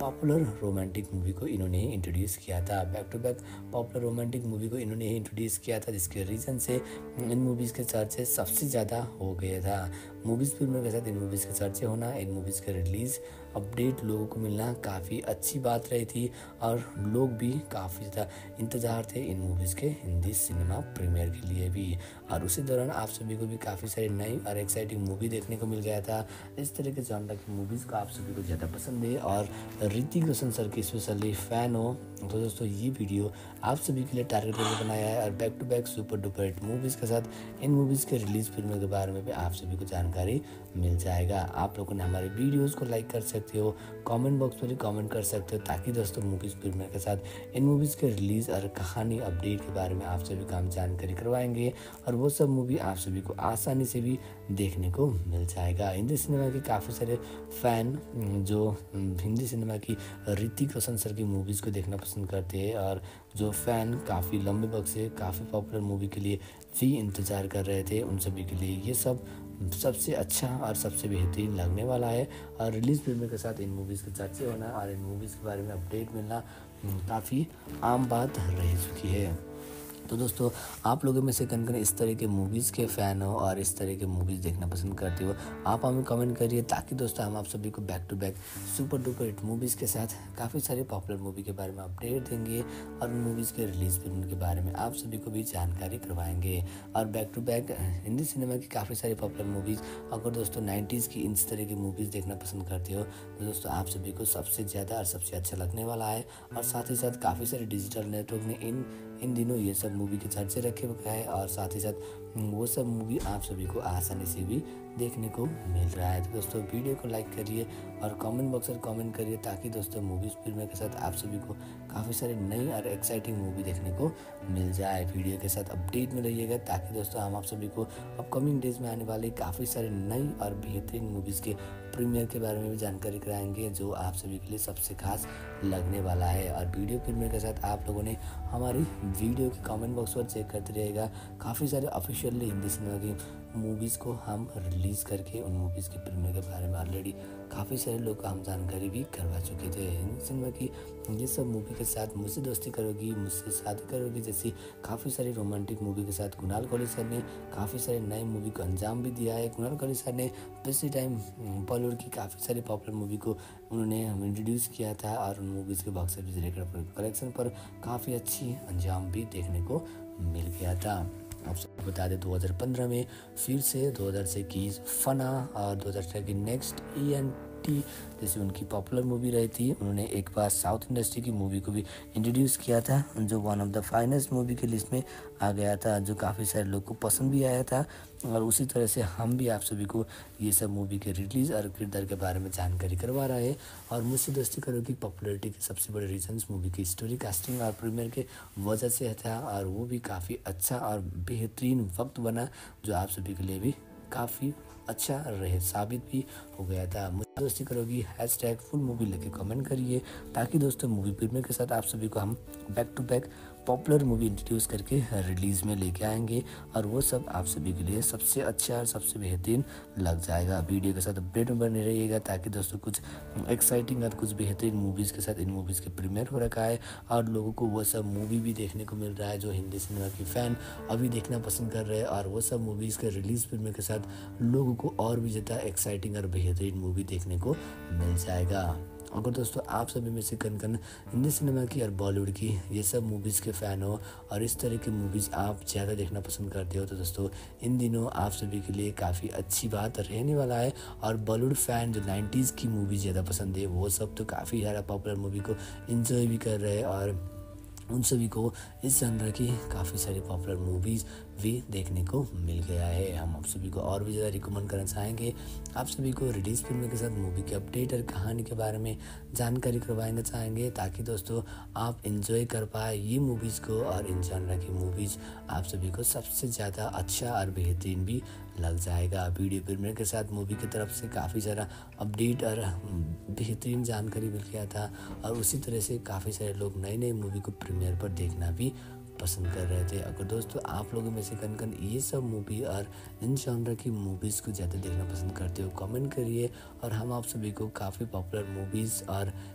पॉपुलर रोमांटिक मूवी को इन्होंने ही इंट्रोड्यूस किया था। Back to back popular romantic movie को इन्होंने ही इंट्रोड्यूस किया था, जिसके रीज़न से इन मूवीज़ के चर्चे सबसे ज़्यादा हो गया था। मूवीज़ फिल्मों के साथ इन मूवीज़ के चर्चे होना, इन मूवीज़ के रिलीज़ अपडेट लोगों को मिलना काफ़ी अच्छी बात रही थी और लोग भी काफ़ी ज़्यादा इंतज़ार थे इन मूवीज़ के हिंदी सिनेमा प्रीमियर के लिए भी। और उसी दौरान आप सभी को भी काफ़ी सारी नई और एक्साइटिंग मूवी देखने को मिल गया था। इस तरह के जॉनर की मूवीज़ को आप सभी को ज़्यादा पसंद है और ऋतिक रोशन सर की स्पेशली फ़ैन हो तो दोस्तों ये वीडियो आप सभी के लिए टारगेट करके बनाया है। और back to back super duper hit movies के साथ इन मूवीज़ के रिलीज़ फिल्मों के बारे में भी आप सभी को जानकारी मिल जाएगा। आप लोगों ने हमारे वीडियोज़ को लाइक कर सकते हो, कमेंट बॉक्स पर भी कमेंट कर सकते हो, ताकि दोस्तों मूवीज़ फिल्मों के साथ इन मूवीज़ के रिलीज़ और कहानी अपडेट के बारे में आप सभी को हम जानकारी करवाएंगे और वो सब मूवी आप सभी को आसानी से भी देखने को मिल जाएगा। हिंदी सिनेमा के काफ़ी सारे फ़ैन जो हिंदी सिनेमा की ऋतिक रोशन सर की मूवीज़ को देखना पसंद करते हैं और जो फ़ैन काफ़ी लंबे वक्त से काफ़ी पॉपुलर मूवी के लिए भी इंतज़ार कर रहे थे, उन सभी के लिए ये सब सबसे अच्छा और सबसे बेहतरीन लगने वाला है। और रिलीज़ फिल्म के साथ इन मूवीज़ के चर्चे होना और इन मूवीज़ के बारे में अपडेट मिलना काफ़ी आम बात रह चुकी है। तो दोस्तों आप लोगों में से कौन इस तरह के मूवीज़ के फ़ैन हो और इस तरह के मूवीज़ देखना पसंद करते हो, आप हमें कमेंट करिए, ताकि दोस्तों हम आप सभी को back to back super duper hit movies के साथ काफ़ी सारे पॉपुलर मूवी के बारे में अपडेट देंगे और उन मूवीज़ के रिलीज़ फिल्म के बारे में आप सभी को भी जानकारी करवाएंगे। और back to back Hindi cinema की काफ़ी सारी पॉपुलर मूवीज़, अगर दोस्तों 90s की इन तरह की मूवीज़ देखना पसंद करते हो तो दोस्तों आप सभी को सबसे ज़्यादा और सबसे अच्छा लगने वाला है। और साथ ही साथ काफ़ी सारे डिजिटल नेटवर्क ने इन दिनों ये सब मूवी के चर्चे रखे हुए है और साथ ही साथ वो सब मूवी आप सभी को आसानी से भी देखने को मिल रहा है। तो दोस्तों वीडियो को लाइक करिए और कमेंट बॉक्स में कमेंट करिए, ताकि दोस्तों मूवीज़ फिल्म के साथ आप सभी को काफ़ी सारी नई और एक्साइटिंग मूवी देखने को मिल जाए। वीडियो के साथ अपडेट में रहिएगा, ताकि दोस्तों हम आप सभी को अपकमिंग डेज में आने वाली काफ़ी सारी नई और बेहतरीन मूवीज़ के प्रीमियर के बारे में भी जानकारी कराएंगे, जो आप सभी के लिए सबसे खास लगने वाला है। और वीडियो प्रीमियर के साथ आप लोगों ने हमारी वीडियो के कमेंट बॉक्स पर चेक करते रहेगा, काफ़ी सारे ऑफिशियली हिंदी सिनेमा की मूवीज़ को हम रिलीज़ करके उन मूवीज़ के प्रीमियर के बारे में ऑलरेडी काफ़ी सारे लोग को हम जानकारी भी करवा चुके थे। हिंदी सिनेमा की ये सब मूवी के साथ मुझसे दोस्ती करोगी, मुझसे शादी करोगी जैसी काफ़ी सारी रोमांटिक मूवी के साथ कुणाल कोहली सर ने काफ़ी सारे नए मूवी को अंजाम भी दिया है। कुणाल कोहली सर ने पिछले टाइम बॉलीवुड की काफ़ी सारी पॉपुलर मूवी को उन्होंने इंट्रोड्यूस किया था और उन मूवीज़ के बॉक्स ऑफिस रिकॉर्ड कलेक्शन पर काफ़ी अच्छी अंजाम भी देखने को मिल गया था। आप सबको बता दें 2015 में फिर से 2021 फना और 2018 की नेक्स्ट ENT जैसे उनकी पॉपुलर मूवी रही थी, उन्होंने एक बार साउथ इंडस्ट्री की मूवी को भी इंट्रोड्यूस किया था, जो one of the finest movie की लिस्ट में आ गया था, जो काफ़ी सारे लोग को पसंद भी आया था। और उसी तरह से हम भी आप सभी को ये सब मूवी के रिलीज़ और किरदार के बारे में जानकारी करवा रहे हैं। और मुझसे दोस्ती करो की पॉपुलैरिटी के सबसे बड़े रीजंस मूवी की स्टोरी, कास्टिंग और प्रीमियर के वजह से था, और वो भी काफ़ी अच्छा और बेहतरीन वक्त बना, जो आप सभी के लिए भी काफ़ी अच्छा रहे साबित भी हो गया था। मुझे दोस्ती करोगी #फुल मूवी लेके कमेंट करिए, ताकि दोस्तों मूवी प्रीमियर के साथ आप सभी को हम back to back popular movie introduce करके रिलीज़ में लेके आएंगे, और वो सब आप सभी के लिए सबसे अच्छा और सबसे बेहतरीन लग जाएगा। वीडियो के साथ अपडेट में बने रहिएगा, ताकि दोस्तों कुछ एक्साइटिंग और कुछ बेहतरीन मूवीज़ के साथ इन मूवीज़ के प्रीमियर हो रखा है और लोगों को वो सब मूवी भी देखने को मिल रहा है जो हिंदी सिनेमा की फ़ैन अभी देखना पसंद कर रहे हैं। और वो सब मूवीज़ के रिलीज़ फिल्म के साथ लोगों को और भी ज़्यादा एक्साइटिंग और बेहतरीन मूवी देखने को मिल जाएगा। अगर दोस्तों आप सभी में से कन हिंदी सिनेमा की और बॉलीवुड की ये सब मूवीज़ के फ़ैन हो और इस तरह की मूवीज़ आप ज़्यादा देखना पसंद करते हो, तो दोस्तों इन दिनों आप सभी के लिए काफ़ी अच्छी बात रहने वाला है। और बॉलीवुड फ़ैन जो 90s की मूवी ज़्यादा पसंद है, वो सब तो काफ़ी ज़्यादा पॉपुलर मूवी को इन्जॉय भी कर रहे हैं, और उन सभी को इस जनर की काफ़ी सारी पॉपुलर मूवीज़ भी देखने को मिल गया है। हम आप सभी को और भी ज़्यादा रिकमेंड करना चाहेंगे, आप सभी को रिलीज़ फिल्म के साथ मूवी के अपडेट और कहानी के बारे में जानकारी करवाएंगे चाहेंगे, ताकि दोस्तों आप इंजॉय कर पाए ये मूवीज़ को, और इन जनर की मूवीज़ आप सभी को सबसे ज़्यादा अच्छा और बेहतरीन भी लग जाएगा। वीडियो प्रीमियर के साथ मूवी की तरफ से काफ़ी सारा अपडेट और बेहतरीन जानकारी मिल गया था, और उसी तरह से काफ़ी सारे लोग नई नई मूवी को प्रीमियर पर देखना भी पसंद कर रहे थे। अगर दोस्तों आप लोगों में से कन ये सब मूवी और इन जॉनर की मूवीज़ को ज़्यादा देखना पसंद करते हो, कमेंट करिए, और हम आप सभी को काफ़ी पॉपुलर मूवीज़ और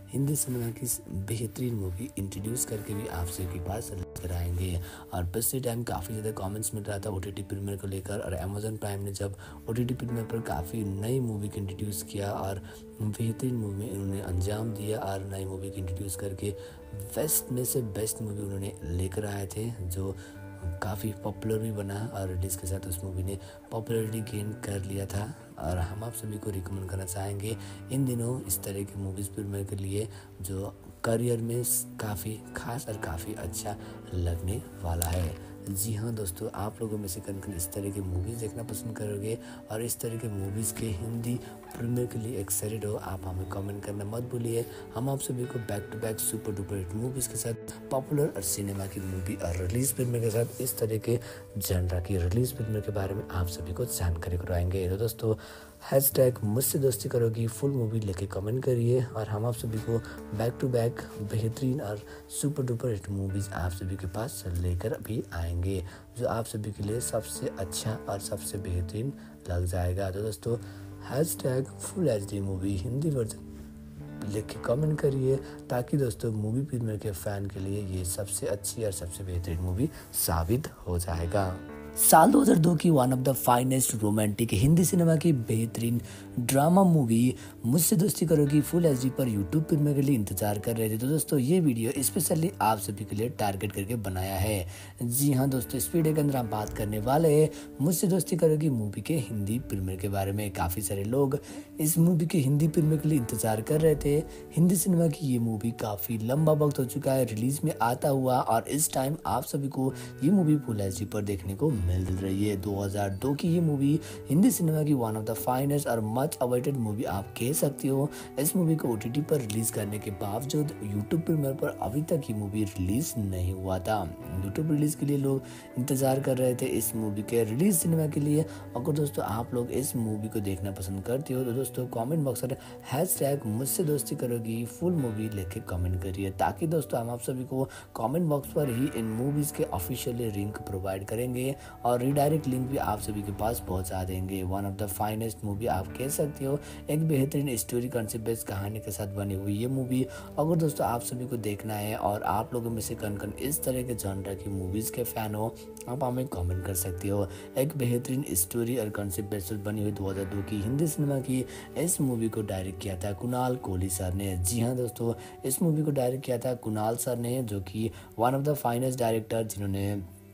हिंदी सिनेमा की बेहतरीन मूवी इंट्रोड्यूस करके भी आप सबके पास लेकर आएंगे। और पिछले टाइम काफ़ी ज़्यादा कमेंट्स मिल रहा था OTT प्रीमियर को लेकर, और अमेजोन प्राइम ने जब OTT प्रीमियर पर काफ़ी नई मूवी को इंट्रोड्यूस किया और बेहतरीन मूवी में उन्होंने अंजाम दिया और नई मूवी को इंट्रोड्यूस करके बेस्ट में से बेस्ट मूवी उन्होंने लेकर आए थे, जो काफ़ी पॉपुलर भी बना और रिलीज़ के साथ उस मूवी ने पॉपुलैरिटी गेन कर लिया था। और हम आप सभी को रिकमेंड करना चाहेंगे इन दिनों इस तरह की मूवीज़ प्रीमियर के लिए, जो करियर में काफ़ी खास और काफ़ी अच्छा लगने वाला है। जी हाँ दोस्तों, आप लोगों में से कौन इस तरह की मूवीज़ देखना पसंद करोगे और इस तरह के मूवीज़ के हिंदी प्रीमियर के लिए एक्साइटेड हो, आप हमें कमेंट करना मत भूलिए। हम आप सभी को back to back super duper hit movies के साथ पॉपुलर और सिनेमा की मूवी और रिलीज प्रीमियर के साथ इस तरह के जनरा की रिलीज प्रीमियर के बारे में आप सभी को जानकारी करवाएंगे। तो दोस्तों, हैशटैग मुझसे दोस्ती करोगी फुल मूवी लेके कमेंट करिए और हम आप सभी को बैक टू बैक बेहतरीन और सुपर डुपर हिट मूवीज़ आप सभी के पास लेकर भी आएंगे, जो आप सभी के लिए सबसे अच्छा और सबसे बेहतरीन लग जाएगा। तो दोस्तों, hashtag full HD movie Hindi version लिख के कमेंट करिए, ताकि दोस्तों मूवी प्रीमियर के फ़ैन के लिए ये सबसे अच्छी और सबसे बेहतरीन मूवी साबित हो जाएगा। साल 2002 की one of the finest romantic Hindi cinema की बेहतरीन drama movie Mujhse Dosti Karogi full HD पर यूट्यूब प्रीमियर के लिए इंतजार कर रहे थे। तो दोस्तों, ये वीडियो स्पेशली आप सभी के लिए टारगेट करके बनाया है। जी हाँ दोस्तों, इस वीडियो के अंदर हम बात करने वाले हैं मुझसे दोस्ती करोगी मूवी के हिंदी प्रीमियर के बारे में। काफ़ी सारे लोग इस मूवी के हिंदी प्रीमियर के लिए इंतजार कर रहे थे। हिंदी सिनेमा की ये मूवी काफ़ी लंबा वक्त हो चुका है रिलीज में आता हुआ, और इस टाइम आप सभी को ये मूवी फुल HD पर देखने को मिल रही है। 2002 की ये मूवी हिंदी सिनेमा की वन ऑफ द फाइनेस्ट और मच अवेटेड मूवी आप कह सकते हो। इस मूवी को OTT पर रिलीज करने के बावजूद यूट्यूब प्रीमियर पर अभी तक ये मूवी रिलीज नहीं हुआ था। यूट्यूब रिलीज के लिए लोग इंतजार कर रहे थे इस मूवी के रिलीज सिनेमा के लिए। अगर दोस्तों आप लोग इस मूवी को देखना पसंद करते हो तो दोस्तों कमेंट बॉक्स में हैशटैग मुझसे दोस्ती करोगी फुल मूवी लेके कमेंट करिए, ताकि दोस्तों हम आप सभी को कमेंट बॉक्स पर ही इन मूवीज के ऑफिशियली लिंक प्रोवाइड करेंगे और रीडायरेक्ट लिंक भी आप सभी के पास पहुंचा देंगे। One of the finest movie आप कह सकते हो, एक बेहतरीन स्टोरी कंसेप्ट बेस्ड कहानी के साथ बनी हुई ये मूवी अगर दोस्तों आप सभी को देखना है और आप लोगों में से कौन इस तरह के जॉनर की मूवीज के फैन हो, आप हमें कमेंट कर सकते हो। एक बेहतरीन स्टोरी और कंसेप्ट बेस्ड बनी हुई 2002 की हिंदी सिनेमा की इस मूवी को डायरेक्ट किया था कुणाल कोहली सर ने। जी हाँ दोस्तों, इस मूवी को डायरेक्ट किया था कुणाल सर ने, जो कि one of the finest director जिन्होंने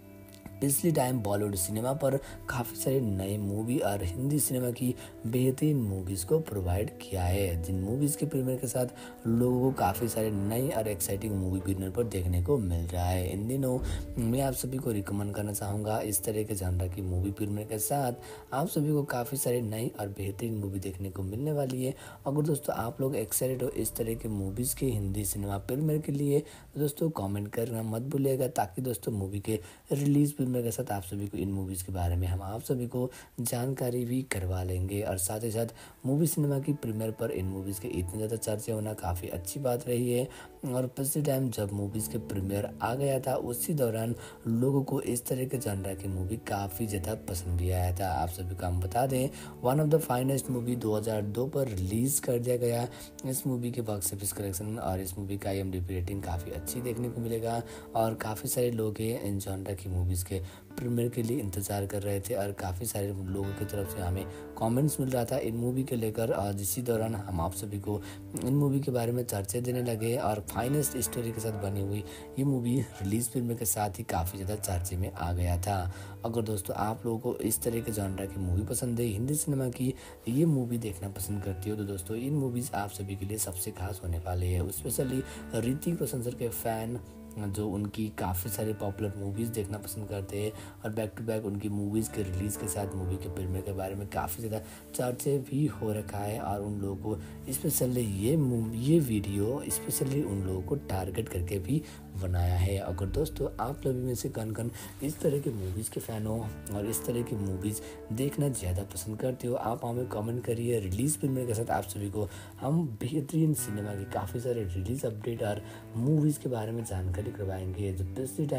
पिछले टाइम बॉलीवुड सिनेमा पर काफ़ी सारे नए मूवी और हिंदी सिनेमा की बेहतरीन मूवीज़ को प्रोवाइड किया है, जिन मूवीज़ के प्रीमियर के साथ लोगों को काफ़ी सारे नई और एक्साइटिंग मूवी प्रीमियर पर देखने को मिल रहा है। इन दिनों मैं आप सभी को रिकमेंड करना चाहूँगा इस तरह के जॉनर की मूवी प्रीमियर के साथ आप सभी को काफ़ी सारे नई और बेहतरीन मूवी देखने को मिलने वाली है। अगर दोस्तों आप लोग एक्साइटेड हो इस तरह के मूवीज़ के हिंदी सिनेमा प्रीमियर के लिए तो दोस्तों कमेंट करना मत भूलिएगा, ताकि दोस्तों मूवी के रिलीज के साथ आप सभी को इन मूवीज़ के बारे में हम आप सभी को जानकारी भी करवा लेंगे। और साथ ही साथ मूवी सिनेमा की प्रीमियर पर इन मूवीज़ के इतने ज़्यादा चर्चे होना काफ़ी अच्छी बात रही है। और पिछले टाइम जब मूवीज़ के प्रीमियर आ गया था उसी दौरान लोगों को इस तरह के जॉनर की मूवी काफ़ी ज़्यादा पसंद भी आया था। आप सभी को हम बता दें, one of the finest movie 2002 पर रिलीज़ कर दिया गया। इस मूवी के बॉक्स ऑफिस कलेक्शन और इस मूवी का IMDb रेटिंग काफ़ी अच्छी देखने को मिलेगा, और काफ़ी सारे लोग इन जॉनर की मूवीज़ के प्रीमियर के लिए इंतज़ार कर रहे थे और काफ़ी सारे लोगों की तरफ से हमें कमेंट्स मिल रहा था इन मूवी के लेकर। और इसी दौरान हम आप सभी को इन मूवी के बारे में चर्चे देने लगे, और फाइनेस्ट स्टोरी के साथ बनी हुई ये मूवी रिलीज प्रीमियर के साथ ही काफ़ी ज़्यादा चर्चे में आ गया था। अगर दोस्तों आप लोगों को इस तरह के जॉनर की मूवी पसंद है, हिंदी सिनेमा की ये मूवी देखना पसंद करती हो, तो दोस्तों इन मूवीज़ आप सभी के लिए सबसे खास होने वाले हैं। स्पेशली ऋतिक रोशन सर के फ़ैन जो उनकी काफ़ी सारी पॉपुलर मूवीज़ देखना पसंद करते हैं, और बैक टू बैक उनकी मूवीज़ के रिलीज़ के साथ मूवी के प्रीमियर के बारे में काफ़ी ज़्यादा चर्चे भी हो रखा है। और उन लोगों को स्पेशली ये वीडियो स्पेशली उन लोगों को टारगेट करके भी बनाया है। अगर दोस्तों आप लोग में से कौन इस तरह के मूवीज़ के फ़ैन हो और इस तरह की मूवीज़ देखना ज़्यादा पसंद करते हो, आप हमें कमेंट करिए। रिलीज़ प्रीमियर के साथ आप सभी को हम बेहतरीन सिनेमा के काफ़ी सारे रिलीज़ अपडेट और मूवीज़ के बारे में जानकारी करवाएंगे। जो पिछले टाइम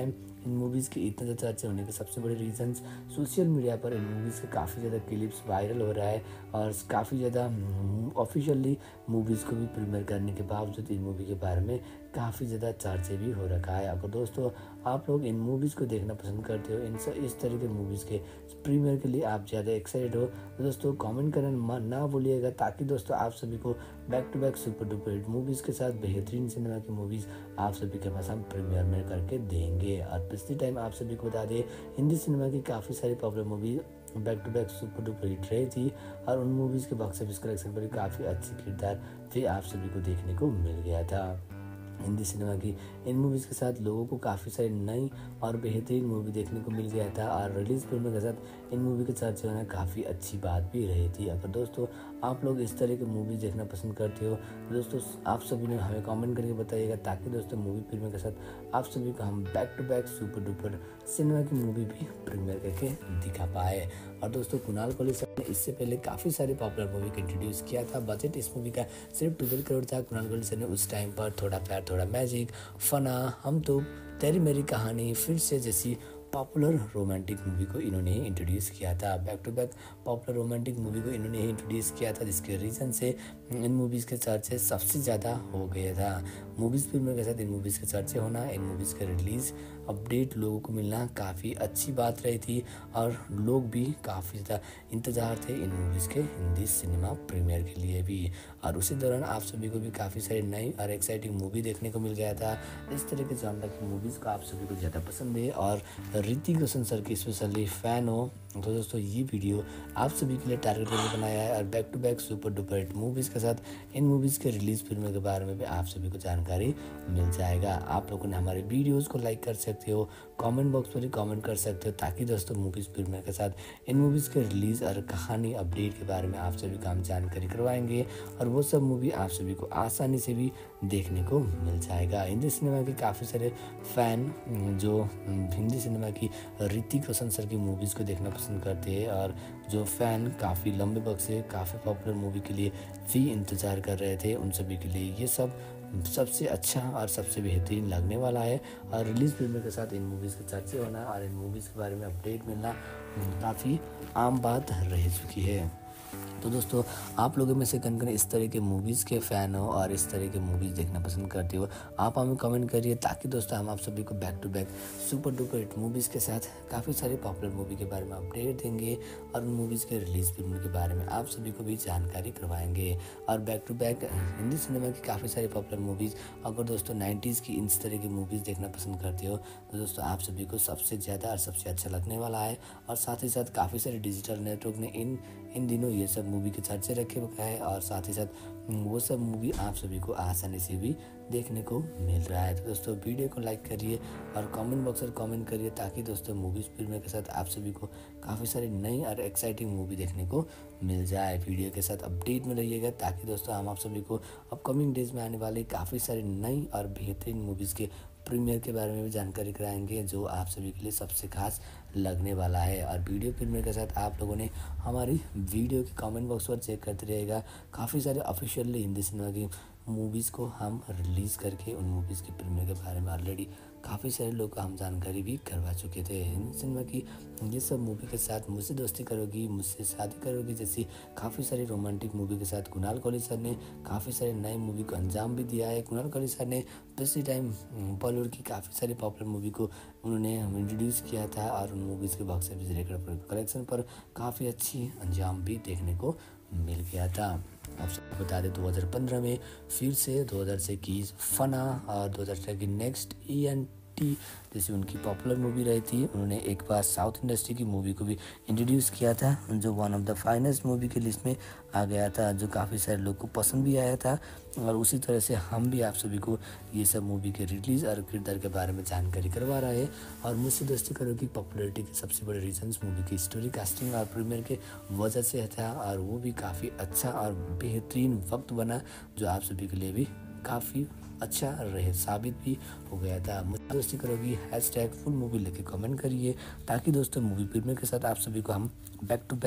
इन मूवीज़ के इतने ज़्यादा चर्चे होने के सबसे बड़े रीजंस सोशल मीडिया पर इन मूवीज़ के काफ़ी ज़्यादा क्लिप्स वायरल हो रहा है और काफ़ी ज़्यादा ऑफिशियली मूवीज़ को भी प्रीमियर करने के बावजूद इन मूवी के बारे में काफ़ी ज़्यादा चर्चे भी हो रखा है। अगर दोस्तों आप लोग इन मूवीज़ को देखना पसंद करते हो, इस तरह के मूवीज़ के प्रीमियर के लिए आप ज़्यादा एक्साइटेड हो, तो दोस्तों कमेंट करना ना भूलिएगा, ताकि दोस्तों आप सभी को back to back super duper hit movies के साथ बेहतरीन सिनेमा की मूवीज़ आप सभी के पास हम प्रीमियर में करके देंगे। और पिछले टाइम आप सभी को बता दें, हिंदी सिनेमा की काफ़ी सारी popular movie back to back super duper hit रही थी और उन मूवीज़ के बॉक्स ऑफिस कलेक्शन पर भी काफ़ी अच्छी किरदार भी आप सभी को देखने को मिल गया था। हिंदी सिनेमा की इन मूवीज़ के साथ लोगों को काफ़ी सारी नई और बेहतरीन मूवी देखने को मिल गया था और रिलीज़ फिल्म के साथ इन मूवी के चर्चे होना काफ़ी अच्छी बात भी रही थी। अगर दोस्तों आप लोग इस तरह की मूवी देखना पसंद करते हो, तो दोस्तों आप सभी ने हमें कमेंट करके बताइएगा, ताकि दोस्तों मूवी फिल्म के साथ आप सभी को हम back to back super duper cinema की मूवी भी प्रीमियर करके दिखा पाए। और दोस्तों कुणाल कोहली सर ने इससे पहले काफ़ी सारी पॉपुलर मूवी को इंट्रोड्यूस किया था। बजट इस मूवी का सिर्फ 12 करोड़ था। कुणाल कोहली सर ने उस टाइम पर थोड़ा प्यार थोड़ा मैजिक, फना, हम तो, तेरी मेरी कहानी, फिर से जैसी पॉपुलर रोमांटिक मूवी को इन्होंने ही इंट्रोड्यूस किया था। Back to back popular romantic movie को इन्होंने ही इंट्रोड्यूस किया था, जिसके रीज़न से इन मूवीज़ के चर्चे सबसे ज़्यादा हो गया था। मूवीज़ फिल्मों के साथ इन मूवीज़ के चर्चे होना, इन मूवीज़ के रिलीज़ अपडेट लोगों को मिलना काफ़ी अच्छी बात रही थी और लोग भी काफ़ी ज़्यादा इंतज़ार थे इन मूवीज़ के हिंदी सिनेमा प्रीमियर के लिए भी। और उसी दौरान आप सभी को भी काफ़ी सारी नई और एक्साइटिंग मूवी देखने को मिल गया था। इस तरह के जॉनर की मूवीज़ को आप सभी को ज़्यादा पसंद है और ऋतिक रोशन सर की स्पेशली फ़ैन हो, तो दोस्तों ये वीडियो आप सभी के लिए टारगेट करके बनाया है। और back to back super duper hit movies के साथ इन मूवीज़ के रिलीज़ फिल्मों के बारे में भी आप सभी को जानकारी मिल जाएगा। आप लोगों ने हमारे वीडियोज़ को लाइक कर सकते हो, कमेंट बॉक्स पर ही कमेंट कर सकते हो, ताकि दोस्तों मूवीज़ फिल्मों के साथ इन मूवीज़ के रिलीज़ और कहानी अपडेट के बारे में आप सभी को हम जानकारी करवाएंगे और वो सब मूवी आप सभी को आसानी से भी देखने को मिल जाएगा। हिंदी सिनेमा के काफ़ी सारे फ़ैन जो हिंदी सिनेमा की ऋतिक रोशन सर की मूवीज़ को देखना पसंद करते हैं और जो फ़ैन काफ़ी लंबे वक्त से काफ़ी पॉपुलर मूवी के लिए भी इंतज़ार कर रहे थे, उन सभी के लिए ये सब सबसे अच्छा और सबसे बेहतरीन लगने वाला है। और रिलीज़ फिल्मों के साथ इन मूवीज़ के चर्चे होना और इन मूवीज़ के बारे में अपडेट मिलना काफ़ी आम बात रह चुकी है। तो दोस्तों आप लोगों में से कौन इस तरह के मूवीज़ के फ़ैन हो और इस तरह के मूवीज़ देखना पसंद करते हो, आप हमें कमेंट करिए, ताकि दोस्तों हम आप सभी को back to back super duper hit movies के साथ काफ़ी सारी पॉपुलर मूवी के बारे में अपडेट देंगे और उन मूवीज़ के रिलीज़ फिल्म के बारे में आप सभी को भी जानकारी करवाएंगे। और back to back Hindi cinema की काफ़ी सारी पॉपुलर मूवीज़, अगर दोस्तों 90s की इस तरह की मूवीज़ देखना पसंद करते हो, तो दोस्तों आप सभी को सबसे ज़्यादा और सबसे अच्छा लगने वाला है। और साथ ही साथ काफ़ी सारे डिजिटल नेटवर्क ने इन दिनों ये सब मूवी के चर्चे रखे हुए है और साथ ही साथ वो सब मूवी आप सभी को आसानी से भी देखने को मिल रहा है। तो दोस्तों वीडियो को लाइक करिए और कमेंट बॉक्स में कमेंट करिए, ताकि दोस्तों मूवीज़ फिल्मों के साथ आप सभी को काफ़ी सारी नई और एक्साइटिंग मूवी देखने को मिल जाए। वीडियो के साथ अपडेट में रहिएगा, ताकि दोस्तों हम आप सभी को अपकमिंग डेज में आने वाले काफ़ी सारी नई और बेहतरीन मूवीज़ के प्रीमियर के बारे में भी जानकारी कराएंगे, जो आप सभी के लिए सबसे खास लगने वाला है। और वीडियो प्रीमियर के साथ आप लोगों ने हमारी वीडियो के कमेंट बॉक्स पर चेक करते रहेगा, काफ़ी सारे ऑफिशियली हिंदी सिनेमा की मूवीज़ को हम रिलीज़ करके उन मूवीज़ के प्रीमियर के बारे में ऑलरेडी काफ़ी सारे लोग को हम जानकारी भी करवा चुके थे। हिंदी सिनेमा की ये सब मूवी के साथ मुझसे दोस्ती करोगी, मुझसे शादी करोगी जैसी काफ़ी सारी रोमांटिक मूवी के साथ कुणाल कोहली सर ने काफ़ी सारे नए मूवी को अंजाम भी दिया है। कुणाल कोहली सर ने पिछले टाइम बॉलीवुड की काफ़ी सारी पॉपुलर मूवी को उन्होंने इंट्रोड्यूस किया था और उन मूवीज़ के बॉक्स ऑफिस रिकॉर्ड कलेक्शन पर काफ़ी अच्छी अंजाम भी देखने को मिल गया था। आप सबको बता दें 2015 में फिर से 2021 फना और 2018 की नेक्स्ट ENT जैसी उनकी पॉपुलर मूवी रही थी। उन्होंने एक बार साउथ इंडस्ट्री की मूवी को भी इंट्रोड्यूस किया था, जो one of the finest movie की लिस्ट में आ गया था, जो काफ़ी सारे लोग को पसंद भी आया था। और उसी तरह से हम भी आप सभी को ये सब मूवी के रिलीज़ और किरदार के बारे में जानकारी करवा रहे हैं। और मुझसे दोस्ती करो की पॉपुलरिटी के सबसे बड़े रीजंस मूवी की स्टोरी, कास्टिंग और प्रीमियर के वजह से था, और वो भी काफ़ी अच्छा और बेहतरीन वक्त बना, जो आप सभी के लिए भी काफ़ी अच्छा रहे साबित भी हो गया था। मुझे दोस्ती करोगी #फुल मूवी लेके कमेंट करिए, ताकि दोस्तों मूवी प्रीमियर के साथ आप सभी को हम back to back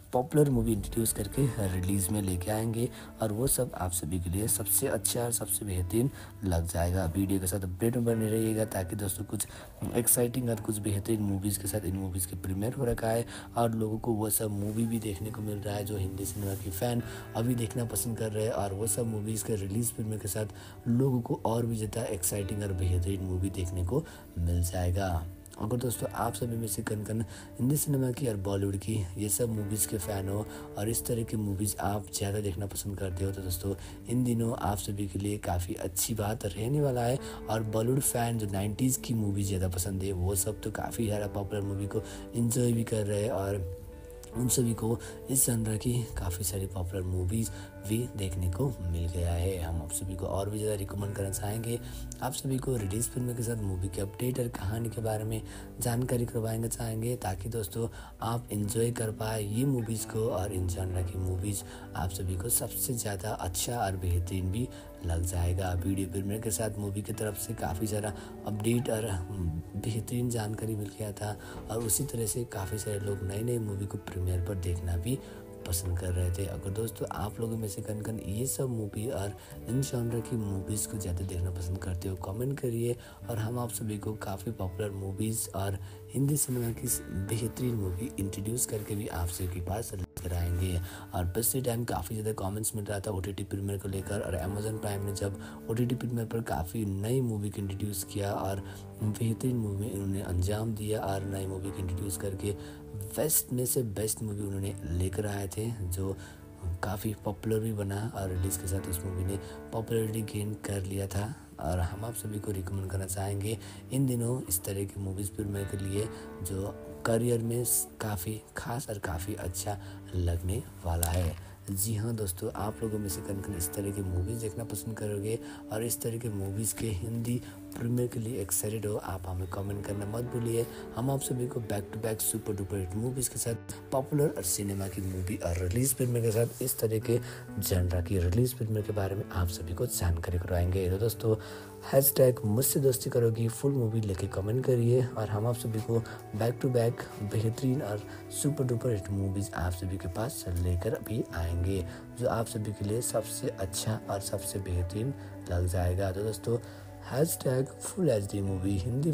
popular movie introduce करके रिलीज़ में लेके आएंगे और वो सब आप सभी के लिए सबसे अच्छा और सबसे बेहतरीन लग जाएगा। वीडियो के साथ अपडेट में बने रहिएगा ताकि दोस्तों कुछ एक्साइटिंग और कुछ बेहतरीन मूवीज़ के साथ इन मूवीज़ के प्रीमियर हो रखा है और लोगों को वो सब मूवी भी देखने को मिल रहा है जो हिंदी सिनेमा की फ़ैन अभी देखना पसंद कर रहे हैं और वो सब मूवीज़ के रिलीज़ प्रीमियर के साथ लोगों को और भी ज़्यादा एक्साइटिंग और बेहतरीन मूवी देखने को मिल जाएगा। अगर दोस्तों आप सभी में से कन हिंदी सिनेमा की और बॉलीवुड की ये सब मूवीज़ के फ़ैन हो और इस तरह की मूवीज़ आप ज़्यादा देखना पसंद करते हो तो दोस्तों इन दिनों आप सभी के लिए काफ़ी अच्छी बात रहने वाला है। और बॉलीवुड फ़ैन जो 90s की मूवी ज़्यादा पसंद है वो सब तो काफ़ी सारा पॉपुलर मूवी को इन्जॉय भी कर रहे हैं और उन सभी को इस जनर की काफ़ी सारी पॉपुलर मूवीज़ भी देखने को मिल गया है। हम आप सभी को और भी ज़्यादा रिकमेंड करना चाहेंगे, आप सभी को रिलीज़ फिल्म के साथ मूवी के अपडेट और कहानी के बारे में जानकारी करवाएंगे चाहेंगे ताकि दोस्तों आप इंजॉय कर पाए ये मूवीज़ को और इन जनर की मूवीज़ आप सभी को सबसे ज़्यादा अच्छा और बेहतरीन भी लग जाएगा। वीडियो प्रीमियर के साथ मूवी की तरफ से काफ़ी सारा अपडेट और बेहतरीन जानकारी मिल गया था और उसी तरह से काफ़ी सारे लोग नई नई मूवी को प्रीमियर पर देखना भी पसंद कर रहे थे। अगर दोस्तों आप लोगों में से कन ये सब मूवी और इन जॉनर की मूवीज़ को ज़्यादा देखना पसंद करते हो कमेंट करिए और हम आप सभी को काफ़ी पॉपुलर मूवीज़ और हिंदी सिनेमा की बेहतरीन मूवी इंट्रोड्यूस करके भी आप सभी के पास लेकर आएंगे। और पिछले टाइम काफ़ी ज़्यादा कमेंट्स मिल रहा था OTT प्रीमियर को लेकर और अमेजन प्राइम ने जब OTT प्रीमियर पर काफ़ी नई मूवी को इंट्रोड्यूस किया और बेहतरीन मूवी उन्होंने अंजाम दिया और नई मूवी को इंट्रोड्यूस करके बेस्ट में से बेस्ट मूवी उन्होंने लेकर आए थे जो काफ़ी पॉपुलर भी बना और रिलीज़ के साथ उस मूवी ने पॉपुलरिटी गेन कर लिया था। और हम आप सभी को रिकमेंड करना चाहेंगे इन दिनों इस तरह की मूवीज़ प्रीमियर के लिए जो करियर में काफ़ी खास और काफ़ी अच्छा लगने वाला है। जी हाँ दोस्तों, आप लोगों में से कन इस तरह की मूवीज़ देखना पसंद करोगे और इस तरह के मूवीज़ के हिंदी प्रीमियर के लिए एक्साइटेड हो आप हमें कमेंट करना मत भूलिए। हम आप सभी को back to back super duper hit movies के साथ पॉपुलर और सिनेमा की मूवी और रिलीज़ प्रीमियर के साथ इस तरह के जनरा की रिलीज़ प्रीमियर के बारे में आप सभी को जानकारी करवाएंगे। तो दोस्तों हैशटैग मुझसे दोस्ती करोगी फुल मूवी लेके कमेंट करिए और हम आप सभी को बैक टू बैक बेहतरीन और सुपर डुपर हिट मूवीज़ आप सभी के पास लेकर भी आएंगे जो आप सभी के लिए सबसे अच्छा और सबसे बेहतरीन लग जाएगा। तो दोस्तों hashtag full HD movie Hindi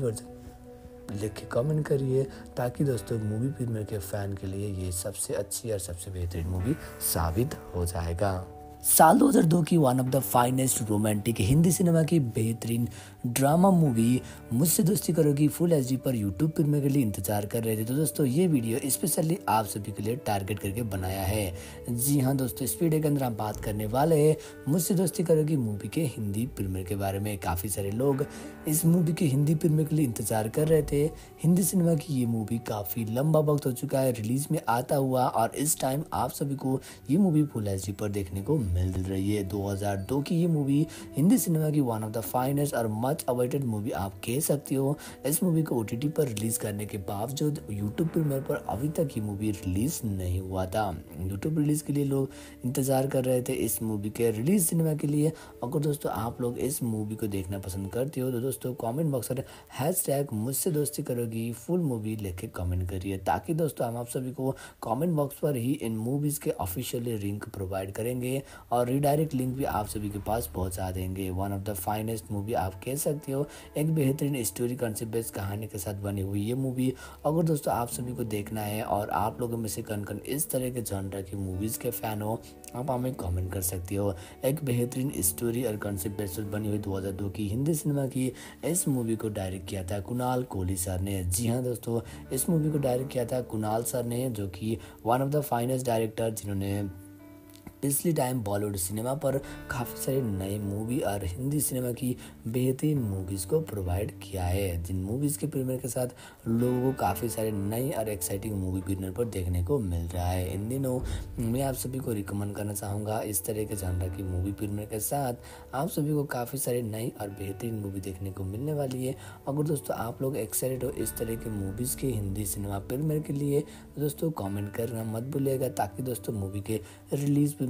version लिख के कमेंट करिए ताकि दोस्तों मूवी प्रीमियर के फ़ैन के लिए ये सबसे अच्छी और सबसे बेहतरीन मूवी साबित हो जाएगा। साल 2002 की one of the finest romantic Hindi cinema की बेहतरीन drama movie Mujhse Dosti Karogi full HD पर यूट्यूब प्रीमियर के लिए इंतजार कर रहे थे। तो दोस्तों ये वीडियो स्पेशली आप सभी के लिए टारगेट करके बनाया है। जी हाँ दोस्तों, इस वीडियो के अंदर हम बात करने वाले हैं मुझसे दोस्ती करोगी मूवी के हिंदी प्रीमियर के बारे में। काफ़ी सारे लोग इस मूवी के हिंदी प्रीमियर के लिए इंतजार कर रहे थे। हिंदी सिनेमा की ये मूवी काफ़ी लंबा वक्त हो चुका है रिलीज में आता हुआ और इस टाइम आप सभी को ये मूवी फुल HD पर देखने को मिल रही है। 2002 की ये मूवी हिंदी सिनेमा की वन ऑफ द फाइनेस्ट और मच अवेटेड मूवी आप कह सकते हो। इस मूवी को OTT पर रिलीज करने के बावजूद यूट्यूब प्रीमियर पर अभी तक ये मूवी रिलीज नहीं हुआ था। यूट्यूब रिलीज के लिए लोग इंतजार कर रहे थे इस मूवी के रिलीज सिनेमा के लिए। अगर दोस्तों आप लोग इस मूवी को देखना पसंद करते हो तो दोस्तों कमेंट बॉक्स में हैशटैग मुझसे दोस्ती करोगी फुल मूवी लेके कमेंट करिए ताकि दोस्तों हम आप सभी को कमेंट बॉक्स पर ही इन मूवीज़ के ऑफिशियली लिंक प्रोवाइड करेंगे और रिडायरेक्ट लिंक भी आप सभी के पास पहुंचा देंगे। One of the finest movie आप कह सकते हो, एक बेहतरीन स्टोरी कंसेप्ट बेस्ड कहानी के साथ बनी हुई ये मूवी अगर दोस्तों आप सभी को देखना है और आप लोगों में से कन इस तरह के जॉनर की मूवीज़ के फ़ैन हो आप हमें कमेंट कर सकते हो। एक बेहतरीन स्टोरी और कंसेप्ट बेस्ड बनी हुई 2002 की हिंदी सिनेमा की इस मूवी को डायरेक्ट किया था कुणाल कोहली सर ने। जी हाँ दोस्तों, इस मूवी को डायरेक्ट किया था कुणाल सर ने जो कि one of the finest director जिन्होंने पिछले टाइम बॉलीवुड सिनेमा पर काफ़ी सारे नए मूवी और हिंदी सिनेमा की बेहतरीन मूवीज़ को प्रोवाइड किया है जिन मूवीज़ के प्रीमियर के साथ लोगों को काफ़ी सारे नई और एक्साइटिंग मूवी प्रीमियर पर देखने को मिल रहा है। इन दिनों मैं आप सभी को रिकमेंड करना चाहूँगा इस तरह के जॉनर की मूवी प्रीमियर के साथ आप सभी को काफ़ी सारे नई और बेहतरीन मूवी देखने को मिलने वाली है। अगर दोस्तों आप लोग एक्साइटेड हो इस तरह के मूवीज़ के हिंदी सिनेमा प्रीमियर के लिए दोस्तों कॉमेंट करना मत भूलिएगा ताकि दोस्तों मूवी के रिलीज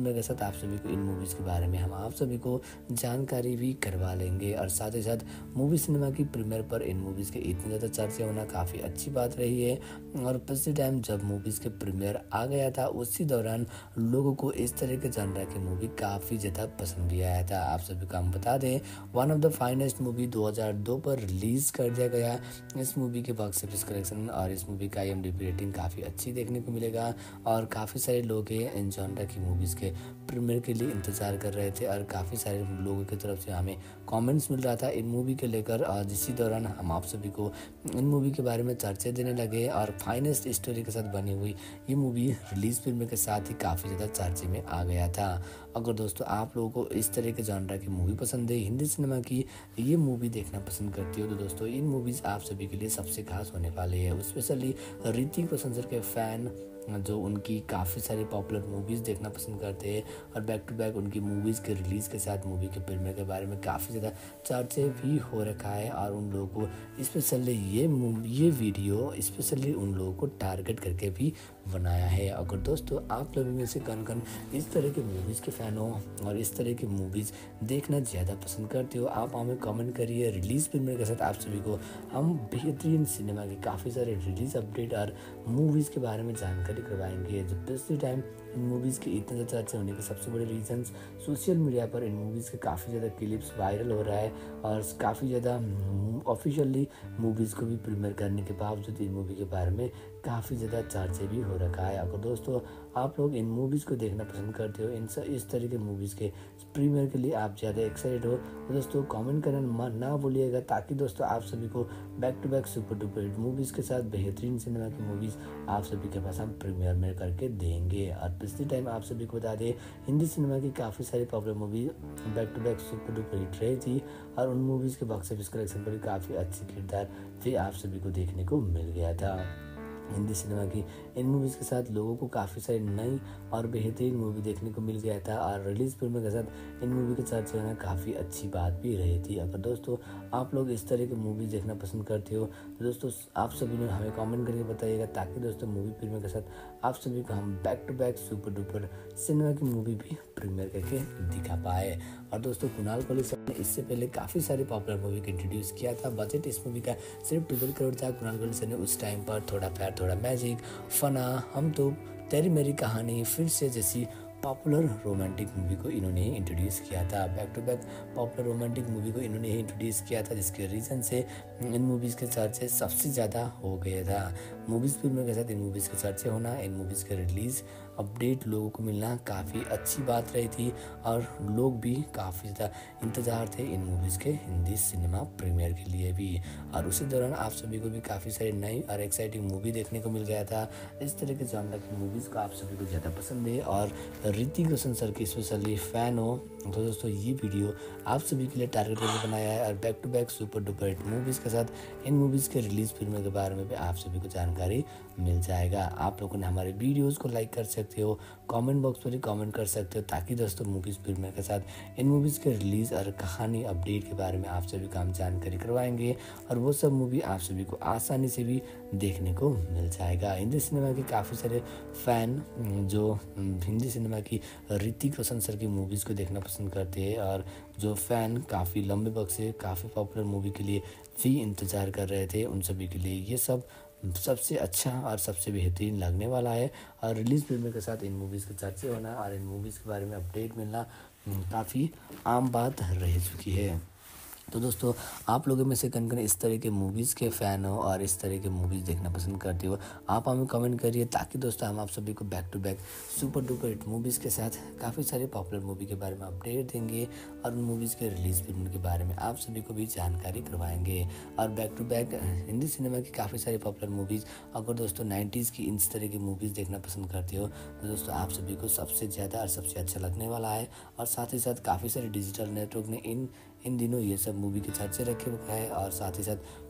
फिल्म के साथ आप सभी को इन मूवीज़ के बारे में हम आप सभी को जानकारी भी करवा लेंगे। और साथ ही साथ मूवी सिनेमा की प्रीमियर पर इन मूवीज़ के इतने ज़्यादा चर्चे होना काफ़ी अच्छी बात रही है। और पिछले टाइम जब मूवीज़ के प्रीमियर आ गया था उसी दौरान लोगों को इस तरह के जॉनर की मूवी काफ़ी ज़्यादा पसंद भी आया था। आप सभी को हम बता दें, one of the finest movie 2002 पर रिलीज़ कर दिया गया। इस मूवी के बॉक्स ऑफिस कलेक्शन और इस मूवी का IMDb रेटिंग काफ़ी अच्छी देखने को मिलेगा। और काफ़ी सारे लोग इन जॉनर की मूवीज़ के प्रीमियर के लिए इंतज़ार कर रहे थे और काफ़ी सारे लोगों की तरफ से हमें कमेंट्स मिल रहा था इन मूवी के लेकर। और इसी दौरान हम आप सभी को इन मूवी के बारे में चर्चे देने लगे और फाइनेस्ट स्टोरी के साथ बनी हुई ये मूवी रिलीज फिल्म के साथ ही काफ़ी ज़्यादा चर्चे में आ गया था। अगर दोस्तों आप लोगों को इस तरह के जॉनर की मूवी पसंद है, हिंदी सिनेमा की ये मूवी देखना पसंद करती हो, तो दोस्तों इन मूवीज़ आप सभी के लिए सबसे खास होने वाली है। स्पेशली ऋतिक रोशन सर के फ़ैन जो उनकी काफ़ी सारी पॉपुलर मूवीज़ देखना पसंद करते हैं और बैक टू बैक उनकी मूवीज़ के रिलीज़ के साथ मूवी के प्रीमियर के बारे में काफ़ी ज़्यादा चर्चे भी हो रखा है। और उन लोगों को स्पेशली ये वीडियो स्पेशली उन लोगों को टारगेट करके भी बनाया है। अगर दोस्तों आप लोग में से कौन इस तरह के मूवीज़ के फ़ैन हो और इस तरह की मूवीज़ देखना ज़्यादा पसंद करते हो, आप हमें कमेंट करिए। रिलीज़ प्रीमियर के साथ आप सभी को हम बेहतरीन सिनेमा के काफ़ी सारे रिलीज़ अपडेट और मूवीज़ के बारे में जानकारी करवाएंगे। जब पिछले टाइम इन मूवीज़ के इतने ज़्यादा चर्चे होने के सबसे बड़े रीजंस सोशल मीडिया पर इन मूवीज़ के काफ़ी ज़्यादा क्लिप्स वायरल हो रहा है और काफ़ी ज़्यादा ऑफिशियली मूवीज़ को भी प्रीमियर करने के बावजूद इन मूवी के बारे में काफ़ी ज़्यादा चर्चे भी हो रखा है। अगर दोस्तों आप लोग इन मूवीज़ को देखना पसंद करते हो, इस तरह के मूवीज़ के प्रीमियर के लिए आप ज़्यादा एक्साइटेड हो, तो दोस्तों कमेंट करना ना भूलिएगा, ताकि दोस्तों आप सभी को back to back super duper hit movies के साथ बेहतरीन सिनेमा की मूवीज़ आप सभी के पास हम प्रीमियर में करके देंगे। और पिछले टाइम आप सभी को बता दें, हिंदी सिनेमा की काफ़ी सारी popular movie back to back super duper hit रही थी और उन मूवीज़ के बॉक्स ऑफिस कलेक्शन पर भी काफ़ी अच्छी किरदार भी आप सभी को देखने को मिल गया था। हिंदी सिनेमा की इन मूवीज़ के साथ लोगों को काफ़ी सारी नई और बेहतरीन मूवी देखने को मिल गया था और रिलीज़ फिल्म के साथ इन मूवी के चर्चे होना काफ़ी अच्छी बात भी रही थी। अगर दोस्तों आप लोग इस तरह की मूवी देखना पसंद करते हो, तो दोस्तों आप सभी ने हमें कमेंट करके बताइएगा, ताकि दोस्तों मूवी फिल्म के साथ आप सभी को हम back to back super duper cinema की मूवी भी प्रीमियर करके दिखा पाए। और दोस्तों कुणाल कोहली सर ने इससे पहले काफ़ी सारी पॉपुलर मूवी को इंट्रोड्यूस किया था। बजट इस मूवी का सिर्फ 12 करोड़ था। कुणाल कोहली सर ने उस टाइम पर थोड़ा प्यार थोड़ा मैजिक, फना, हम तो, तेरी मेरी कहानी, फिर से जैसी पॉपुलर रोमांटिक मूवी को इन्होंने इंट्रोड्यूस किया था। Back to back popular romantic movie को इन्होंने ही इंट्रोड्यूस किया था, जिसके रीज़न से इन मूवीज़ के चर्चे सबसे ज़्यादा हो गया था। मूवीज़ फिल्म के साथ इन मूवीज़ के चर्चे होना, इन मूवीज़ के रिलीज़ अपडेट लोगों को मिलना काफ़ी अच्छी बात रही थी और लोग भी काफ़ी ज़्यादा इंतज़ार थे इन मूवीज़ के हिंदी सिनेमा प्रीमियर के लिए भी। और उसी दौरान आप सभी को भी काफ़ी सारी नई और एक्साइटिंग मूवी देखने को मिल गया था। इस तरह के जॉनर की मूवीज़ को आप सभी को ज़्यादा पसंद है और ऋतिक रोशन सर की स्पेशली फ़ैन हो, तो दोस्तों ये वीडियो आप सभी के लिए टारगेट करके बनाया है। और back to back super duper hit movies के साथ इन मूवीज़ के रिलीज़ फिल्म के बारे में भी आप सभी को जानकारी मिल जाएगा। आप लोगों ने हमारे वीडियोज़ को लाइक कर सकते हो, कमेंट बॉक्स पर ही कमेंट कर सकते हो, ताकि दोस्तों मूवीज़ फिल्म के साथ इन मूवीज़ के रिलीज़ और कहानी अपडेट के बारे में आप सभी को हम जानकारी करवाएंगे और वो सब मूवी आप सभी को आसानी से भी देखने को मिल जाएगा। हिंदी सिनेमा के काफ़ी सारे फ़ैन जो हिंदी सिनेमा की ऋतिक रोशन सर की मूवीज़ को देखना पसंद करते हैं और जो फ़ैन काफ़ी लंबे वक्त से काफ़ी पॉपुलर मूवी के लिए भी इंतज़ार कर रहे थे, उन सभी के लिए ये सब सबसे अच्छा और सबसे बेहतरीन लगने वाला है। और रिलीज़ फिल्म के साथ इन मूवीज़ के चर्चे होना और इन मूवीज़ के बारे में अपडेट मिलना काफ़ी आम बात रह चुकी है। तो दोस्तों आप लोगों में से कौन इस तरह के मूवीज़ के फ़ैन हो और इस तरह के मूवीज़ देखना पसंद करते हो, आप हमें कमेंट करिए, ताकि दोस्तों हम आप सभी को back to back super duper hit movies के साथ काफ़ी सारे पॉपुलर मूवी के बारे में अपडेट देंगे और उन मूवीज़ के रिलीज़ फिल्म के बारे में आप सभी को भी जानकारी करवाएंगे। और back to back Hindi cinema की काफ़ी सारी पॉपुलर मूवीज़, अगर दोस्तों 90s की इस तरह की मूवीज़ देखना पसंद करते हो, तो दोस्तों आप सभी को सबसे ज़्यादा और सबसे अच्छा लगने वाला है। और साथ ही साथ काफ़ी सारे डिजिटल नेटवर्क ने इन दिनों ये सब मूवी के चर्चे रखे हुए हैं और साथ ही साथ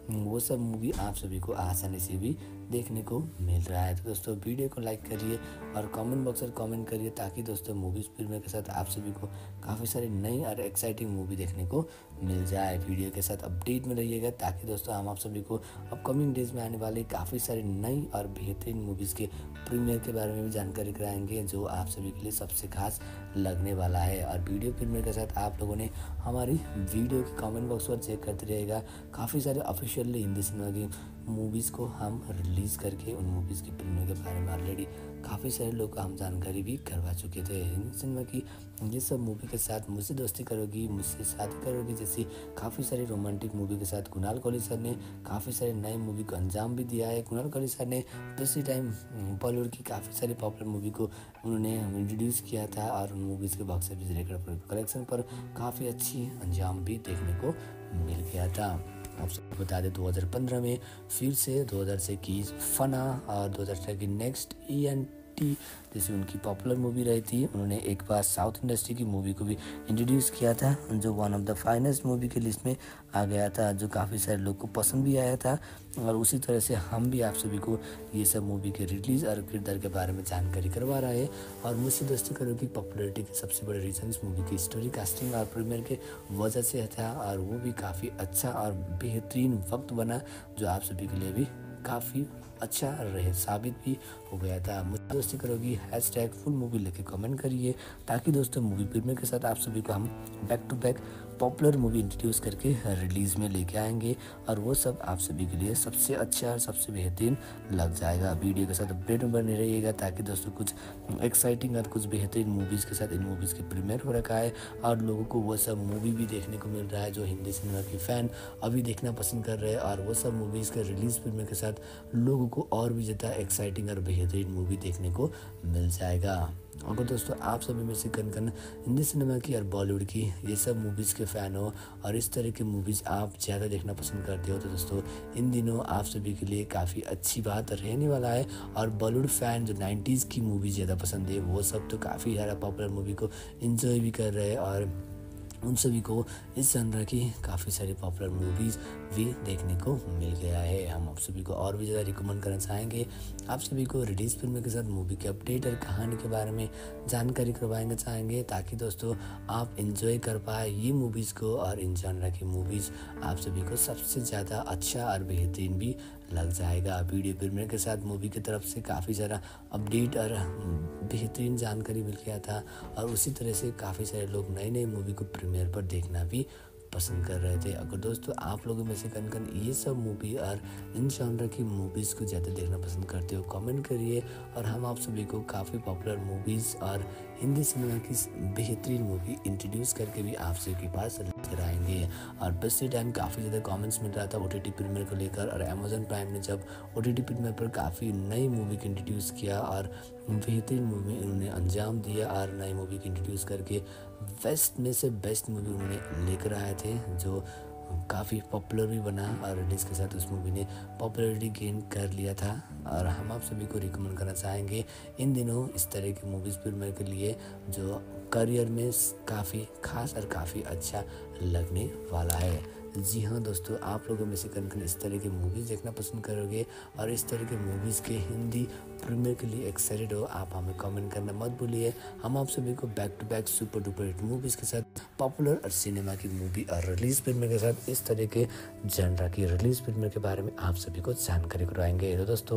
वो सब मूवी आप सभी को आसानी से भी देखने को मिल रहा है। तो दोस्तों वीडियो को लाइक करिए और कमेंट बॉक्स में कमेंट करिए, ताकि दोस्तों मूवीज़ फिल्म के साथ आप सभी को काफ़ी सारी नई और एक्साइटिंग मूवी देखने को मिल जाए। वीडियो के साथ अपडेट में रहिएगा, ताकि दोस्तों हम आप सभी को अपकमिंग डेज में आने वाली काफ़ी सारी नई और बेहतरीन मूवीज़ के प्रीमियर के बारे में भी जानकारी कराएंगे, जो आप सभी के लिए सबसे खास लगने वाला है। और वीडियो प्रीमियर के साथ आप लोगों ने हमारी वीडियो के कमेंट बॉक्स पर चेक करते रहेगा। काफ़ी सारे ऑफिशियली हिंदी सिनेमा की मूवीज़ को हम रिलीज़ करके उन मूवीज़ की प्रीमियर के बारे में ऑलरेडी काफ़ी सारे लोग को हम जानकारी भी करवा चुके थे। हिंदी सिनेमा की ये सब मूवी के साथ मुझसे दोस्ती करोगी, मुझसे शादी करोगी जैसी काफ़ी सारी रोमांटिक मूवी के साथ कुणाल कोहली सर ने काफ़ी सारे नए मूवी को अंजाम भी दिया है। कुणाल कोहली सर ने इसी टाइम बॉलीवुड की काफ़ी सारी पॉपुलर मूवी को उन्होंने इंट्रोड्यूस किया था, और उन मूवीज़ के बॉक्स ऑफिस रिकॉर्ड पर कलेक्शन पर काफ़ी अच्छी अंजाम भी देखने को मिल गया था। आप सबको बता दें 2015 में फिर से 2021 फना और 2018 की नेक्स्ट ENT जैसी उनकी पॉपुलर मूवी रही थी। उन्होंने एक बार साउथ इंडस्ट्री की मूवी को भी इंट्रोड्यूस किया था, जो one of the finest movie के लिस्ट में आ गया था, जो काफ़ी सारे लोग को पसंद भी आया था। और उसी तरह से हम भी आप सभी को ये सब मूवी के रिलीज़ और किरदार के बारे में जानकारी करवा रहे हैं। और मुझसे दोस्ती करो की पॉपुलरिटी के सबसे बड़े रीज़न इस मूवी की स्टोरी, कास्टिंग और प्रीमियर के वजह से था, और वो भी काफ़ी अच्छा और बेहतरीन वक्त बना, जो आप सभी के लिए भी काफ़ी अच्छा रहे साबित भी हो गया था। मुझसे दोस्ती करोगी #फुल मूवी लेके कमेंट करिए, ताकि दोस्तों मूवी प्रीमियर के साथ आप सभी को हम back to back popular movie introduce करके रिलीज़ में लेके आएंगे, और वो सब आप सभी के लिए सबसे अच्छा और सबसे बेहतरीन लग जाएगा। वीडियो के साथ अपडेट में बने रहिएगा, ताकि दोस्तों कुछ एक्साइटिंग और कुछ बेहतरीन मूवीज़ के साथ इन मूवीज़ की प्रीमियर हो रखा है, और लोगों को वो सब मूवी भी देखने को मिल रहा है जो हिंदी सिनेमा की फ़ैन अभी देखना पसंद कर रहे हैं। और वो सब मूवीज़ के रिलीज़ प्रीमियर के साथ लोगों को और भी ज़्यादा एक्साइटिंग और बेहतरीन मूवी देखने को मिल जाएगा। अगर दोस्तों आप सभी में से कन हिंदी सिनेमा की और बॉलीवुड की ये सब मूवीज़ के फ़ैन हो, और इस तरह की मूवीज़ आप ज़्यादा देखना पसंद करते हो, तो दोस्तों इन दिनों आप सभी के लिए काफ़ी अच्छी बात रहने वाला है। और बॉलीवुड फ़ैन जो 90s की मूवी ज़्यादा पसंद है, वो सब तो काफ़ी ज़्यादा पॉपुलर मूवी को इन्जॉय भी कर रहे हैं, और उन सभी को इस जनर की काफ़ी सारी पॉपुलर मूवीज़ भी देखने को मिल गया है। हम आप सभी को और भी ज़्यादा रिकमेंड करना चाहेंगे, आप सभी को रिलीज़ फिल्म के साथ मूवी के अपडेट और कहानी के बारे में जानकारी करवाएंगे चाहेंगे, ताकि दोस्तों आप इंजॉय कर पाए ये मूवीज़ को, और इन जनर की मूवीज़ आप सभी को सबसे ज़्यादा अच्छा और बेहतरीन भी लग जाएगा। वीडियो प्रीमियर के साथ मूवी की तरफ से काफ़ी सारा अपडेट और बेहतरीन जानकारी मिल गया था, और उसी तरह से काफ़ी सारे लोग नई नई मूवी को प्रीमियर पर देखना भी पसंद कर रहे थे। अगर दोस्तों आप लोगों में से कन ये सब मूवी और इन जॉनर की मूवीज़ को ज़्यादा देखना पसंद करते हो, कमेंट करिए, और हम आप सभी को काफ़ी पॉपुलर मूवीज़ और हिंदी सिनेमा की बेहतरीन मूवी इंट्रोड्यूस करके भी आप सभी के पास लेकर आएंगे। और बस से टाइम काफ़ी ज़्यादा कमेंट्स मिल रहा था OTT प्रीमियर को लेकर, और अमेजन प्राइम ने जब OTT प्रीमियर पर काफ़ी नई मूवी को इंट्रोड्यूस किया और बेहतरीन मूवी उन्होंने अंजाम दिया, और नई मूवी को इंट्रोड्यूस करके बेस्ट में से बेस्ट मूवी उन्होंने लेकर आए थे, जो काफ़ी पॉपुलर भी बना, और रिलीज़ के साथ उस मूवी ने पॉपुलरिटी गेन कर लिया था। और हम आप सभी को रिकमेंड करना चाहेंगे इन दिनों इस तरह की मूवीज़ प्रीमियर के लिए, जो करियर में काफ़ी खास और काफ़ी अच्छा लगने वाला है। जी हाँ दोस्तों, आप लोगों में से कन इस तरह की मूवीज़ देखना पसंद करोगे, और इस तरह के मूवीज़ के हिंदी प्रीमियर के लिए एक्साइटेड हो, आप हमें कमेंट करना मत भूलिए। हम आप सभी को back to back super duper hit movies के साथ पॉपुलर और सिनेमा की मूवी और रिलीज़ प्रीमियर के साथ इस तरह के जनरा की रिलीज़ प्रीमियर के बारे में आप सभी को जानकारी करवाएंगे। तो दोस्तों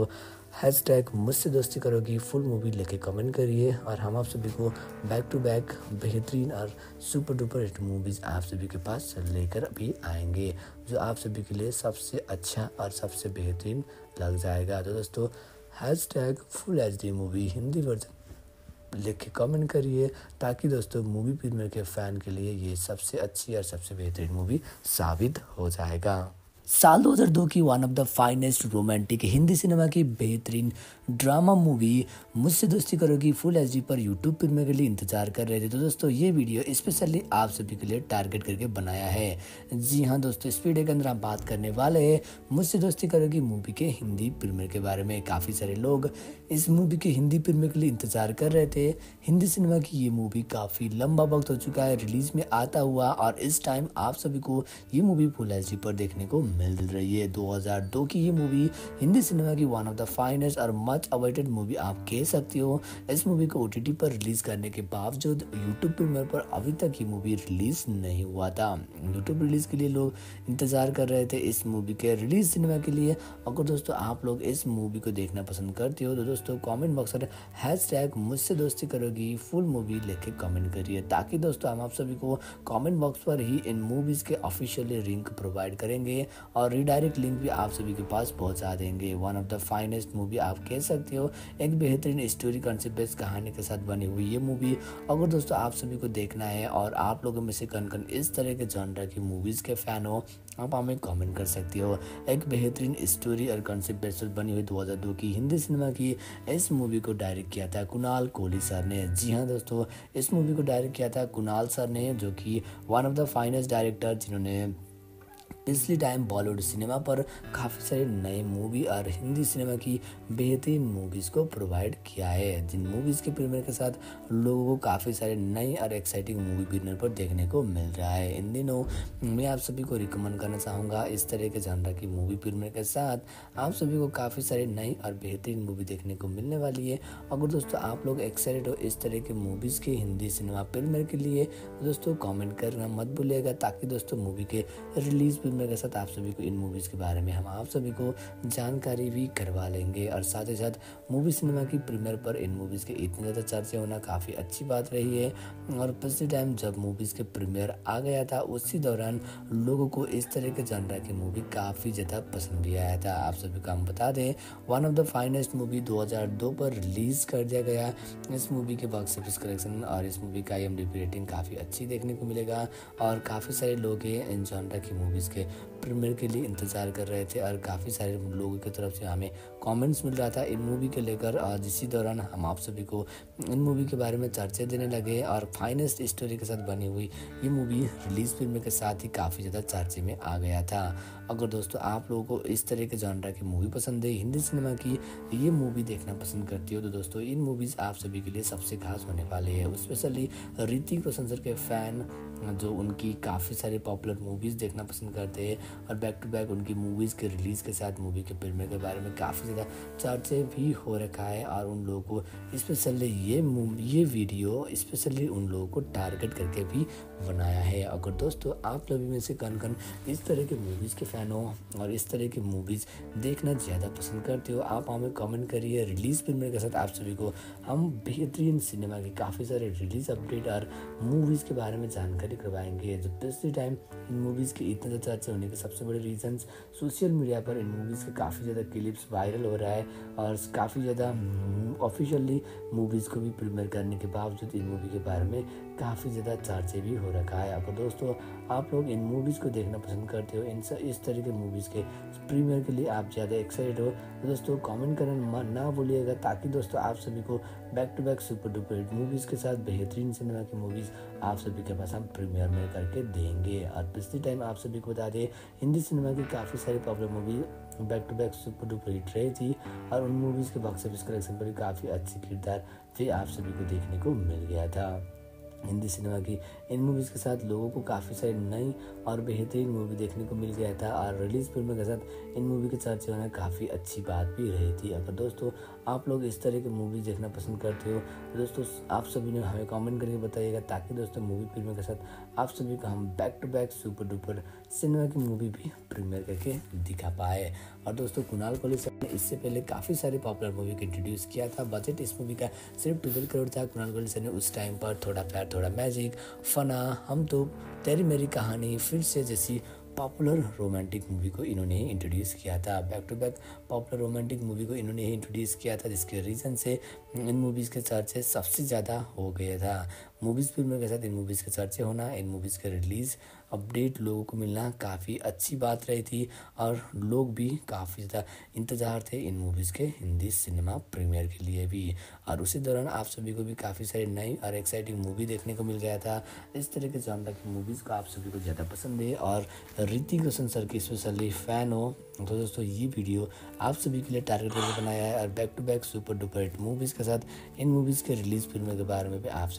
मुझसे दोस्ती करोगी फुल मूवी लेके कमेंट करिए, और हम आप सभी को बैक टू बैक बेहतरीन और सुपर डुपर हिट मूवीज़ आप सभी के पास लेकर भी आएंगे, जो आप सभी के लिए सबसे अच्छा और सबसे बेहतरीन लग जाएगा। तो दोस्तों #full HD movie Hindi version लिख के कमेंट करिए, ताकि दोस्तों मूवी प्रीमियर के फ़ैन के लिए ये सबसे अच्छी और सबसे बेहतरीन मूवी साबित हो जाएगा। साल 2002 की one of the finest romantic Hindi cinema की बेहतरीन drama movie Mujhse Dosti Karogi full HD पर यूट्यूब प्रीमियर के लिए इंतजार कर रहे थे। तो दोस्तों ये वीडियो स्पेशली आप सभी के लिए टारगेट करके बनाया है। जी हाँ दोस्तों, इस वीडियो के अंदर हम बात करने वाले हैं मुझसे दोस्ती करोगी मूवी के हिंदी प्रीमियर के बारे में। काफ़ी सारे लोग इस मूवी के हिंदी प्रीमियर के लिए इंतजार कर रहे थे। हिंदी सिनेमा की ये मूवी काफ़ी लंबा वक्त हो चुका है रिलीज में आता हुआ, और इस टाइम आप सभी को ये मूवी फुल HD पर देखने को मिल रही है। 2002 की ये मूवी हिंदी सिनेमा की वन ऑफ द फाइनेस्ट और मच अवेटेड मूवी आप कह सकते हो। इस मूवी को OTT पर रिलीज करने के बावजूद यूट्यूब प्रीमियर पर अभी तक ये मूवी रिलीज नहीं हुआ था। यूट्यूब रिलीज के लिए लोग इंतजार कर रहे थे इस मूवी के रिलीज सिनेमा के लिए। अगर दोस्तों आप लोग इस मूवी को देखना पसंद करते हो तो दोस्तों कमेंट बॉक्स में हैशटैग मुझसे दोस्ती करोगी फुल मूवी लेके कमेंट करिए, ताकि दोस्तों हम आप सभी को कमेंट बॉक्स पर ही इन मूवीज़ के ऑफिशियली लिंक प्रोवाइड करेंगे और रीडायरेक्ट लिंक भी आप सभी के पास पहुंचा देंगे। One of the finest movie आप कह सकते हो। एक बेहतरीन स्टोरी कॉन्सेप्ट बेस्ड कहानी के साथ बनी हुई ये मूवी अगर दोस्तों आप सभी को देखना है और आप लोगों में से कौन कौन इस तरह के जॉनर की मूवीज़ के फ़ैन हो, आप हमें कमेंट कर सकते हो। एक बेहतरीन स्टोरी और कॉन्सेप्ट बेस्ड बनी हुई 2002 की हिंदी सिनेमा की इस मूवी को डायरेक्ट किया था कुणाल कोहली सर ने। जी हाँ दोस्तों, इस मूवी को डायरेक्ट किया था कुणाल सर ने, जो कि one of the finest director जिन्होंने पिछले टाइम बॉलीवुड सिनेमा पर काफ़ी सारे नए मूवी और हिंदी सिनेमा की बेहतरीन मूवीज़ को प्रोवाइड किया है, जिन मूवीज़ के प्रीमियर के साथ लोगों को काफ़ी सारे नए और एक्साइटिंग मूवी प्रीमियर पर देखने को मिल रहा है। इन दिनों मैं आप सभी को रिकमेंड करना चाहूँगा इस तरह के जॉनर की मूवी प्रीमियर के साथ आप सभी को काफ़ी सारे नई और बेहतरीन मूवी देखने को मिलने वाली है। अगर दोस्तों आप लोग एक्साइटेड हो इस तरह के मूवीज़ के हिंदी सिनेमा प्रीमियर के लिए तो दोस्तों कमेंट करना मत भूलिएगा, ताकि दोस्तों मूवी के रिलीज के साथ आप सभी को इन मूवीज़ के बारे में हम आप सभी को जानकारी भी करवा लेंगे। और साथ ही साथ मूवी सिनेमा की प्रीमियर पर इन मूवीज़ के इतने ज़्यादा चर्चे होना काफ़ी अच्छी बात रही है। और पिछले टाइम जब मूवीज़ के प्रीमियर आ गया था उसी दौरान लोगों को इस तरह के जॉनर की मूवी काफ़ी ज़्यादा पसंद भी आया था। आप सभी को हम बता दें one of the finest movie 2002 पर रिलीज़ कर दिया गया। इस मूवी के बॉक्स ऑफिस कलेक्शन और इस मूवी का IMDb रेटिंग काफ़ी अच्छी देखने को मिलेगा और काफ़ी सारे लोग इन जॉनर की मूवीज़ के प्रीमियर के लिए इंतज़ार कर रहे थे और काफ़ी सारे लोगों की तरफ से हमें कमेंट्स मिल रहा था इन मूवी के लेकर। और इसी दौरान हम आप सभी को इन मूवी के बारे में चर्चे देने लगे और फाइनेस्ट स्टोरी के साथ बनी हुई ये मूवी रिलीज फिल्म के साथ ही काफ़ी ज़्यादा चर्चे में आ गया था। अगर दोस्तों आप लोगों को इस तरह के जॉनर की मूवी पसंद है, हिंदी सिनेमा की ये मूवी देखना पसंद करती हो, तो दोस्तों इन मूवीज़ आप सभी के लिए सबसे खास होने वाले हैं। स्पेशली ऋतिक रोशन सर के फ़ैन जो उनकी काफ़ी सारी पॉपुलर मूवीज़ देखना पसंद करते हैं और बैक टू बैक उनकी मूवीज़ के रिलीज़ के साथ मूवी के प्रीमियर के बारे में काफ़ी ज़्यादा चर्चे भी हो रखा है। और उन लोगों को स्पेशली ये वीडियो स्पेशली उन लोगों को टारगेट करके भी बनाया है। अगर दोस्तों आप लोग में से कौन कौन इस तरह के मूवीज़ के फ़ैन हो और इस तरह की मूवीज़ देखना ज़्यादा पसंद करते हो, आप हमें कमेंट करिए। रिलीज़ प्रीमियर के साथ आप सभी को हम बेहतरीन सिनेमा की काफ़ी सारे रिलीज़ अपडेट और मूवीज़ के बारे में जानकारी करवाएंगे। जब पिछले टाइम इन मूवीज़ के इतने ज़्यादा चर्चे होने के सबसे बड़े रीजंस सोशल मीडिया पर इन मूवीज़ के काफ़ी ज़्यादा क्लिप्स वायरल हो रहा है और काफ़ी ज़्यादा ऑफिशियली मूवीज़ को भी प्रीमियर करने के बावजूद इन मूवी के बारे में काफ़ी ज़्यादा चर्चे भी हो रखा है। अगर दोस्तों आप लोग इन मूवीज़ को देखना पसंद करते हो, इस तरह के मूवीज़ के प्रीमियर के लिए आप ज़्यादा एक्साइटेड हो, तो दोस्तों कमेंट करना ना भूलिएगा, ताकि दोस्तों आप सभी को back to back super duper hit movies के साथ बेहतरीन सिनेमा की मूवीज़ आप सभी के पास हम प्रीमियर में करके देंगे। और पिछले टाइम आप सभी को बता दें हिंदी सिनेमा की काफ़ी सारी popular movie back to back super duper hit रही थी और उन मूवीज़ के बॉक्स ऑफिस कलेक्शन पर भी काफ़ी अच्छी किरदार भी आप सभी को देखने को मिल गया था। हिंदी सिनेमा की इन मूवीज़ के साथ लोगों को काफ़ी सारी नई और बेहतरीन मूवी देखने को मिल गया था और रिलीज फिल्म के साथ इन मूवी के चर्चे होना काफ़ी अच्छी बात भी रही थी। अगर दोस्तों आप लोग इस तरह की मूवीज़ देखना पसंद करते हो तो दोस्तों आप सभी ने हमें कमेंट करके बताइएगा, ताकि दोस्तों मूवी फिल्म के साथ आप सभी को हम back to back super duper cinema की मूवी भी प्रीमियर करके दिखा पाए। और दोस्तों कुणाल कोहली सर ने इससे पहले काफ़ी सारी पॉपुलर मूवी को इंट्रोड्यूस किया था। बजट इस मूवी का सिर्फ 12 करोड़ था। कुणाल कोहली सर ने उस टाइम पर थोड़ा प्यार थोड़ा मैजिक, फना, हम तो, तेरी मेरी कहानी, फिर से जैसी पॉपुलर रोमांटिक मूवी को इन्होंने ही इंट्रोड्यूस किया था। Back to back popular romantic movie को इन्होंने ही इंट्रोड्यूस किया था, जिसके रीज़न से इन मूवीज़ के चर्चे सबसे ज़्यादा हो गया था। मूवीज़ फिल्मों के साथ इन मूवीज़ के चर्चे होना, इन मूवीज़ के रिलीज़ अपडेट लोगों को मिलना काफ़ी अच्छी बात रही थी और लोग भी काफ़ी ज़्यादा इंतज़ार थे इन मूवीज़ के हिंदी सिनेमा प्रीमियर के लिए भी। और उसी दौरान आप सभी को भी काफ़ी सारी नई और एक्साइटिंग मूवी देखने को मिल गया था। इस तरह के जॉनर की मूवीज़ को आप सभी को ज़्यादा पसंद है और ऋतिक रोशन सर की स्पेशली फ़ैन हो तो दोस्तों ये वीडियो आप सभी के लिए टारगेट करके बनाया है और back to back super duper hit movies के साथ इन मूवीज़ के रिलीज़ फिल्मों के बारे में भी आप सभी को जानकारी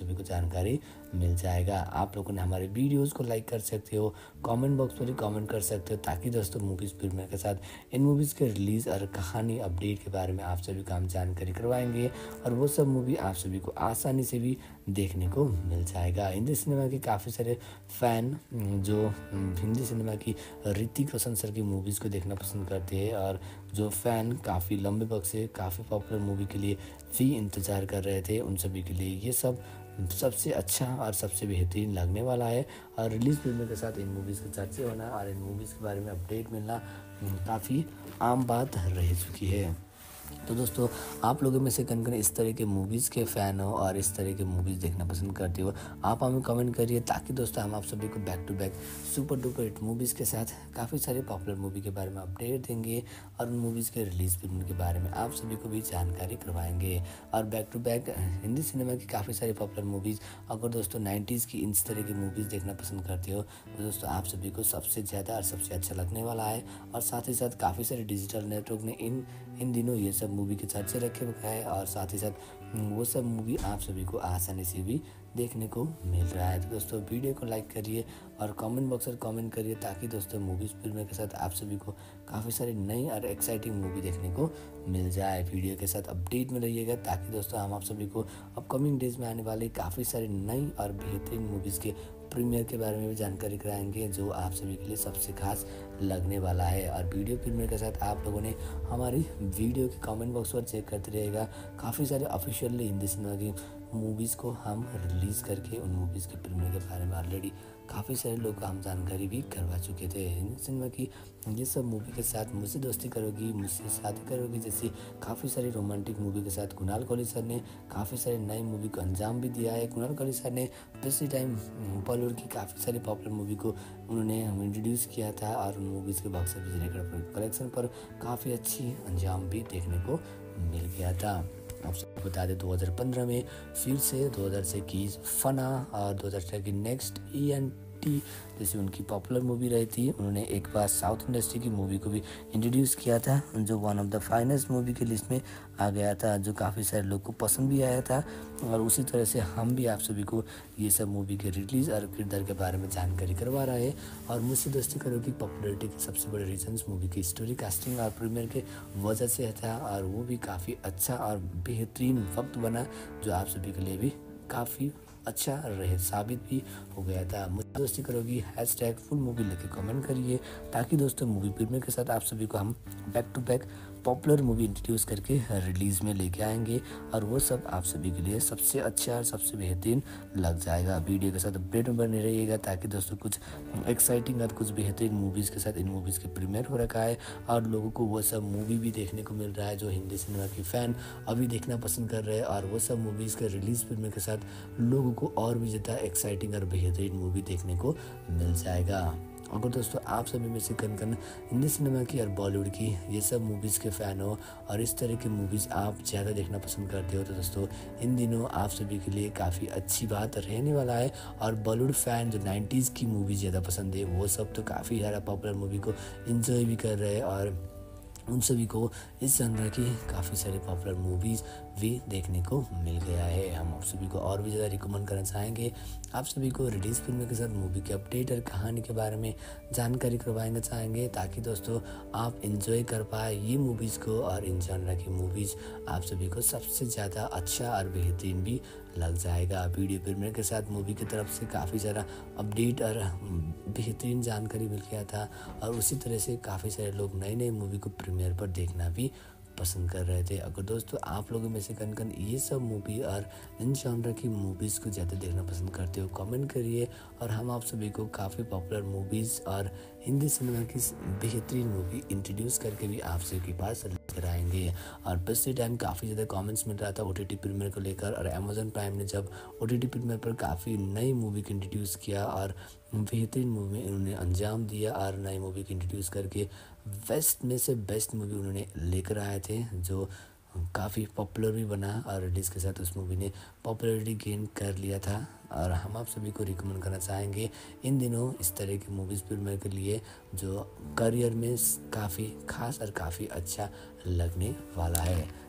जानकारी मिल जाएगा। आप लोगों ने हमारे वीडियोस को लाइक कर सकते हो, कमेंट बॉक्स पर भी कमेंट कर सकते हो, ताकि दोस्तों मूवीज़ प्रीमियर के साथ इन मूवीज़ के रिलीज़ और कहानी अपडेट के बारे में आप सभी को हम जानकारी करवाएंगे और वो सब मूवी आप सभी को आसानी से भी देखने को मिल जाएगा। हिंदी सिनेमा के काफ़ी सारे फ़ैन जो हिंदी सिनेमा की ऋतिक रोशन सर की मूवीज़ को देखना पसंद करते हैं और जो फ़ैन काफ़ी लंबे वक्त से काफ़ी पॉपुलर मूवी के लिए भी इंतज़ार कर रहे थे, उन सभी के लिए ये सब सबसे अच्छा और सबसे बेहतरीन लगने वाला है। और रिलीज़ फिल्म के साथ इन मूवीज़ के चर्चे होना और इन मूवीज़ के बारे में अपडेट मिलना काफ़ी आम बात रह चुकी है। तो दोस्तों, आप लोगों में से कौन इस तरह के मूवीज़ के फ़ैन हो और इस तरह के मूवीज़ देखना पसंद करते हो, आप हमें कमेंट करिए, ताकि दोस्तों हम आप सभी को back to back super duper hit movies के साथ काफ़ी सारे पॉपुलर मूवी के बारे में अपडेट देंगे और उन मूवीज़ के रिलीज़ फिल्म के बारे में आप सभी को भी जानकारी करवाएंगे। और back to back Hindi cinema की काफ़ी सारी पॉपुलर मूवीज़, अगर दोस्तों 90s की इस तरह की मूवीज़ देखना पसंद करते हो तो दोस्तों आप सभी को सबसे ज़्यादा और सबसे अच्छा लगने वाला है। और साथ ही साथ काफ़ी सारे डिजिटल नेटवर्क ने इन दिनों ये सब मूवी के चर्चे रखे हुए है और साथ ही साथ वो सब मूवी आप सभी को आसानी से भी देखने को मिल रहा है। तो दोस्तों, वीडियो को लाइक करिए और कमेंट बॉक्स में कमेंट करिए, ताकि दोस्तों मूवीज़ फिल्म के साथ आप सभी को काफ़ी सारी नई और एक्साइटिंग मूवी देखने को मिल जाए। वीडियो के साथ अपडेट में रहिएगा, ताकि दोस्तों हम आप सभी को अपकमिंग डेज में आने वाली काफ़ी सारी नई और बेहतरीन मूवीज़ के प्रीमियर के बारे में भी जानकारी कराएंगे, जो आप सभी के लिए सबसे खास लगने वाला है। और वीडियो प्रीमियर के साथ आप लोगों ने हमारी वीडियो के कमेंट बॉक्स पर चेक करते रहेगा, काफ़ी सारे ऑफिशियली हिंदी सिनेमा की मूवीज़ को हम रिलीज़ करके उन मूवीज़ के प्रीमियर के बारे में ऑलरेडी काफ़ी सारे लोग को हम जानकारी भी करवा चुके थे। हिंदी सिनेमा की ये सब मूवी के साथ मुझसे दोस्ती करोगी, मुझसे शादी करोगी जैसी काफ़ी सारी रोमांटिक मूवी के साथ कुणाल कोहली सर ने काफ़ी सारी नई मूवी को अंजाम भी दिया है। कुणाल कोहली सर ने पिछले टाइम बॉलीवुड की काफ़ी सारी पॉपुलर मूवी को उन्होंने इंट्रोड्यूस किया था और उन मूवीज़ के बॉक्स ऑफिस रिकॉर्ड कलेक्शन पर काफ़ी अच्छी अंजाम भी देखने को मिल गया था। आप सबको बता दें 2015 में फिर से 2021 फना और 2018 की नेक्स्ट ENT जैसी उनकी पॉपुलर मूवी रही थी, उन्होंने एक बार साउथ इंडस्ट्री की मूवी को भी इंट्रोड्यूस किया था, जो one of the finest movie के लिस्ट में आ गया था, जो काफ़ी सारे लोग को पसंद भी आया था। और उसी तरह से हम भी आप सभी को ये सब मूवी के रिलीज़ और किरदार के बारे में जानकारी करवा रहा है। और मुझसे दोस्ती करो की पॉपुलरिटी के सबसे बड़े रीजन्स मूवी की स्टोरी, कास्टिंग और प्रीमियर के वजह से था, और वो भी काफ़ी अच्छा और बेहतरीन वक्त बना, जो आप सभी के लिए भी काफ़ी अच्छा रहे साबित भी हो गया था। मुझे दोस्ती करोगी #फुल मूवी लेके कमेंट करिए, ताकि दोस्तों मूवी प्रीमियर के साथ आप सभी को हम back to back popular movie introduce करके रिलीज़ में लेके आएंगे, और वो सब आप सभी के लिए सबसे अच्छा और सबसे बेहतरीन लग जाएगा। वीडियो के साथ अपडेट में बने रहिएगा, ताकि दोस्तों कुछ एक्साइटिंग और कुछ बेहतरीन मूवीज़ के साथ इन मूवीज़ के प्रीमियर हो रखा है, और लोगों को वो सब मूवी भी देखने को मिल रहा है जो हिंदी सिनेमा की फ़ैन अभी देखना पसंद कर रहे हैं। और वो सब मूवीज़ के रिलीज़ प्रीमियर के साथ लोगों को और भी ज़्यादा एक्साइटिंग और बेहतरीन मूवी देखने को मिल जाएगा। अगर दोस्तों आप सभी में से कन हिंदी सिनेमा की और बॉलीवुड की ये सब मूवीज़ के फ़ैन हो और इस तरह की मूवीज़ आप ज़्यादा देखना पसंद करते हो, तो दोस्तों इन दिनों आप सभी के लिए काफ़ी अच्छी बात रहने वाला है। और बॉलीवुड फ़ैन जो 90s की मूवी ज़्यादा पसंद है, वो सब तो काफ़ी ज़्यादा पॉपुलर मूवी को इन्जॉय भी कर रहे हैं, और उन सभी को इस जनर की काफ़ी सारी पॉपुलर मूवीज़ भी देखने को मिल गया है। हम आप सभी को और भी ज़्यादा रिकमेंड करना चाहेंगे, आप सभी को रिलीज़ फिल्म के साथ मूवी के अपडेट और कहानी के बारे में जानकारी करवाना चाहेंगे, ताकि दोस्तों आप इंजॉय कर पाए ये मूवीज़ को, और इन जनर की मूवीज़ आप सभी को सबसे ज़्यादा अच्छा और बेहतरीन भी लग जाएगा। वीडियो प्रीमियर के साथ मूवी की तरफ से काफ़ी ज़्यादा अपडेट और बेहतरीन जानकारी मिल गया था, और उसी तरह से काफ़ी सारे लोग नई नई मूवी को प्रीमियर पर देखना भी पसंद कर रहे थे। अगर दोस्तों आप लोगों में से कन ये सब मूवी और इन जॉनर की मूवीज़ को ज़्यादा देखना पसंद करते हो, कमेंट करिए, और हम आप सभी को काफ़ी पॉपुलर मूवीज़ और हिंदी सिनेमा की बेहतरीन मूवी इंट्रोड्यूस करके भी आप सभी के पास कराएंगे। और पिछले टाइम काफ़ी ज़्यादा कमेंट्स मिल रहा था OTT प्रीमियर को लेकर, और अमेज़न प्राइम ने जब OTT प्रीमियर पर काफ़ी नई मूवी को इंट्रोड्यूस किया और बेहतरीन मूवी उन्होंने अंजाम दिया, और नई मूवी को इंट्रोड्यूस करके बेस्ट में से बेस्ट मूवी उन्होंने लेकर आए थे, जो काफ़ी पॉपुलर भी बना, और रिलीज़ के साथ उस मूवी ने पॉपुलरिटी गेन कर लिया था। और हम आप सभी को रिकमेंड करना चाहेंगे इन दिनों इस तरह की मूवीज़ प्रीमियर के लिए, जो करियर में काफ़ी खास और काफ़ी अच्छा लगने वाला है।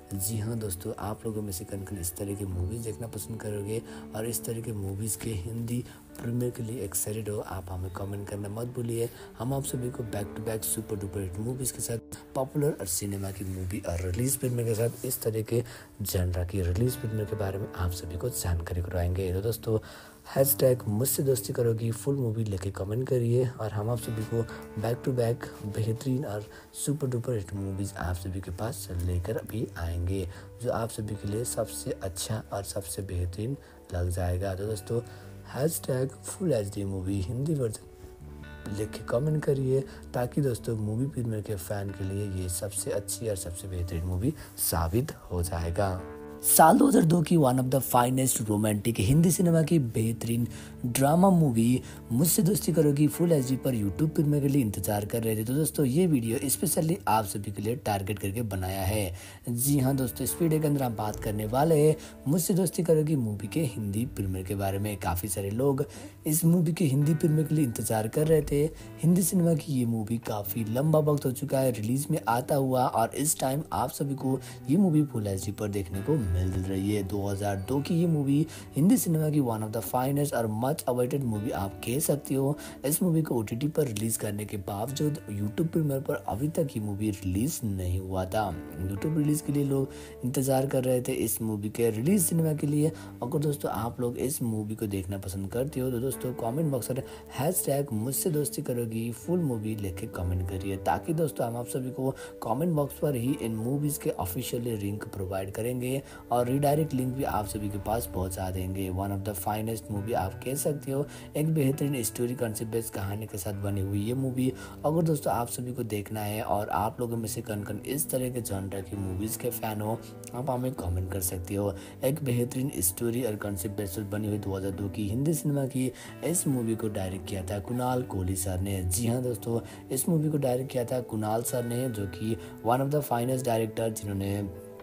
जी हाँ दोस्तों, आप लोगों में से कौन-कौन इस तरह की मूवीज़ देखना पसंद करोगे और इस तरह के मूवीज़ के हिंदी प्रीमियर के लिए एक्साइटेड हो, आप हमें कमेंट करना मत भूलिए। हम आप सभी को back to back super duper hit movies के साथ पॉपुलर और सिनेमा की मूवी और रिलीज़ प्रीमियर के साथ इस तरह के जनरा की रिलीज़ प्रीमियर के बारे में आप सभी को जानकारी करवाएंगे। तो दोस्तों, हैशटैग मुझसे दोस्ती करोगी फुल मूवी लेके कमेंट करिए और हम आप सभी को बैक टू बैक बेहतरीन और सुपर डुपर हिट मूवीज़ आप सभी के पास लेकर अभी आएंगे, जो आप सभी के लिए सबसे अच्छा और सबसे बेहतरीन लग जाएगा। तो दोस्तों, hashtag full HD movie Hindi version लिख के कमेंट करिए, ताकि दोस्तों मूवी प्रीमियर के फ़ैन के लिए ये सबसे अच्छी और सबसे बेहतरीन मूवी साबित हो जाएगा। साल 2002 की one of the finest romantic Hindi cinema की बेहतरीन drama movie Mujhse Dosti Karogi full HD पर यूट्यूब प्रीमियर के लिए इंतजार कर रहे थे। तो दोस्तों, ये वीडियो स्पेशली आप सभी के लिए टारगेट करके बनाया है। जी हाँ दोस्तों, इस वीडियो के अंदर हम बात करने वाले हैं मुझसे दोस्ती करोगी मूवी के हिंदी प्रीमियर के बारे में। काफ़ी सारे लोग इस मूवी के हिंदी प्रीमियर के लिए इंतजार कर रहे थे। हिंदी सिनेमा की ये मूवी काफ़ी लंबा वक्त हो चुका है रिलीज में आता हुआ, और इस टाइम आप सभी को ये मूवी फुल HD पर देखने को मिल रही है। 2002 की ये मूवी हिंदी सिनेमा की वन ऑफ द फाइनेस्ट और मच अवेटेड मूवी आप कह सकते हो। इस मूवी को OTT पर रिलीज करने के बावजूद यूट्यूब प्रीमियर पर अभी तक ये मूवी रिलीज नहीं हुआ था। यूट्यूब रिलीज के लिए लोग इंतजार कर रहे थे इस मूवी के रिलीज सिनेमा के लिए। अगर दोस्तों आप लोग इस मूवी को देखना पसंद करते हो तो दोस्तों कमेंट बॉक्स में हैशटैग मुझसे दोस्ती करोगी फुल मूवी लिख के कमेंट करिए, ताकि दोस्तों हम आप सभी को कमेंट बॉक्स पर ही इन मूवीज के ऑफिशियल लिंक प्रोवाइड करेंगे और डायरेक्ट लिंक भी आप सभी के पास पहुंचा देंगे। One of the finest movie आप कह सकते हो, एक बेहतरीन स्टोरी कॉन्सेप्ट बेस्ड कहानी के साथ बनी हुई ये मूवी अगर दोस्तों आप सभी को देखना है और आप लोगों में से कौन-कौन इस तरह के जॉनर की मूवीज के फैन हो, आप हमें कमेंट कर सकते हो। एक बेहतरीन स्टोरी और कॉन्सेप्ट बेस्ड बनी हुई 2002 की हिंदी सिनेमा की इस मूवी को डायरेक्ट किया था कुणाल कोहली सर ने। जी हाँ दोस्तों, इस मूवी को डायरेक्ट किया था कुणाल सर ने, जो कि one of the finest director जिन्होंने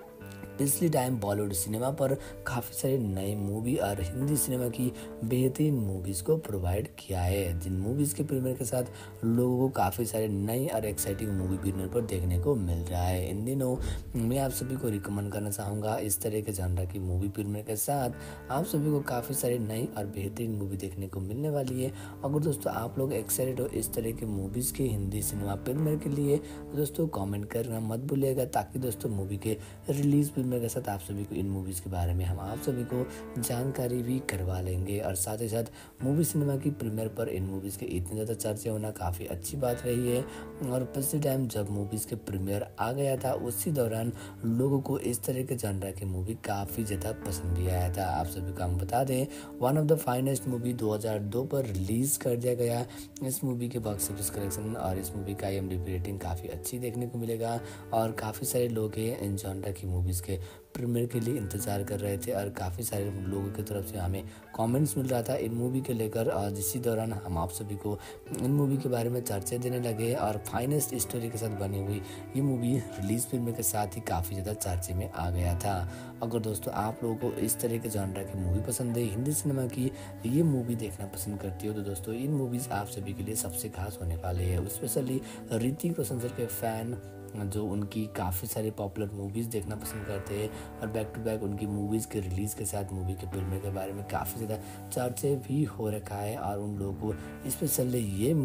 पिछले टाइम बॉलीवुड सिनेमा पर काफ़ी सारे नए मूवी और हिंदी सिनेमा की बेहतरीन मूवीज़ को प्रोवाइड किया है, जिन मूवीज़ के प्रीमियर के साथ लोगों को काफ़ी सारे नई और एक्साइटिंग मूवी प्रीमियर पर देखने को मिल रहा है। इन दिनों मैं आप सभी को रिकमेंड करना चाहूँगा इस तरह के जॉनर की मूवी प्रीमियर के साथ आप सभी को काफ़ी सारी नई और बेहतरीन मूवी देखने को मिलने वाली है। अगर दोस्तों आप लोग एक्साइटेड हो इस तरह के मूवीज़ के हिंदी सिनेमा प्रीमियर के लिए तो दोस्तों कमेंट करना मत भूलिएगा, ताकि दोस्तों मूवी के रिलीज मेरे साथ आप सभी को इन मूवीज़ के बारे में हम आप सभी को जानकारी भी करवा लेंगे। और साथ ही साथ मूवी सिनेमा की प्रीमियर पर इन मूवीज़ के इतने ज़्यादा चर्चे होना काफ़ी अच्छी बात रही है। और पिछले टाइम जब मूवीज़ के प्रीमियर आ गया था उसी दौरान लोगों को इस तरह के जॉनर की मूवी काफ़ी ज़्यादा पसंद भी आया था। आप सभी को हम बता दें, one of the finest movie 2002 पर रिलीज़ कर दिया गया। इस मूवी के बॉक्स ऑफिस कलेक्शन और इस मूवी का IMDb रेटिंग काफ़ी अच्छी देखने को मिलेगा, और काफ़ी सारे लोग हैं इन जॉनर की मूवीज़ के प्रीमियर के लिए इंतज़ार कर रहे थे, और काफ़ी सारे लोगों की तरफ से हमें कमेंट्स मिल रहा था इन मूवी के लेकर। और इसी दौरान हम आप सभी को इन मूवी के बारे में चर्चा देने लगे, और फाइनेस्ट स्टोरी के साथ बनी हुई ये मूवी रिलीज प्रीमियर के साथ ही काफ़ी ज़्यादा चर्चे में आ गया था। अगर दोस्तों आप लोगों को इस तरह के जॉनर की मूवी पसंद है, हिंदी सिनेमा की ये मूवी देखना पसंद करती हो, तो दोस्तों इन मूवीज़ आप सभी के लिए सबसे खास होने वाले हैं। स्पेशली ऋतिक रोशन सर के फ़ैन जो उनकी काफ़ी सारी पॉपुलर मूवीज़ देखना पसंद करते हैं, और बैक टू बैक उनकी मूवीज़ के रिलीज़ के साथ मूवी के प्रीमियर के बारे में काफ़ी ज़्यादा चर्चे भी हो रखा है। और उन लोगों को स्पेशली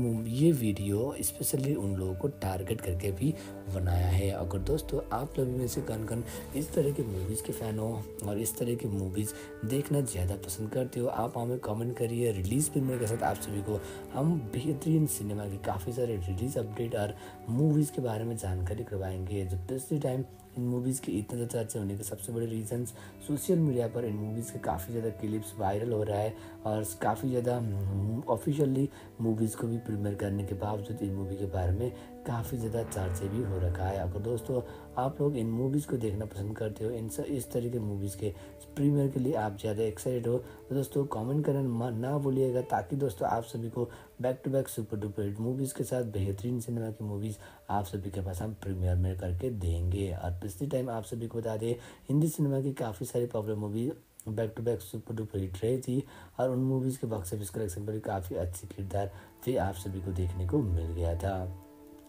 ये वीडियो स्पेशली उन लोगों को टारगेट करके भी बनाया है। अगर दोस्तों आप लोग में से कौन इस तरह के मूवीज़ के फ़ैन हो और इस तरह की मूवीज़ देखना ज़्यादा पसंद करते हो, आप हमें कमेंट करिए। रिलीज़ प्रीमियर के साथ आप सभी को हम बेहतरीन सिनेमा की काफ़ी सारे रिलीज़ अपडेट और मूवीज़ के बारे में जानकारी करवाएंगे। जो पिछले टाइम इन मूवीज़ के इतने ज़्यादा चर्चे होने के सबसे बड़े रीजंस सोशल मीडिया पर इन मूवीज़ के काफ़ी ज़्यादा क्लिप्स वायरल हो रहा है, और काफ़ी ज़्यादा ऑफिशियली मूवीज़ को भी प्रीमियर करने के बावजूद इन मूवी के बारे में काफ़ी ज़्यादा चर्चे भी हो रखा है। अगर दोस्तों आप लोग इन मूवीज़ को देखना पसंद करते हो, इस तरह के मूवीज़ के प्रीमियर के लिए आप ज़्यादा एक्साइटेड हो, तो दोस्तों कमेंट करना ना भूलिएगा, ताकि दोस्तों आप सभी को back to back super duper hit movies के साथ बेहतरीन सिनेमा की मूवीज़ आप सभी के पास हम प्रीमियर में करके देंगे। और पिछले टाइम आप सभी को बता दें, हिंदी सिनेमा की काफ़ी सारी popular movie back to back super duper hit रही थी, और उन मूवीज़ के बॉक्स ऑफिस कलेक्शन पर भी काफ़ी अच्छी किरदार भी आप सभी को देखने को मिल गया था।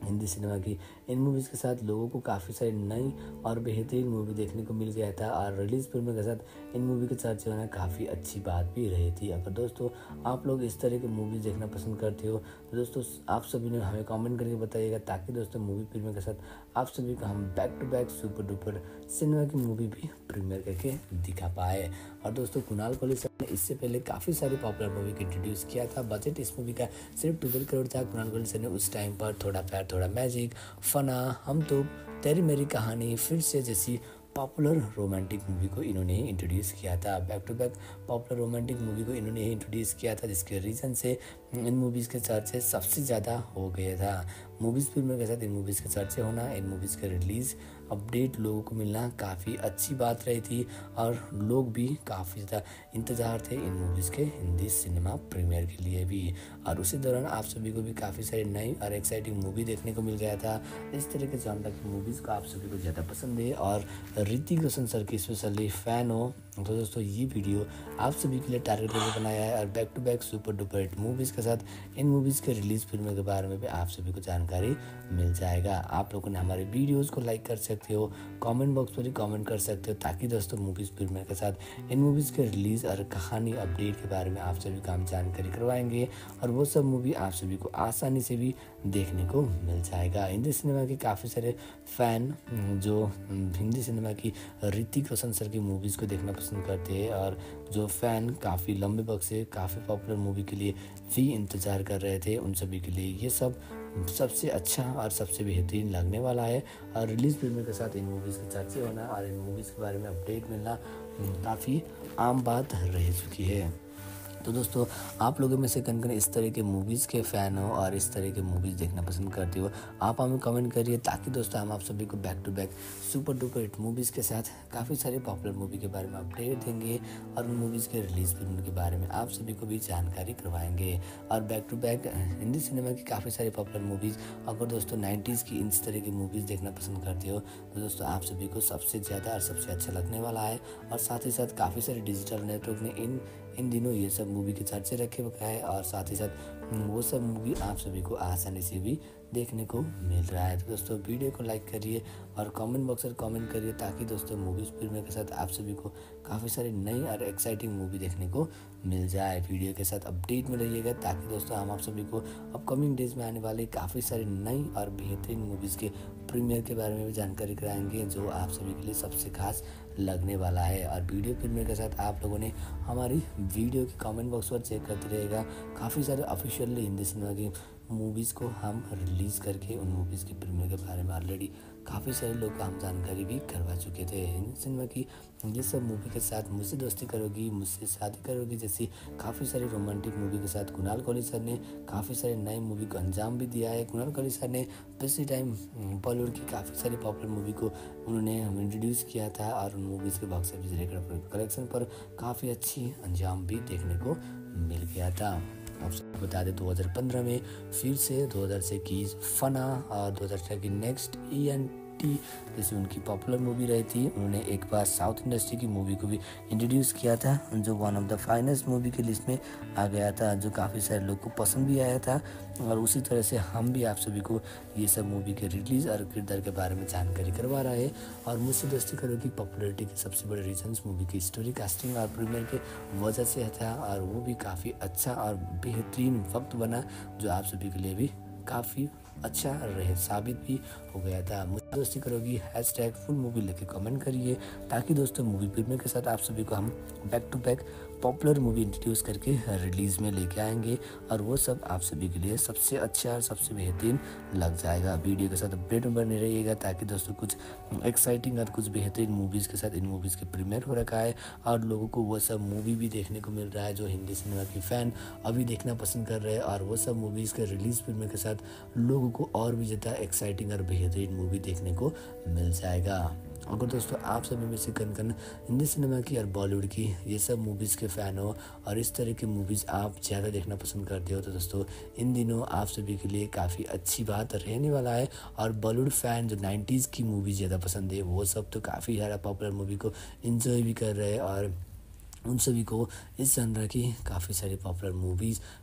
हिंदी सिनेमा की इन मूवीज़ के साथ लोगों को काफ़ी सारी नई और बेहतरीन मूवी देखने को मिल गया था और रिलीज़ फिल्म के साथ इन मूवी के चर्चे होना काफ़ी अच्छी बात भी रही थी। अगर दोस्तों आप लोग इस तरह की मूवीज़ देखना पसंद करते हो तो दोस्तों आप सभी ने हमें कमेंट करके बताइएगा, ताकि दोस्तों मूवी फिल्म के साथ आप सभी को हम back to back super duper cinema की मूवी भी प्रीमियर करके दिखा पाए। और दोस्तों कुणाल कोहली सर ने इससे पहले काफ़ी सारी पॉपुलर मूवी को इंट्रोड्यूस किया था। बजट इस मूवी का सिर्फ 12 करोड़ था। कुणाल कोहली सर ने उस टाइम पर थोड़ा प्यार थोड़ा मैजिक, फना, हम तो, तेरी मेरी कहानी, फिर से जैसी पॉपुलर रोमांटिक मूवी को इन्होंने ही इंट्रोड्यूस किया था। Back to back popular romantic movie को इन्होंने ही इंट्रोड्यूस किया था, जिसके रीज़न से इन मूवीज़ के चर्चे सबसे ज़्यादा हो गया था। मूवीज़ फिल्मों के साथ इन मूवीज़ के चर्चे होना, इन मूवीज़ के रिलीज़ अपडेट लोगों को मिलना काफ़ी अच्छी बात रही थी और लोग भी काफ़ी ज़्यादा इंतज़ार थे इन मूवीज़ के हिंदी सिनेमा प्रीमियर के लिए भी। और उसी दौरान आप सभी को भी काफ़ी सारी नई और एक्साइटिंग मूवी देखने को मिल गया था। इस तरह के जॉनर की मूवीज़ को आप सभी को ज़्यादा पसंद है और ऋतिक रोशन सर की स्पेशली फ़ैन हो तो दोस्तों ये वीडियो आप सभी के लिए टारगेट करके बनाया है। और back to back super duper hit movies के साथ इन मूवीज़ के रिलीज़ फिल्मों के बारे में भी आप सभी को जानकारी मिल जाएगा। आप लोगों ने हमारे वीडियोज़ को लाइक कर सकते हो, कमेंट बॉक्स पर ही कमेंट कर सकते हो, ताकि दोस्तों मूवीज़ फिल्मों के साथ इन मूवीज़ के रिलीज़ और कहानी अपडेट के बारे में आप सभी को हम जानकारी करवाएंगे और वो सब मूवी आप सभी को आसानी से भी देखने को मिल जाएगा। हिंदी सिनेमा के काफ़ी सारे फ़ैन जो हिंदी सिनेमा की ऋतिक रोशन सर की मूवीज़ को देखना पसंद करते हैं और जो फ़ैन काफ़ी लंबे वक्त से काफ़ी पॉपुलर मूवी के लिए भी इंतज़ार कर रहे थे, उन सभी के लिए ये सब सबसे अच्छा और सबसे बेहतरीन लगने वाला है। और रिलीज़ फिल्म के साथ इन मूवीज़ के चर्चे होना और इन मूवीज़ के बारे में अपडेट मिलना काफ़ी आम बात रह चुकी है। तो दोस्तों आप लोगों में से कौन-कौन इस तरह के मूवीज़ के फ़ैन हो और इस तरह के मूवीज़ देखना पसंद करते हो, आप हमें कमेंट करिए, ताकि दोस्तों हम आप सभी को back to back super duper hit movies के साथ काफ़ी सारे पॉपुलर मूवी के बारे में अपडेट देंगे और उन मूवीज़ के रिलीज़ फिल्म के बारे में आप सभी को भी जानकारी करवाएंगे। और back to back Hindi cinema की काफ़ी सारी पॉपुलर मूवीज़, अगर दोस्तों 90s की इस तरह की मूवीज़ देखना पसंद करते हो तो दोस्तों आप सभी को सबसे ज़्यादा और सबसे अच्छा लगने वाला है। और साथ ही साथ काफ़ी सारे डिजिटल नेटवर्क ने इन दिनों ये सब मूवी के चर्चे रखे हुए है और साथ ही साथ वो सब मूवी आप सभी को आसानी से भी देखने को मिल रहा है। तो दोस्तों वीडियो को लाइक करिए और कमेंट बॉक्स में कमेंट करिए, ताकि दोस्तों मूवीज़ फिल्म के साथ आप सभी को काफ़ी सारी नई और एक्साइटिंग मूवी देखने को मिल जाए। वीडियो के साथ अपडेट में रहिएगा, ताकि दोस्तों हम आप सभी को अपकमिंग डेज में आने वाली काफ़ी सारी नई और बेहतरीन मूवीज़ के प्रीमियर के बारे में भी जानकारी कराएंगे, जो आप सभी के लिए सबसे खास लगने वाला है। और वीडियो फिल्म के साथ आप लोगों ने हमारी वीडियो के कमेंट बॉक्स पर चेक करते रहेगा, काफ़ी सारे ऑफिशियली हिंदी सिनेमा की मूवीज़ को हम रिलीज़ करके उन मूवीज़ की प्रीमियर के बारे में ऑलरेडी काफ़ी सारे लोग को हम जानकारी भी करवा चुके थे। हिंदी सिनेमा की ये सब मूवी के साथ मुझसे दोस्ती करोगी, मुझसे शादी करोगी जैसी काफ़ी सारी रोमांटिक मूवी के साथ कुणाल कोहली सर ने काफ़ी सारे नए मूवी को अंजाम भी दिया है। कुणाल कोहली सर ने पिछले टाइम बॉलीवुड की काफ़ी सारी पॉपुलर मूवी को उन्होंने इंट्रोड्यूस किया था और उन मूवीज़ के बॉक्स ऑफिस रिकॉर्ड कलेक्शन पर काफ़ी अच्छी अंजाम भी देखने को मिल गया था। आपको बता दें 2015 में फिर से 2021 फना और 2018 की नेक्स्ट ENT जैसी उनकी पॉपुलर मूवी रही थी। उन्होंने एक बार साउथ इंडस्ट्री की मूवी को भी इंट्रोड्यूस किया था, जो one of the finest movie की लिस्ट में आ गया था, जो काफ़ी सारे लोग को पसंद भी आया था। और उसी तरह से हम भी आप सभी को ये सब मूवी के रिलीज़ और किरदार के बारे में जानकारी करवा रहे हैं। और मुझसे दोस्ती करो की पॉपुलरिटी के सबसे बड़े रीजन्स मूवी की स्टोरी, कास्टिंग और प्रीमियर के वजह से था, और वो भी काफ़ी अच्छा और बेहतरीन वक्त बना, जो आप सभी के लिए भी काफ़ी अच्छा रहे साबित भी हो गया था। मुझसे दोस्ती करोगी #फुल मूवी लेके कमेंट करिए, ताकि दोस्तों मूवी फिल्म के साथ आप सभी को हम back to back popular movie introduce करके रिलीज़ में लेके आएंगे, और वो सब आप सभी के लिए सबसे अच्छा और सबसे बेहतरीन लग जाएगा। वीडियो के साथ अपडेट में बने रहिएगा, ताकि दोस्तों कुछ एक्साइटिंग और कुछ बेहतरीन मूवीज़ के साथ इन मूवीज़ के प्रीमियर हो रखा है, और लोगों को वो सब मूवी भी देखने को मिल रहा है जो हिंदी सिनेमा की फ़ैन अभी देखना पसंद कर रहे हैं। और वो सब मूवीज़ के रिलीज़ फिल्म के साथ लोगों को और भी ज़्यादा एक्साइटिंग और बेहतरीन मूवी देखने को मिल जाएगा। अगर दोस्तों आप सभी में से कन हिंदी सिनेमा की और बॉलीवुड की ये सब मूवीज़ के फ़ैन हो और इस तरह की मूवीज़ आप ज़्यादा देखना पसंद करते हो, तो दोस्तों इन दिनों आप सभी के लिए काफ़ी अच्छी बात रहने वाला है। और बॉलीवुड फ़ैन जो 90s की मूवी ज़्यादा पसंद है, वो सब तो काफ़ी ज़्यादा पॉपुलर मूवी को इंजॉय भी कर रहे हैं, और उन सभी को इस जनर की काफ़ी सारी पॉपुलर मूवीज़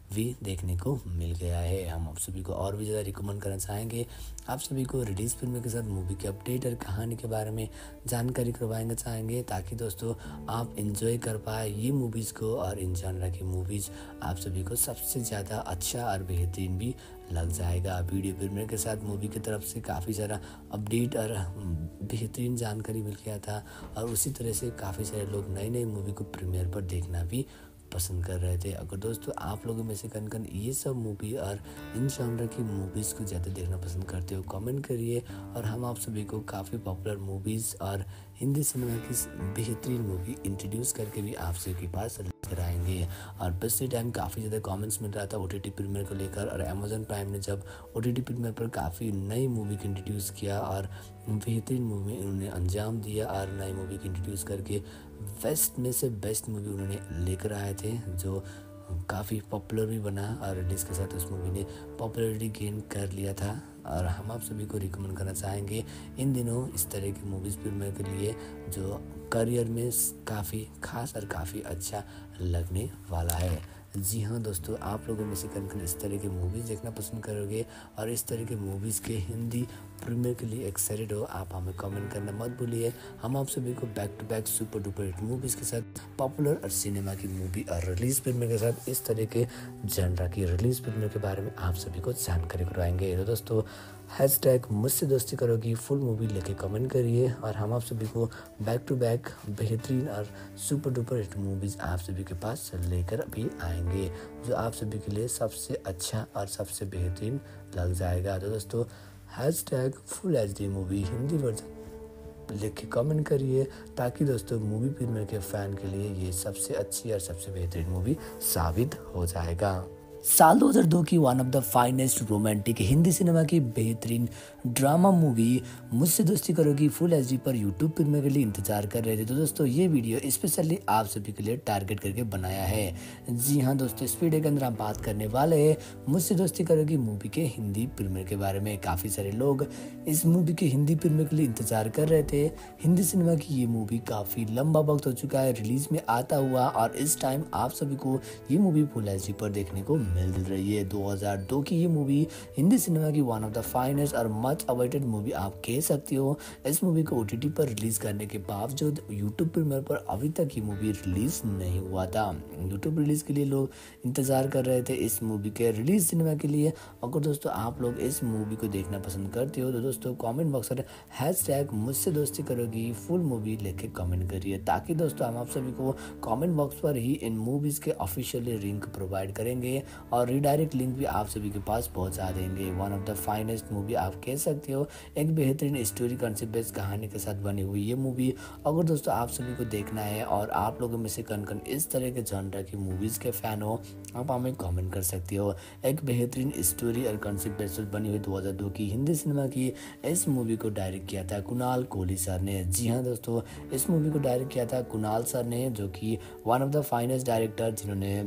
भी देखने को मिल गया है। हम आप सभी को और भी ज़्यादा रिकमेंड करना चाहेंगे, आप सभी को रिलीज़ फिल्म के साथ मूवी के अपडेट और कहानी के बारे में जानकारी करवाएंगे चाहेंगे, ताकि दोस्तों आप इंजॉय कर पाए ये मूवीज़ को, और इन जॉनर की मूवीज़ आप सभी को सबसे ज़्यादा अच्छा और बेहतरीन भी लग जाएगा। वीडियो प्रीमियर के साथ मूवी की तरफ से काफ़ी सारा अपडेट और बेहतरीन जानकारी मिल गया था, और उसी तरह से काफ़ी सारे लोग नई नई मूवी को प्रीमियर पर देखना भी पसंद कर रहे थे। अगर दोस्तों आप लोगों में से कन ये सब मूवी और इन जॉनर की मूवीज़ को ज़्यादा देखना पसंद करते हो, कमेंट करिए, और हम आप सभी को काफ़ी पॉपुलर मूवीज़ और हिंदी सिनेमा की बेहतरीन मूवी इंट्रोड्यूस करके भी आप सभी के पास लेकर आएंगे। और पिछले टाइम काफ़ी ज़्यादा कमेंट्स मिल रहा था OTT प्रीमियर को लेकर, और अमेजन प्राइम ने जब OTT प्रीमियर पर काफ़ी नई मूवी को इंट्रोड्यूस किया और बेहतरीन मूवी उन्होंने अंजाम दिया, और नई मूवी को इंट्रोड्यूस करके बेस्ट में से बेस्ट मूवी उन्होंने लेकर आए थे, जो काफ़ी पॉपुलर भी बना, और रिलीज़ के साथ उस मूवी ने पॉपुलैरिटी गेन कर लिया था। और हम आप सभी को रिकमेंड करना चाहेंगे इन दिनों इस तरह की मूवीज़ प्रीमियर के लिए, जो करियर में काफ़ी खास और काफ़ी अच्छा लगने वाला है। जी हाँ दोस्तों, आप लोगों में से कन इस तरह की मूवीज़ देखना पसंद करोगे, और इस तरह के मूवीज़ के हिंदी प्रीमियर के लिए एक्साइटेड हो, आप हमें कमेंट करना मत भूलिए। हम आप सभी को back to back super duper hit movies के साथ पॉपुलर और सिनेमा की मूवी और रिलीज़ प्रीमियर के साथ इस तरह के जनरा की रिलीज़ प्रीमियर के बारे में आप सभी को जानकारी करवाएंगे। तो दोस्तों हैशटैग मुझसे दोस्ती करोगी फुल मूवी लेके कमेंट करिए, और हम आप सभी को बैक टू बैक बेहतरीन और सुपर डुपर हिट मूवीज़ आप सभी के पास लेकर भी आएंगे, जो आप सभी के लिए सबसे अच्छा और सबसे बेहतरीन लग जाएगा। तो दोस्तों hashtag full HD movie Hindi version लिख के कमेंट करिए, ताकि दोस्तों मूवी प्रीमियर के फ़ैन के लिए ये सबसे अच्छी और सबसे बेहतरीन मूवी साबित हो जाएगा। साल 2002 की one of the finest romantic Hindi cinema की बेहतरीन drama movie Mujhse Dosti Karogi full HD पर यूट्यूब प्रीमियर के लिए इंतजार कर रहे थे। तो दोस्तों ये वीडियो स्पेशली आप सभी के लिए टारगेट करके बनाया है। जी हाँ दोस्तों, इस वीडियो के अंदर हम बात करने वाले हैं मुझसे दोस्ती करोगी मूवी के हिंदी प्रीमियर के बारे में। काफ़ी सारे लोग इस मूवी के हिंदी प्रीमियर के लिए इंतजार कर रहे थे। हिंदी सिनेमा की ये मूवी काफ़ी लंबा वक्त हो चुका है रिलीज में आता हुआ, और इस टाइम आप सभी को ये मूवी फुल HD पर देखने को मिल रही है। 2002 की ये मूवी हिंदी सिनेमा की वन ऑफ द फाइनेस्ट और मच अवेटेड मूवी आप कह सकते हो। इस मूवी को OTT पर रिलीज करने के बावजूद यूट्यूब प्रीमियर पर अभी तक ये मूवी रिलीज नहीं हुआ था। यूट्यूब रिलीज के लिए लोग इंतजार कर रहे थे इस मूवी के रिलीज सिनेमा के लिए। अगर दोस्तों आप लोग इस मूवी को देखना पसंद करते हो, तो दोस्तों कमेंट बॉक्स में हैशटैग मुझसे दोस्ती करोगी फुल मूवी लेके कमेंट करिए, ताकि दोस्तों हम आप सभी को कमेंट बॉक्स पर ही इन मूवीज़ के ऑफिशियली लिंक प्रोवाइड करेंगे, और रीडायरेक्ट लिंक भी आप सभी के पास पहुंचा देंगे। One of the finest movie आप कह सकते हो, एक बेहतरीन स्टोरी कंसेप्ट बेस्ड कहानी के साथ बनी हुई ये मूवी अगर दोस्तों आप सभी को देखना है, और आप लोगों में से कन इस तरह के जॉनर की मूवीज़ के फ़ैन हो, आप हमें कमेंट कर सकते हो। एक बेहतरीन स्टोरी और कंसेप्ट बेस्ड बनी हुई 2002 की हिंदी सिनेमा की इस मूवी को डायरेक्ट किया था कुणाल कोहली सर ने। जी हाँ दोस्तों, इस मूवी को डायरेक्ट किया था कुणाल सर ने, जो कि one of the finest director, जिन्होंने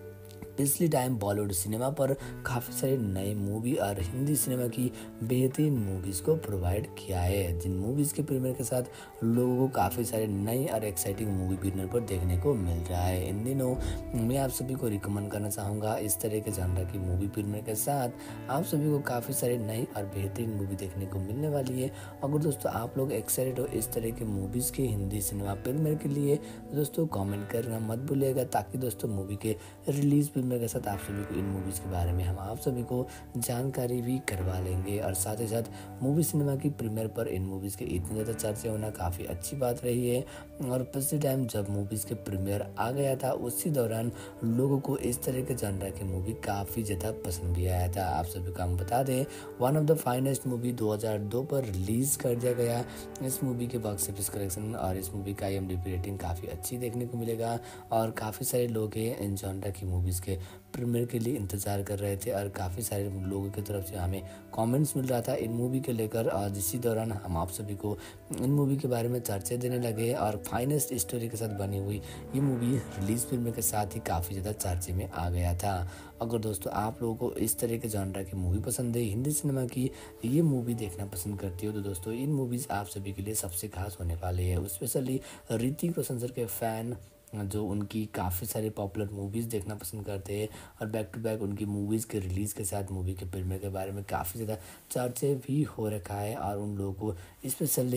पिछले टाइम बॉलीवुड सिनेमा पर काफ़ी सारे नए मूवी और हिंदी सिनेमा की बेहतरीन मूवीज़ को प्रोवाइड किया है, जिन मूवीज़ के प्रीमियर के साथ लोगों को काफ़ी सारे नई और एक्साइटिंग मूवी प्रीमियर पर देखने को मिल रहा है। इन दिनों मैं आप सभी को रिकमेंड करना चाहूँगा इस तरह के जॉनर की मूवी प्रीमियर के साथ आप सभी को काफ़ी सारे नई और बेहतरीन मूवी देखने को मिलने वाली है। अगर दोस्तों आप लोग एक्साइटेड हो इस तरह के मूवीज़ के हिंदी सिनेमा प्रीमियर के लिए, दोस्तों कमेंट करना मत भूलिएगा, ताकि दोस्तों मूवी के रिलीज प्रीमियर के साथ आप सभी को इन मूवीज़ के बारे में हम आप सभी को जानकारी भी करवा लेंगे। और साथ ही साथ मूवी सिनेमा की प्रीमियर पर इन मूवीज़ के इतने ज़्यादा चर्चे होना काफ़ी अच्छी बात रही है। और पिछले टाइम जब मूवीज़ के प्रीमियर आ गया था, उसी दौरान लोगों को इस तरह के जॉनर की मूवी काफ़ी ज़्यादा पसंद भी आया था। आप सभी को हम बता दें, one of the finest movie 2002 पर रिलीज़ कर दिया गया। इस मूवी के बॉक्स ऑफिस कलेक्शन और इस मूवी का IMDb रेटिंग काफ़ी अच्छी देखने को मिलेगा, और काफ़ी सारे लोग हैं इन जॉनर की मूवीज़ के प्रीमियर के लिए इंतज़ार कर रहे थे, और काफ़ी सारे लोगों की तरफ से हमें कमेंट्स मिल रहा था इन मूवी के लेकर। और इसी दौरान हम आप सभी को इन मूवी के बारे में चर्चा देने लगे, और फाइनेस्ट स्टोरी के साथ बनी हुई ये मूवी रिलीज प्रीमियर के साथ ही काफ़ी ज़्यादा चर्चे में आ गया था। अगर दोस्तों आप लोगों को इस तरह के जॉनर की मूवी पसंद है, हिंदी सिनेमा की ये मूवी देखना पसंद करती हो, तो दोस्तों इन मूवीज़ आप सभी के लिए सबसे खास होने वाली है। स्पेशली ऋतिक रोशन सर के फ़ैन जो उनकी काफ़ी सारी पॉपुलर मूवीज़ देखना पसंद करते हैं और बैक टू बैक उनकी मूवीज़ के रिलीज़ के साथ मूवी के प्रीमियर के बारे में काफ़ी ज़्यादा चर्चे भी हो रखा है। और उन लोगों को स्पेशली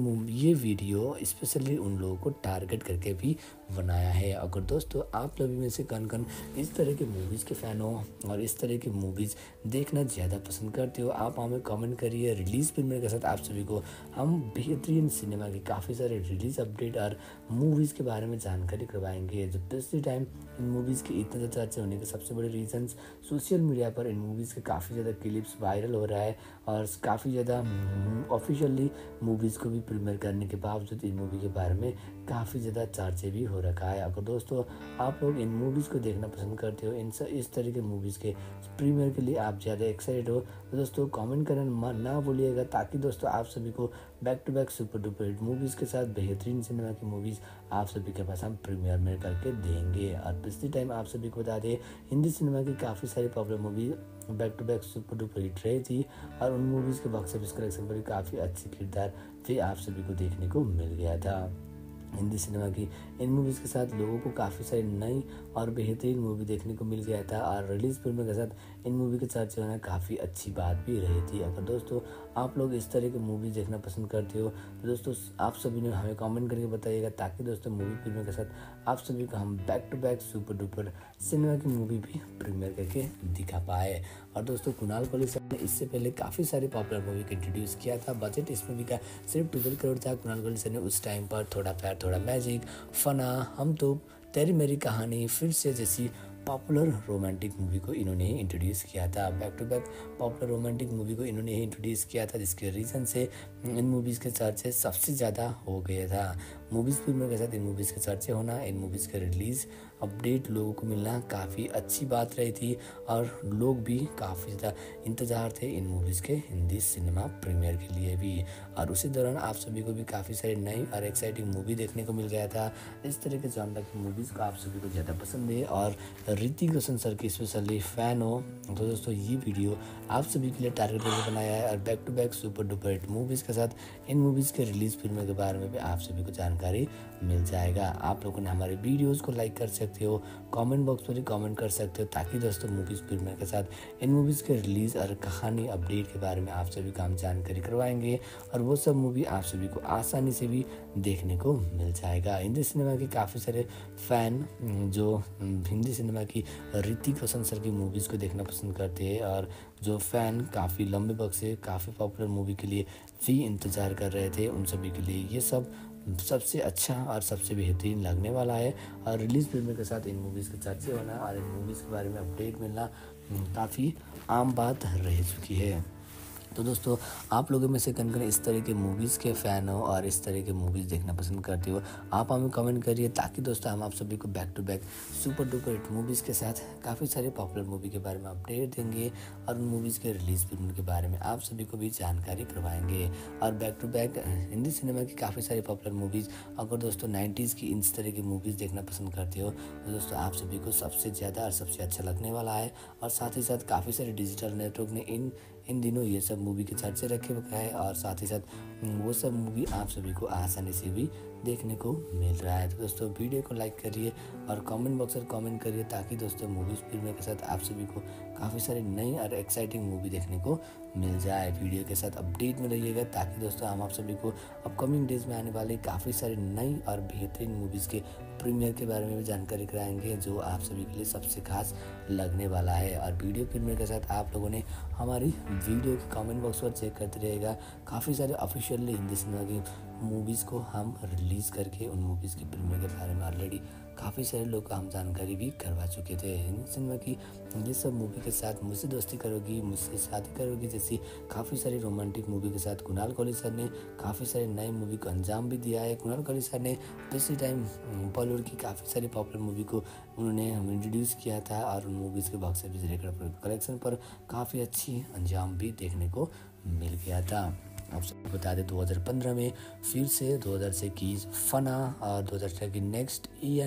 ये वीडियो स्पेशली उन लोगों को टारगेट करके भी बनाया है। अगर दोस्तों आप लोग में से कौन कौन इस तरह के मूवीज़ के फ़ैन हो और इस तरह की मूवीज़ देखना ज़्यादा पसंद करते हो, आप हमें कमेंट करिए। रिलीज़ प्रीमियर के साथ आप सभी को हम बेहतरीन सिनेमा के काफ़ी सारे रिलीज़ अपडेट और मूवीज़ के बारे में जानकारी करवाएंगे। जो पिछले टाइम इन मूवीज़ के इतने ज़्यादा चर्चे होने के सबसे बड़े रीजंस सोशल मीडिया पर इन मूवीज़ के काफ़ी ज़्यादा क्लिप्स वायरल हो रहा है और काफ़ी ज़्यादा ऑफिशियली मूवीज़ को भी प्रीमियर करने के बावजूद इन मूवी के बारे में काफ़ी ज़्यादा चर्चे भी हो रखा है। अगर दोस्तों आप लोग इन मूवीज़ को देखना पसंद करते हो, इस तरह के मूवीज़ के प्रीमियर के लिए आप ज़्यादा एक्साइटेड हो, तो दोस्तों कमेंट करना ना भूलिएगा, ताकि दोस्तों आप सभी को back to back super duper hit movies के साथ बेहतरीन सिनेमा की मूवीज़ आप सभी के पास हम प्रीमियर में करके देंगे। और पिछले टाइम आप सभी को बता दें, हिंदी सिनेमा की काफ़ी सारी popular movie back to back super duper hit रही थी और उन मूवीज़ के बॉक्स ऑफिस कलेक्शन पर काफ़ी अच्छी किरदार भी आप सभी को देखने को मिल गया था। हिंदी सिनेमा की इन मूवीज़ के साथ लोगों को काफ़ी सारी नई और बेहतरीन मूवी देखने को मिल गया था और रिलीज़ फिल्म के साथ इन मूवी के चर्चे होना काफ़ी अच्छी बात भी रही थी। अगर दोस्तों आप लोग इस तरह की मूवी देखना पसंद करते हो, तो दोस्तों आप सभी ने हमें कमेंट करके बताइएगा, ताकि दोस्तों मूवी फिल्म के साथ आप सभी को हम back to back super duper cinema की मूवी भी प्रीमियर करके दिखा पाए। और दोस्तों कुणाल कोहली सर ने इससे पहले काफ़ी सारी पॉपुलर मूवी को इंट्रोड्यूस किया था। बजट इस मूवी का सिर्फ 12 करोड़ था। कुणाल कोहली सर ने उस टाइम पर थोड़ा प्यार थोड़ा मैजिक, फना, हम तो, तेरी मेरी कहानी, फिर से जैसी पॉपुलर रोमांटिक मूवी को इन्होंने ही इंट्रोड्यूस किया था। Back to back popular romantic movie को इन्होंने ही इंट्रोड्यूस किया था, जिसके रीज़न से इन मूवीज़ के चर्चे सबसे ज़्यादा हो गया था। मूवीज़ फिल्मों के साथ इन मूवीज़ के चर्चे होना, इन मूवीज़ के रिलीज़ अपडेट लोगों को मिलना काफ़ी अच्छी बात रही थी और लोग भी काफ़ी ज़्यादा इंतज़ार थे इन मूवीज़ के हिंदी सिनेमा प्रीमियर के लिए भी। और उसी दौरान आप सभी को भी काफ़ी सारी नई और एक्साइटिंग मूवी देखने को मिल गया था। इस तरह के जॉनर की मूवीज़ को आप सभी को ज़्यादा पसंद है और ऋतिक रोशन सर की स्पेशली फ़ैन हो, तो दोस्तों ये वीडियो आप सभी के लिए टारगेट करके बनाया है और back to back super duper hit movies के साथ इन मूवीज़ के रिलीज़ फिल्मों के बारे में भी आप सभी को जानकारी मिल जाएगा। आप लोगों ने हमारे वीडियोज़ को लाइक कर सकते हो, कमेंट बॉक्स पर ही कमेंट कर सकते हो, ताकि दोस्तों मूवीज़ फिल्मों के साथ इन मूवीज़ के रिलीज़ और कहानी अपडेट के बारे में आप सभी को हम जानकारी करवाएंगे और वो सब मूवी आप सभी को आसानी से भी देखने को मिल जाएगा। हिंदी सिनेमा के काफ़ी सारे फ़ैन जो हिंदी सिनेमा की ऋतिक रोशन सर की मूवीज़ को देखना पसंद करते हैं और जो फ़ैन काफ़ी लंबे वक्त से काफ़ी पॉपुलर मूवी के लिए भी इंतज़ार कर रहे थे, उन सभी के लिए ये सब सबसे अच्छा और सबसे बेहतरीन लगने वाला है। और रिलीज़ फिल्म के साथ इन मूवीज़ के चर्चे होना और इन मूवीज़ के बारे में अपडेट मिलना काफ़ी आम बात रह चुकी है। तो दोस्तों आप लोगों में से कौन कौन इस तरह के मूवीज़ के फ़ैन हो और इस तरह के मूवीज़ देखना पसंद करते हो, आप हमें कमेंट करिए, ताकि दोस्तों हम आप सभी को back to back super duper hit movies के साथ काफ़ी सारे पॉपुलर मूवी के बारे में अपडेट देंगे और उन मूवीज़ के रिलीज़ फिल्म के बारे में आप सभी को भी जानकारी करवाएंगे। और back to back Hindi cinema की काफ़ी सारी पॉपुलर मूवीज़, अगर दोस्तों 90s की इस तरह की मूवीज़ देखना पसंद करते हो, तो दोस्तों आप सभी को सबसे ज़्यादा और सबसे अच्छा लगने वाला है। और साथ ही साथ काफ़ी सारे डिजिटल नेटवर्क ने इन दिनों ये सब मूवी के चर्चे रखे हुए हैं और साथ ही साथ वो सब मूवी आप सभी को आसानी से भी देखने को मिल रहा है। तो दोस्तों वीडियो को लाइक करिए और कमेंट बॉक्स में कमेंट करिए, ताकि दोस्तों मूवीज़ फिल्म के साथ आप सभी को काफ़ी सारी नई और एक्साइटिंग मूवी देखने को मिल जाए। वीडियो के साथ अपडेट में रहिएगा, ताकि दोस्तों हम आप सभी को अपकमिंग डेज में आने वाली काफ़ी सारी नई और बेहतरीन मूवीज़ के प्रीमियर के बारे में भी जानकारी कराएंगे, जो आप सभी के लिए सबसे खास लगने वाला है। और वीडियो प्रीमियर के साथ आप लोगों ने हमारी वीडियो के कमेंट बॉक्स पर चेक करते रहेगा, काफ़ी सारे ऑफिशियली हिंदी सिनेमा की मूवीज़ को हम रिलीज़ करके उन मूवीज़ की प्रीमियर के बारे में ऑलरेडी काफ़ी सारे लोग को हम जानकारी भी करवा चुके थे। हिंदी सिनेमा की ये सब मूवी के साथ मुझसे दोस्ती करोगी, मुझसे शादी करोगी जैसी काफ़ी सारी रोमांटिक मूवी के साथ कुणाल कोहली सर ने काफ़ी सारी नई मूवी को अंजाम भी दिया है। कुणाल कोहली सर ने पिछले टाइम बॉलीवुड की काफ़ी सारी पॉपुलर मूवी को उन्होंने इंट्रोड्यूस किया था और उन मूवीज़ के बॉक्स ऑफिस रिकॉर्ड पर कलेक्शन पर काफ़ी अच्छी अंजाम भी देखने को मिल गया था। आप सबको बता दें 2015 में फिर से 2021 फना और 2018 की नेक्स्ट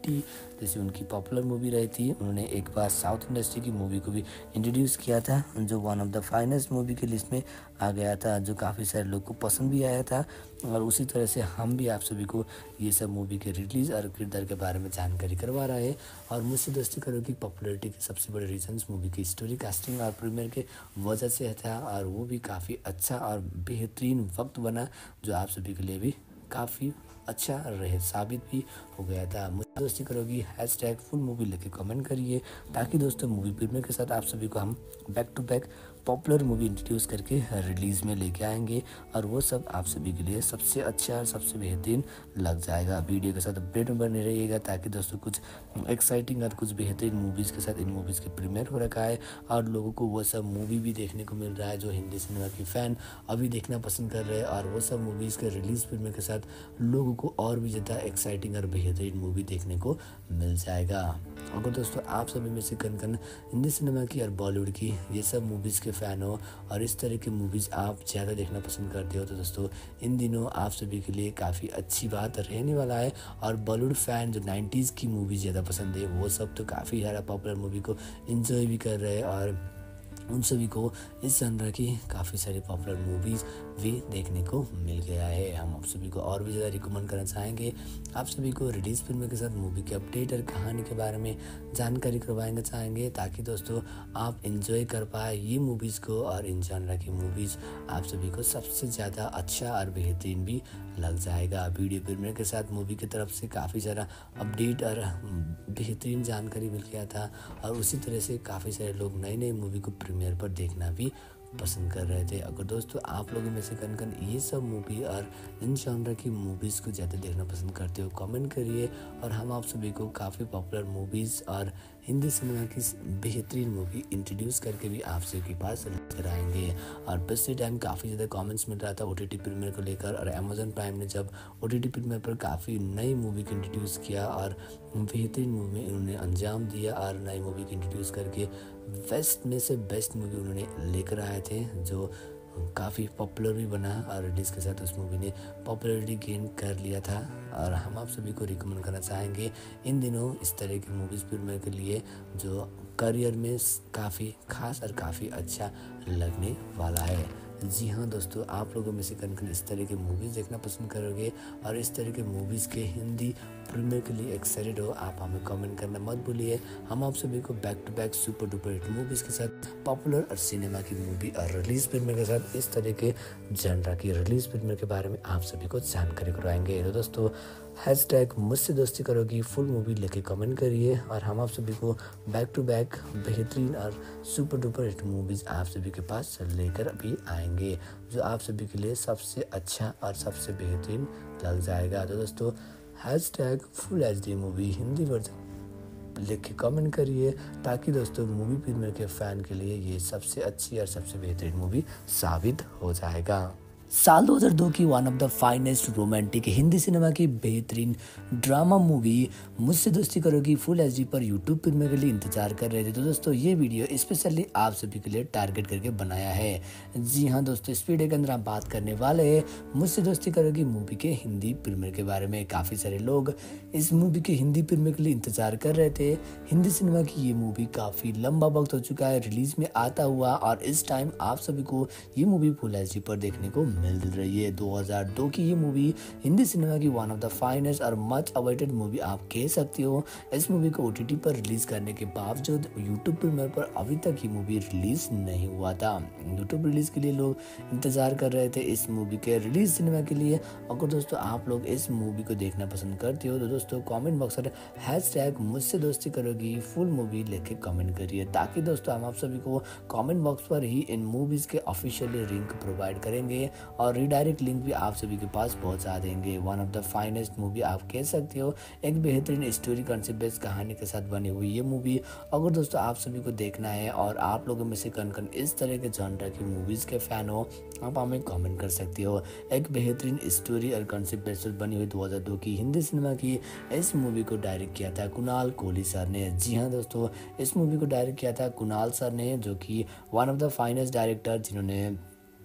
80 जैसी उनकी पॉपुलर मूवी रही थी। उन्होंने एक बार साउथ इंडस्ट्री की मूवी को भी इंट्रोड्यूस किया था, जो one of the finest movie की लिस्ट में आ गया था, जो काफ़ी सारे लोग को पसंद भी आया था। और उसी तरह से हम भी आप सभी को ये सब मूवी के रिलीज़ और किरदार के बारे में जानकारी करवा रहे हैं। और मुझसे दोस्ती करो की पॉपुलैरिटी के सबसे बड़े रीजंस मूवी की स्टोरी, कास्टिंग और प्रीमियर के वजह से था, और वो भी काफ़ी अच्छा और बेहतरीन वक्त बना, जो आप सभी के लिए भी काफ़ी अच्छा रहे साबित भी हो गया था। Mujhse Dosti Karogi hashtag full movie लेके कमेंट करिए, ताकि दोस्तों मूवी प्रीमियर के साथ आप सभी को हम back to back popular movie introduce करके रिलीज़ में लेके आएंगे, और वो सब आप सभी के लिए सबसे अच्छा और सबसे बेहतरीन लग जाएगा। वीडियो के साथ अपडेट में बने रहिएगा, ताकि दोस्तों कुछ एक्साइटिंग और कुछ बेहतरीन मूवीज़ के साथ इन मूवीज़ के प्रीमियर हो रखा है, और लोगों को वो सब मूवी भी देखने को मिल रहा है जो हिंदी सिनेमा की फ़ैन अभी देखना पसंद कर रहे हैं। और वो सब मूवीज़ के रिलीज़ प्रीमियर के साथ लोगों को और भी ज़्यादा एक्साइटिंग और बेहतरीन मूवी देखने को मिल जाएगा। अगर दोस्तों आप सभी में से कन हिंदी सिनेमा की और बॉलीवुड की ये सब मूवीज़ के फ़ैन हो, और इस तरह की मूवीज़ आप ज़्यादा देखना पसंद करते हो, तो दोस्तों इन दिनों आप सभी के लिए काफ़ी अच्छी बात रहने वाला है। और बॉलीवुड फ़ैन जो 90s की मूवी ज़्यादा पसंद है, वो सब तो काफ़ी सारा पॉपुलर मूवी को एंजॉय भी कर रहे हैं, और उन सभी को इस जनर की काफ़ी सारी पॉपुलर मूवीज़ भी देखने को मिल गया है। हम आप सभी को और भी ज़्यादा रिकमेंड करना चाहेंगे, आप सभी को रिलीज़ फिल्म के साथ मूवी के अपडेट और कहानी के बारे में जानकारी करवाएंगे चाहेंगे, ताकि दोस्तों आप इंजॉय कर पाए ये मूवीज़ को, और इन जनर की मूवीज़ आप सभी को सबसे ज़्यादा अच्छा और बेहतरीन भी लग जाएगा। वीडियो प्रीमियर के साथ मूवी की तरफ से काफ़ी सारा अपडेट और बेहतरीन जानकारी मिल गया था, और उसी तरह से काफ़ी सारे लोग नई नई मूवी को प्रीमियर पर देखना भी पसंद कर रहे थे। अगर दोस्तों आप लोगों में से कन ये सब मूवी और इन जॉनर की मूवीज़ को ज़्यादा देखना पसंद करते हो, कमेंट करिए, और हम आप सभी को काफ़ी पॉपुलर मूवीज़ और हिंदी सिनेमा की बेहतरीन मूवी इंट्रोड्यूस करके भी आप सभी के पास लेकर आएंगे। और पिछले टाइम काफ़ी ज़्यादा कमेंट्स मिल रहा था OTT प्रीमियर को लेकर, और अमेजन प्राइम ने जब OTT प्रीमियर पर काफ़ी नई मूवी को इंट्रोड्यूस किया और बेहतरीन मूवी में उन्होंने अंजाम दिया, और नई मूवी को इंट्रोड्यूस करके बेस्ट में से बेस्ट मूवी उन्होंने लेकर आए थे, जो काफ़ी पॉपुलर भी बना, और रिलीज़ के साथ उस मूवी ने पॉपुलैरिटी गेन कर लिया था। और हम आप सभी को रिकमेंड करना चाहेंगे इन दिनों इस तरह की मूवीज़ प्रीमियर के लिए, जो करियर में काफ़ी खास और काफ़ी अच्छा लगने वाला है। जी हाँ दोस्तों, आप लोगों में से कन इस तरह के मूवीज़ देखना पसंद करोगे, और इस तरह के मूवीज़ के हिंदी प्रीमियर के लिए एक्साइटेड हो, आप हमें कमेंट करना मत भूलिए। हम आप सभी को back to back super duper hit movies के साथ पॉपुलर और सिनेमा की मूवी और रिलीज़ प्रीमियर के साथ इस तरह के जनरा की रिलीज़ प्रीमियर के बारे में आप सभी को जानकारी करवाएंगे। तो दोस्तों हैशटैग मुझसे दोस्ती करोगी फुल मूवी लेके कमेंट करिए, और हम आप सभी को बैक टू बैक बेहतरीन और सुपर डुपर हिट मूवीज़ आप सभी के पास लेकर भी आएंगे, जो आप सभी के लिए सबसे अच्छा और सबसे बेहतरीन लग जाएगा। तो दोस्तों hashtag full HD movie Hindi version लिख के कमेंट करिए, ताकि दोस्तों मूवी प्रीमियर के फ़ैन के लिए ये सबसे अच्छी और सबसे बेहतरीन मूवी साबित हो जाएगा। साल 2002 की one of the finest romantic Hindi cinema की बेहतरीन drama movie Mujhse Dosti Karogi full HD पर यूट्यूब प्रीमियर के लिए इंतजार कर रहे थे। तो दोस्तों ये वीडियो स्पेशली आप सभी के लिए टारगेट करके बनाया है। जी हाँ दोस्तों, इस वीडियो के अंदर हम बात करने वाले हैं मुझसे दोस्ती करोगी मूवी के हिंदी प्रीमियर के बारे में। काफ़ी सारे लोग इस मूवी के हिंदी प्रीमियर के लिए इंतजार कर रहे थे। हिंदी सिनेमा की ये मूवी काफ़ी लंबा वक्त हो चुका है रिलीज में आता हुआ, और इस टाइम आप सभी को ये मूवी फुल HD पर देखने को मिल रही है। 2002 की ये मूवी हिंदी सिनेमा की वन ऑफ द फाइनेस्ट और मच अवेटेड मूवी आप कह सकते हो। इस मूवी को OTT पर रिलीज करने के बावजूद यूट्यूब प्रीमियर पर अभी तक ये मूवी रिलीज नहीं हुआ था। यूट्यूब रिलीज के लिए लोग इंतजार कर रहे थे इस मूवी के रिलीज सिनेमा के लिए। अगर दोस्तों आप लोग इस मूवी को देखना पसंद करते हो, तो दोस्तों कमेंट बॉक्स में हैशटैग मुझसे दोस्ती करोगी फुल मूवी लेके कमेंट करिए, ताकि दोस्तों हम आप सभी को कमेंट बॉक्स पर ही इन मूवीज के ऑफिशियली लिंक प्रोवाइड करेंगे, और रीडायरेक्ट लिंक भी आप सभी के पास पहुंचा देंगे। One of the finest movie आप कह सकते हो, एक बेहतरीन स्टोरी कॉन्सेप्ट बेस्ड कहानी के साथ बनी हुई ये मूवी अगर दोस्तों आप सभी को देखना है, और आप लोगों में से कन इस तरह के जॉनर की मूवीज़ के फ़ैन हो, आप हमें कमेंट कर सकते हो। एक बेहतरीन स्टोरी और कॉन्सेप्ट बेस्ड बनी हुई 2002 की हिंदी सिनेमा की इस मूवी को डायरेक्ट किया था कुणाल कोहली सर ने। जी हाँ दोस्तों, इस मूवी को डायरेक्ट किया था कुणाल सर ने, जो कि one of the finest director जिन्होंने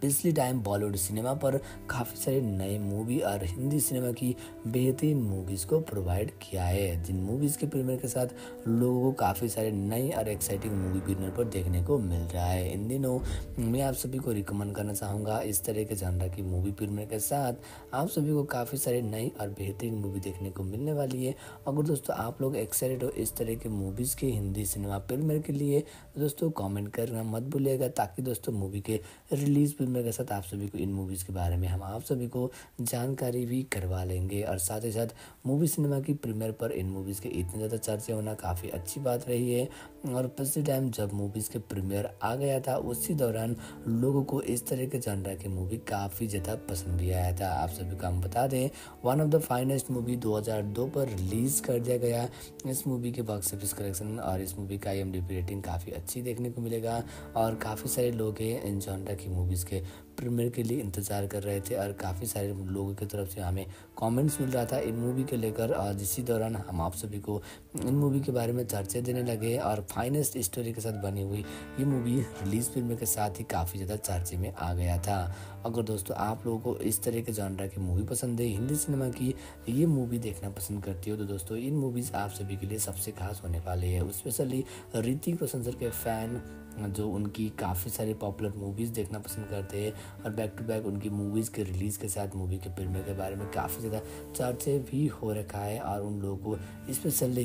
पिछले टाइम बॉलीवुड सिनेमा पर काफ़ी सारे नए मूवी और हिंदी सिनेमा की बेहतरीन मूवीज़ को प्रोवाइड किया है, जिन मूवीज़ के प्रीमियर के साथ लोगों को काफ़ी सारे नए और एक्साइटिंग मूवी प्रीमियर पर देखने को मिल रहा है। इन दिनों मैं आप सभी को रिकमेंड करना चाहूँगा इस तरह के जॉनर की मूवी प्रीमियर के साथ आप सभी को काफ़ी सारे नई और बेहतरीन मूवी देखने को मिलने वाली है। अगर दोस्तों आप लोग एक्साइटेड हो इस तरह के मूवीज़ के हिंदी सिनेमा प्रीमियर के लिए, दोस्तों कमेंट करना मत भूलिएगा, ताकि दोस्तों मूवी के रिलीज प्रीमियर के साथ आप सभी को इन मूवीज़ के बारे में हम आप सभी को जानकारी भी करवा लेंगे। और साथ ही साथ मूवी सिनेमा की प्रीमियर पर इन मूवीज़ के इतने ज़्यादा चर्चे होना काफ़ी अच्छी बात रही है। और पिछले टाइम जब मूवीज़ के प्रीमियर आ गया था उसी दौरान लोगों को इस तरह के जॉनर की मूवी काफ़ी ज़्यादा पसंद भी आया था। आप सभी को हम बता दें, one of the finest movie 2002 पर रिलीज़ कर दिया गया। इस मूवी के बॉक्स ऑफिस कलेक्शन और इस मूवी का IMDb रेटिंग काफ़ी अच्छी देखने को मिलेगा और काफ़ी सारे लोग हैं इन जॉनर की मूवीज़ के प्रीमियर के लिए इंतज़ार कर रहे थे और काफ़ी सारे लोगों की तरफ से हमें कमेंट्स मिल रहा था इन मूवी के लेकर। और इसी दौरान हम आप सभी को इन मूवी के बारे में चर्चा देने लगे और फाइनेस्ट स्टोरी के साथ बनी हुई ये मूवी रिलीज प्रीमियर के साथ ही काफ़ी ज़्यादा चर्चे में आ गया था। अगर दोस्तों आप लोगों को इस तरह के जॉनर की मूवी पसंद है, हिंदी सिनेमा की ये मूवी देखना पसंद करती हो, तो दोस्तों इन मूवीज़ आप सभी के लिए सबसे खास होने वाली है। स्पेशली ऋतिक रोशन सर के फ़ैन जो उनकी काफ़ी सारी पॉपुलर मूवीज़ देखना पसंद करते हैं और बैक टू बैक उनकी मूवीज़ के रिलीज़ के साथ मूवी के प्रीमियर के बारे में काफ़ी ज़्यादा चर्चे भी हो रखा है। और उन लोगों को स्पेशली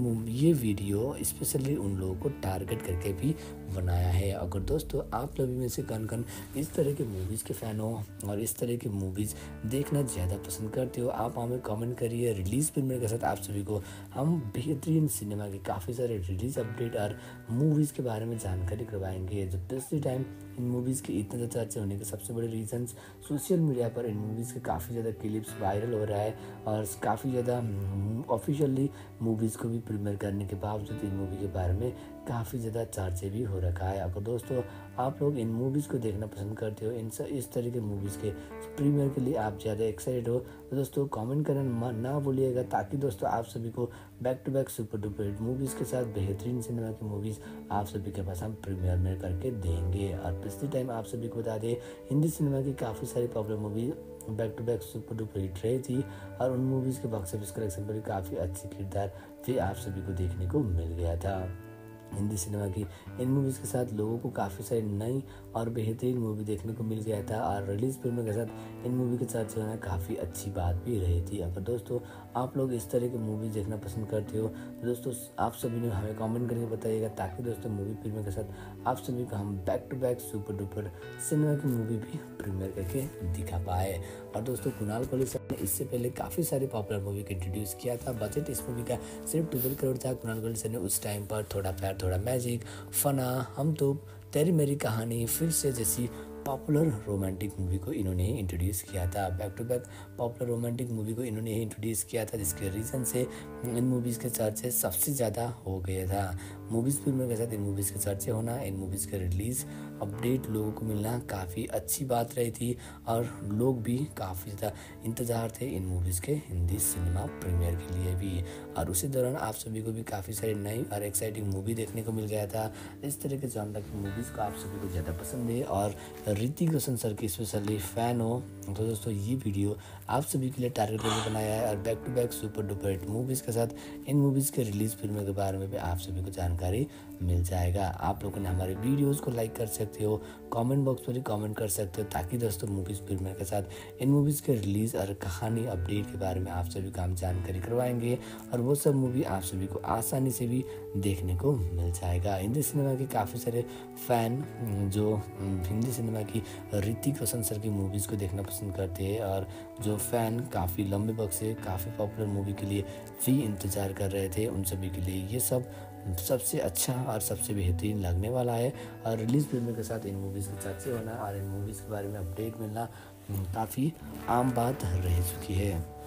ये वीडियो स्पेशली उन लोगों को टारगेट करके भी बनाया है। अगर दोस्तों आप लोग में से कन इस तरह के मूवीज़ के फ़ैन हो और इस तरह की मूवीज़ देखना ज़्यादा पसंद करते हो, आप हमें कमेंट करिए। रिलीज़ प्रीमियर के साथ आप सभी को हम बेहतरीन सिनेमा के काफ़ी सारे रिलीज़ अपडेट और मूवीज़ के बारे में जानकारी करवाएंगे। जो पिछले टाइम इन मूवीज़ के इतने ज़्यादा चर्चे होने के सबसे बड़े रीजंस सोशल मीडिया पर इन मूवीज़ के काफ़ी ज़्यादा क्लिप्स वायरल हो रहा है और काफ़ी ज़्यादा ऑफिशियली मूवीज़ को भी प्रीमियर करने के बावजूद इन मूवी के बारे में काफ़ी ज़्यादा चर्चे भी हो रखा है। अगर दोस्तों आप लोग इन मूवीज़ को देखना पसंद करते हो, इस तरह के मूवीज़ के प्रीमियर के लिए आप ज़्यादा एक्साइटेड हो, तो दोस्तों कमेंट करना ना भूलिएगा, ताकि दोस्तों आप सभी को back to back super duper hit movies के साथ बेहतरीन सिनेमा की मूवीज़ आप सभी के पास हम प्रीमियर में करके देंगे। और पिछले टाइम आप सभी को बता दें, हिंदी सिनेमा की काफ़ी सारी popular movie back to back super duper hit रही थी और उन मूवीज़ के बॉक्स ऑफिस कलेक्शन पर भी काफ़ी अच्छी किरदार भी आप सभी को देखने को मिल गया था। हिंदी सिनेमा की इन मूवीज़ के साथ लोगों को काफ़ी सारी नई और बेहतरीन मूवी देखने को मिल गया था और रिलीज फिल्म के साथ इन मूवी के चर्चे होना काफ़ी अच्छी बात भी रही थी। अगर दोस्तों आप लोग इस तरह की मूवी देखना पसंद करते हो, तो दोस्तों आप सभी ने हमें कमेंट करके बताइएगा, ताकि दोस्तों मूवी फिल्म के साथ आप सभी को हम back to back super duper cinema की मूवी भी प्रीमियर करके दिखा पाए। और दोस्तों कुणाल कोहली सर ने इससे पहले काफ़ी सारे पॉपुलर मूवी को इंट्रोड्यूस किया था। बजट इस मूवी का सिर्फ 12 करोड़ था। कुणाल कोहली सर ने उस टाइम पर थोड़ा प्यार थोड़ा मैजिक, फना, हम तो, तेरी मेरी कहानी, फिर से जैसी पॉपुलर रोमांटिक मूवी को इन्होंने ही इंट्रोड्यूस किया था। Back to back popular romantic movie को इन्होंने ही इंट्रोड्यूस किया था, जिसके रीज़न से इन मूवीज़ के चर्चे सबसे ज़्यादा हो गया था। मूवीज़ फिल्मों के साथ इन मूवीज़ के चर्चे होना, इन मूवीज़ के रिलीज़ अपडेट लोगों को मिलना काफ़ी अच्छी बात रही थी और लोग भी काफ़ी ज़्यादा इंतज़ार थे इन मूवीज़ के हिंदी सिनेमा प्रीमियर के लिए भी। और उसी दौरान आप सभी को भी काफ़ी सारी नई और एक्साइटिंग मूवी देखने को मिल गया था। इस तरह के जॉनर की मूवीज़ को आप सभी को ज़्यादा पसंद है और ऋतिक रोशन सर की स्पेशली फ़ैन हो, तो दोस्तों ये वीडियो आप सभी के लिए टारगेट करके बनाया है और back to back super duper hit movies के साथ इन मूवीज़ के रिलीज़ फिल्मों के बारे में भी आप सभी को जानकारी मिल जाएगा। आप लोगों ने हमारे वीडियोस को लाइक कर सकते हो, कमेंट बॉक्स पर ही कमेंट कर सकते हो, ताकि दोस्तों मूवीज़ फिल्मों के साथ इन मूवीज़ के रिलीज़ और कहानी अपडेट के बारे में आप सभी को हम जानकारी करवाएंगे और वो सब मूवी आप सभी को आसानी से भी देखने को मिल जाएगा। हिंदी सिनेमा के काफ़ी सारे फ़ैन जो हिंदी सिनेमा की ऋतिक रोशन सर की मूवीज़ को देखना पसंद करते हैं और जो फ़ैन काफ़ी लंबे वक्त से काफ़ी पॉपुलर मूवी के लिए भी इंतज़ार कर रहे थे, उन सभी के लिए ये सब सबसे अच्छा और सबसे बेहतरीन लगने वाला है। और रिलीज़ फिल्म के साथ इन मूवीज़ के चर्चे होना और इन मूवीज़ के बारे में अपडेट मिलना काफ़ी आम बात रह चुकी है।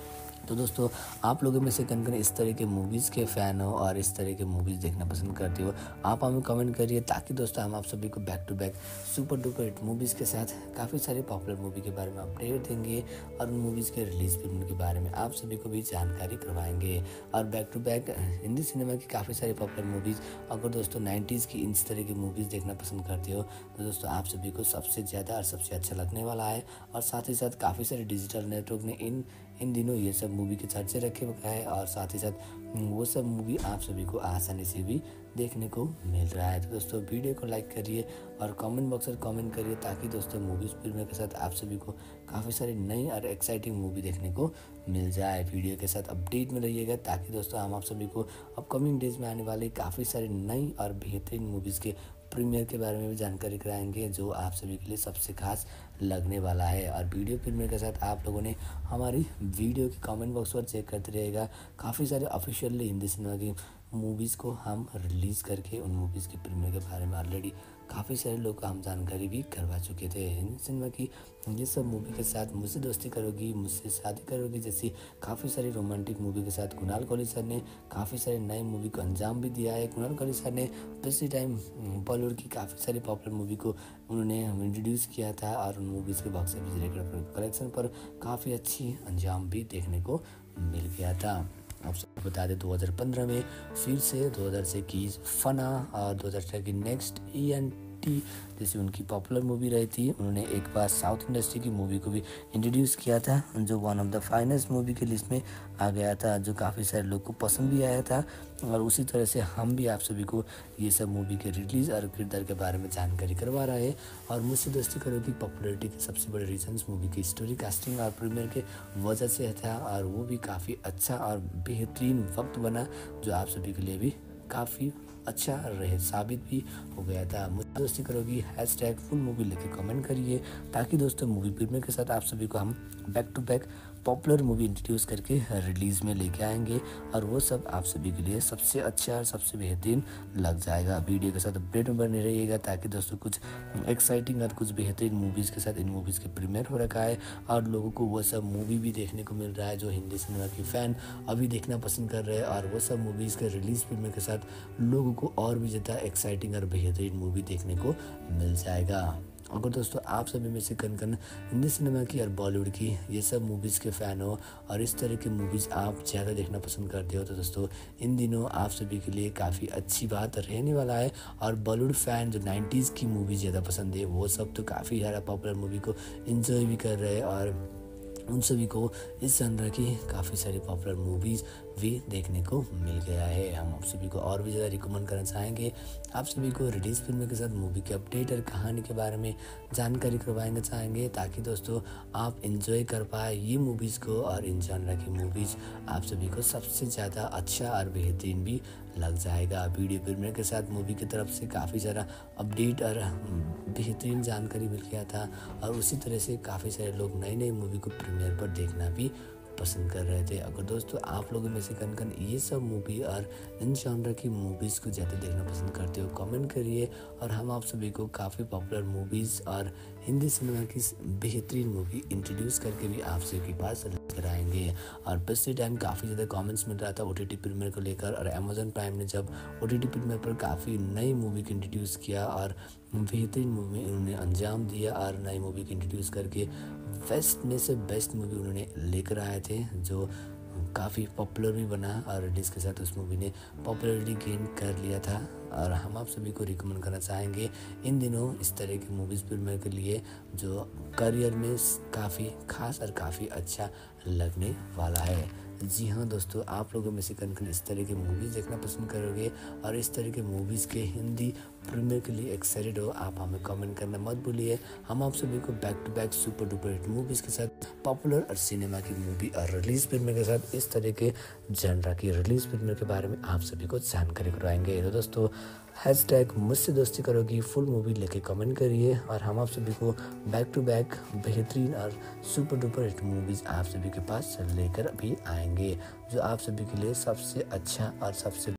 तो दोस्तों आप लोगों में से कौन-कौन इस तरह के मूवीज़ के फ़ैन हो और इस तरह के मूवीज़ देखना पसंद करते हो, आप हमें कमेंट करिए, ताकि दोस्तों हम आप सभी को back to back super duper hit movies के साथ काफ़ी सारे पॉपुलर मूवी के बारे में अपडेट देंगे और उन मूवीज़ के रिलीज़ फिल्म के बारे में आप सभी को भी जानकारी करवाएंगे। और back to back Hindi cinema की काफ़ी सारी पॉपुलर मूवीज़, अगर दोस्तों 90s की इस तरह की मूवीज़ देखना पसंद करते हो तो दोस्तों आप सभी को सबसे ज़्यादा और सबसे अच्छा लगने वाला है। और साथ ही साथ काफ़ी सारे डिजिटल नेटवर्क ने इन दिनों ये सब मूवी के चर्चे रखे हुए है, और साथ ही साथ वो सब मूवी आप सभी को आसानी से भी देखने को मिल रहा है। तो दोस्तों वीडियो को लाइक करिए और कमेंट बॉक्स में कमेंट करिए, ताकि दोस्तों मूवीज़ फिल्मों के साथ आप सभी को काफ़ी सारी नई और एक्साइटिंग मूवी देखने को मिल जाए। वीडियो के साथ अपडेट में रहिएगा, ताकि दोस्तों हम आप सभी को अपकमिंग डेज में आने वाली काफ़ी सारी नई और बेहतरीन मूवीज़ के प्रीमियर के बारे में भी जानकारी कराएंगे, जो आप सभी के लिए सबसे खास लगने वाला है। और वीडियो प्रीमियर के साथ आप लोगों ने हमारी वीडियो के कमेंट बॉक्स पर चेक करते रहेगा, काफ़ी सारे ऑफिशियली हिंदी सिनेमा की मूवीज़ को हम रिलीज़ करके उन मूवीज़ के प्रीमियर के बारे में ऑलरेडी काफ़ी सारे लोग को हम जानकारी भी करवा चुके थे। हिंदी सिनेमा की ये सब मूवी के साथ मुझसे दोस्ती करोगी, मुझसे शादी करोगी जैसी काफ़ी सारी रोमांटिक मूवी के साथ कुणाल कोहली सर ने काफ़ी सारे नए मूवी को अंजाम भी दिया है। कुणाल कोहली सर ने पिछले टाइम बॉलीवुड की काफ़ी सारी पॉपुलर मूवी को उन्होंने इंट्रोड्यूस किया था, और उन मूवीज़ के बॉक्स ऑफिस रिकॉर्ड कलेक्शन पर काफ़ी अच्छी अंजाम भी देखने को मिल गया था। आप सबको बता दें 2015 में फिर से 2000 से की फना और 2018 की नेक्स्ट ENT जैसी उनकी पॉपुलर मूवी रही थी। उन्होंने एक बार साउथ इंडस्ट्री की मूवी को भी इंट्रोड्यूस किया था, जो one of the finest movie की लिस्ट में आ गया था, जो काफ़ी सारे लोग को पसंद भी आया था। और उसी तरह से हम भी आप सभी को ये सब मूवी के रिलीज़ और किरदार के बारे में जानकारी करवा रहे हैं। और मुझसे दोस्ती करोगी पॉपुलैरिटी के सबसे बड़े रीजन्स मूवी की स्टोरी, कास्टिंग और प्रीमियर के वजह से था, और वो भी काफ़ी अच्छा और बेहतरीन वक्त बना, जो आप सभी के लिए भी काफ़ी अच्छा रहे साबित भी हो गया था। Mujhse Dosti Karogi hashtag full movie लेके कमेंट करिए, ताकि दोस्तों मूवी प्रीमियर के साथ आप सभी को हम back to back popular movie introduce करके रिलीज़ में लेके आएंगे, और वो सब आप सभी के लिए सबसे अच्छा और सबसे बेहतरीन लग जाएगा। वीडियो के साथ अपडेट में बने रहिएगा, ताकि दोस्तों कुछ एक्साइटिंग और कुछ बेहतरीन मूवीज़ के साथ इन मूवीज़ के प्रीमियर हो रखा है, और लोगों को वो सब मूवी भी देखने को मिल रहा है जो हिंदी सिनेमा की फ़ैन अभी देखना पसंद कर रहे हैं। और वो सब मूवीज़ के रिलीज़ प्रीमियर के साथ लोगों को और भी ज़्यादा एक्साइटिंग और बेहतरीन मूवी देखने को मिल जाएगा। अगर दोस्तों आप सभी में से कन हिंदी सिनेमा की और बॉलीवुड की ये सब मूवीज़ के फ़ैन हो और इस तरह की मूवीज़ आप ज़्यादा देखना पसंद करते हो, तो दोस्तों इन दिनों आप सभी के लिए काफ़ी अच्छी बात रहने वाला है। और बॉलीवुड फ़ैन जो 90s की मूवी ज़्यादा पसंद है, वो सब तो काफ़ी ज़्यादा पॉपुलर मूवी को इन्जॉय भी कर रहे हैं, और उन सभी को इस जनर की काफ़ी सारी पॉपुलर मूवीज़ भी देखने को मिल गया है। हम आप सभी को और भी ज़्यादा रिकमेंड करना चाहेंगे, आप सभी को रिलीज़ फिल्म के साथ मूवी के अपडेट और कहानी के बारे में जानकारी करवाएंगे चाहेंगे, ताकि दोस्तों आप इंजॉय कर पाए ये मूवीज़ को, और इन जनर की मूवीज़ आप सभी को सबसे ज़्यादा अच्छा और बेहतरीन भी लग जाएगा। वीडियो प्रीमियर के साथ मूवी की तरफ से काफ़ी सारा अपडेट और बेहतरीन जानकारी मिल गया था, और उसी तरह से काफ़ी सारे लोग नई नई मूवी को प्रीमियर पर देखना भी पसंद कर रहे थे। अगर दोस्तों आप लोगों में से कन ये सब मूवी और इन जॉनर की मूवीज़ को ज़्यादा देखना पसंद करते हो, कमेंट करिए, और हम आप सभी को काफ़ी पॉपुलर मूवीज़ और हिंदी सिनेमा की बेहतरीन मूवी इंट्रोड्यूस करके भी आप सभी के पास कराएंगे। और पिछले टाइम काफ़ी ज़्यादा कमेंट्स मिल रहा था OTT प्रीमियर को लेकर, और अमेजन प्राइम ने जब OTT प्रीमियर पर काफ़ी नई मूवी को इंट्रोड्यूस किया और बेहतरीन मूवी उन्होंने अंजाम दिया, और नई मूवी को इंट्रोड्यूस करके बेस्ट में से बेस्ट मूवी उन्होंने लेकर आए थे, जो काफ़ी पॉपुलर भी बना, और रिलीज़ के साथ उस मूवी ने पॉपुलैरिटी गेन कर लिया था। और हम आप सभी को रिकमेंड करना चाहेंगे इन दिनों इस तरह की मूवीज़ प्रीमियर के लिए, जो करियर में काफ़ी खास और काफ़ी अच्छा लगने वाला है। जी हाँ दोस्तों, आप लोगों में से कौन इस तरह की मूवीज़ देखना पसंद करोगे और इस तरह के मूवीज़ के हिंदी प्रीमियर के लिए एक्साइटेड हो, आप हमें कमेंट करना मत भूलिए। हम आप सभी को back to back super duper hit movies के साथ पॉपुलर और सिनेमा की मूवी और रिलीज़ प्रीमियर के साथ इस तरह के जनरा की रिलीज़ प्रीमियर के बारे में आप सभी को जानकारी करवाएंगे। तो दोस्तों हैशटैग मुझसे दोस्ती करोगी फुल मूवी लेके कमेंट करिए, और हम आप सभी को बैक टू बैक बेहतरीन और सुपर डुपर हिट मूवीज़ आप सभी के पास लेकर भी आएंगे, जो आप सभी के लिए सबसे अच्छा और सबसे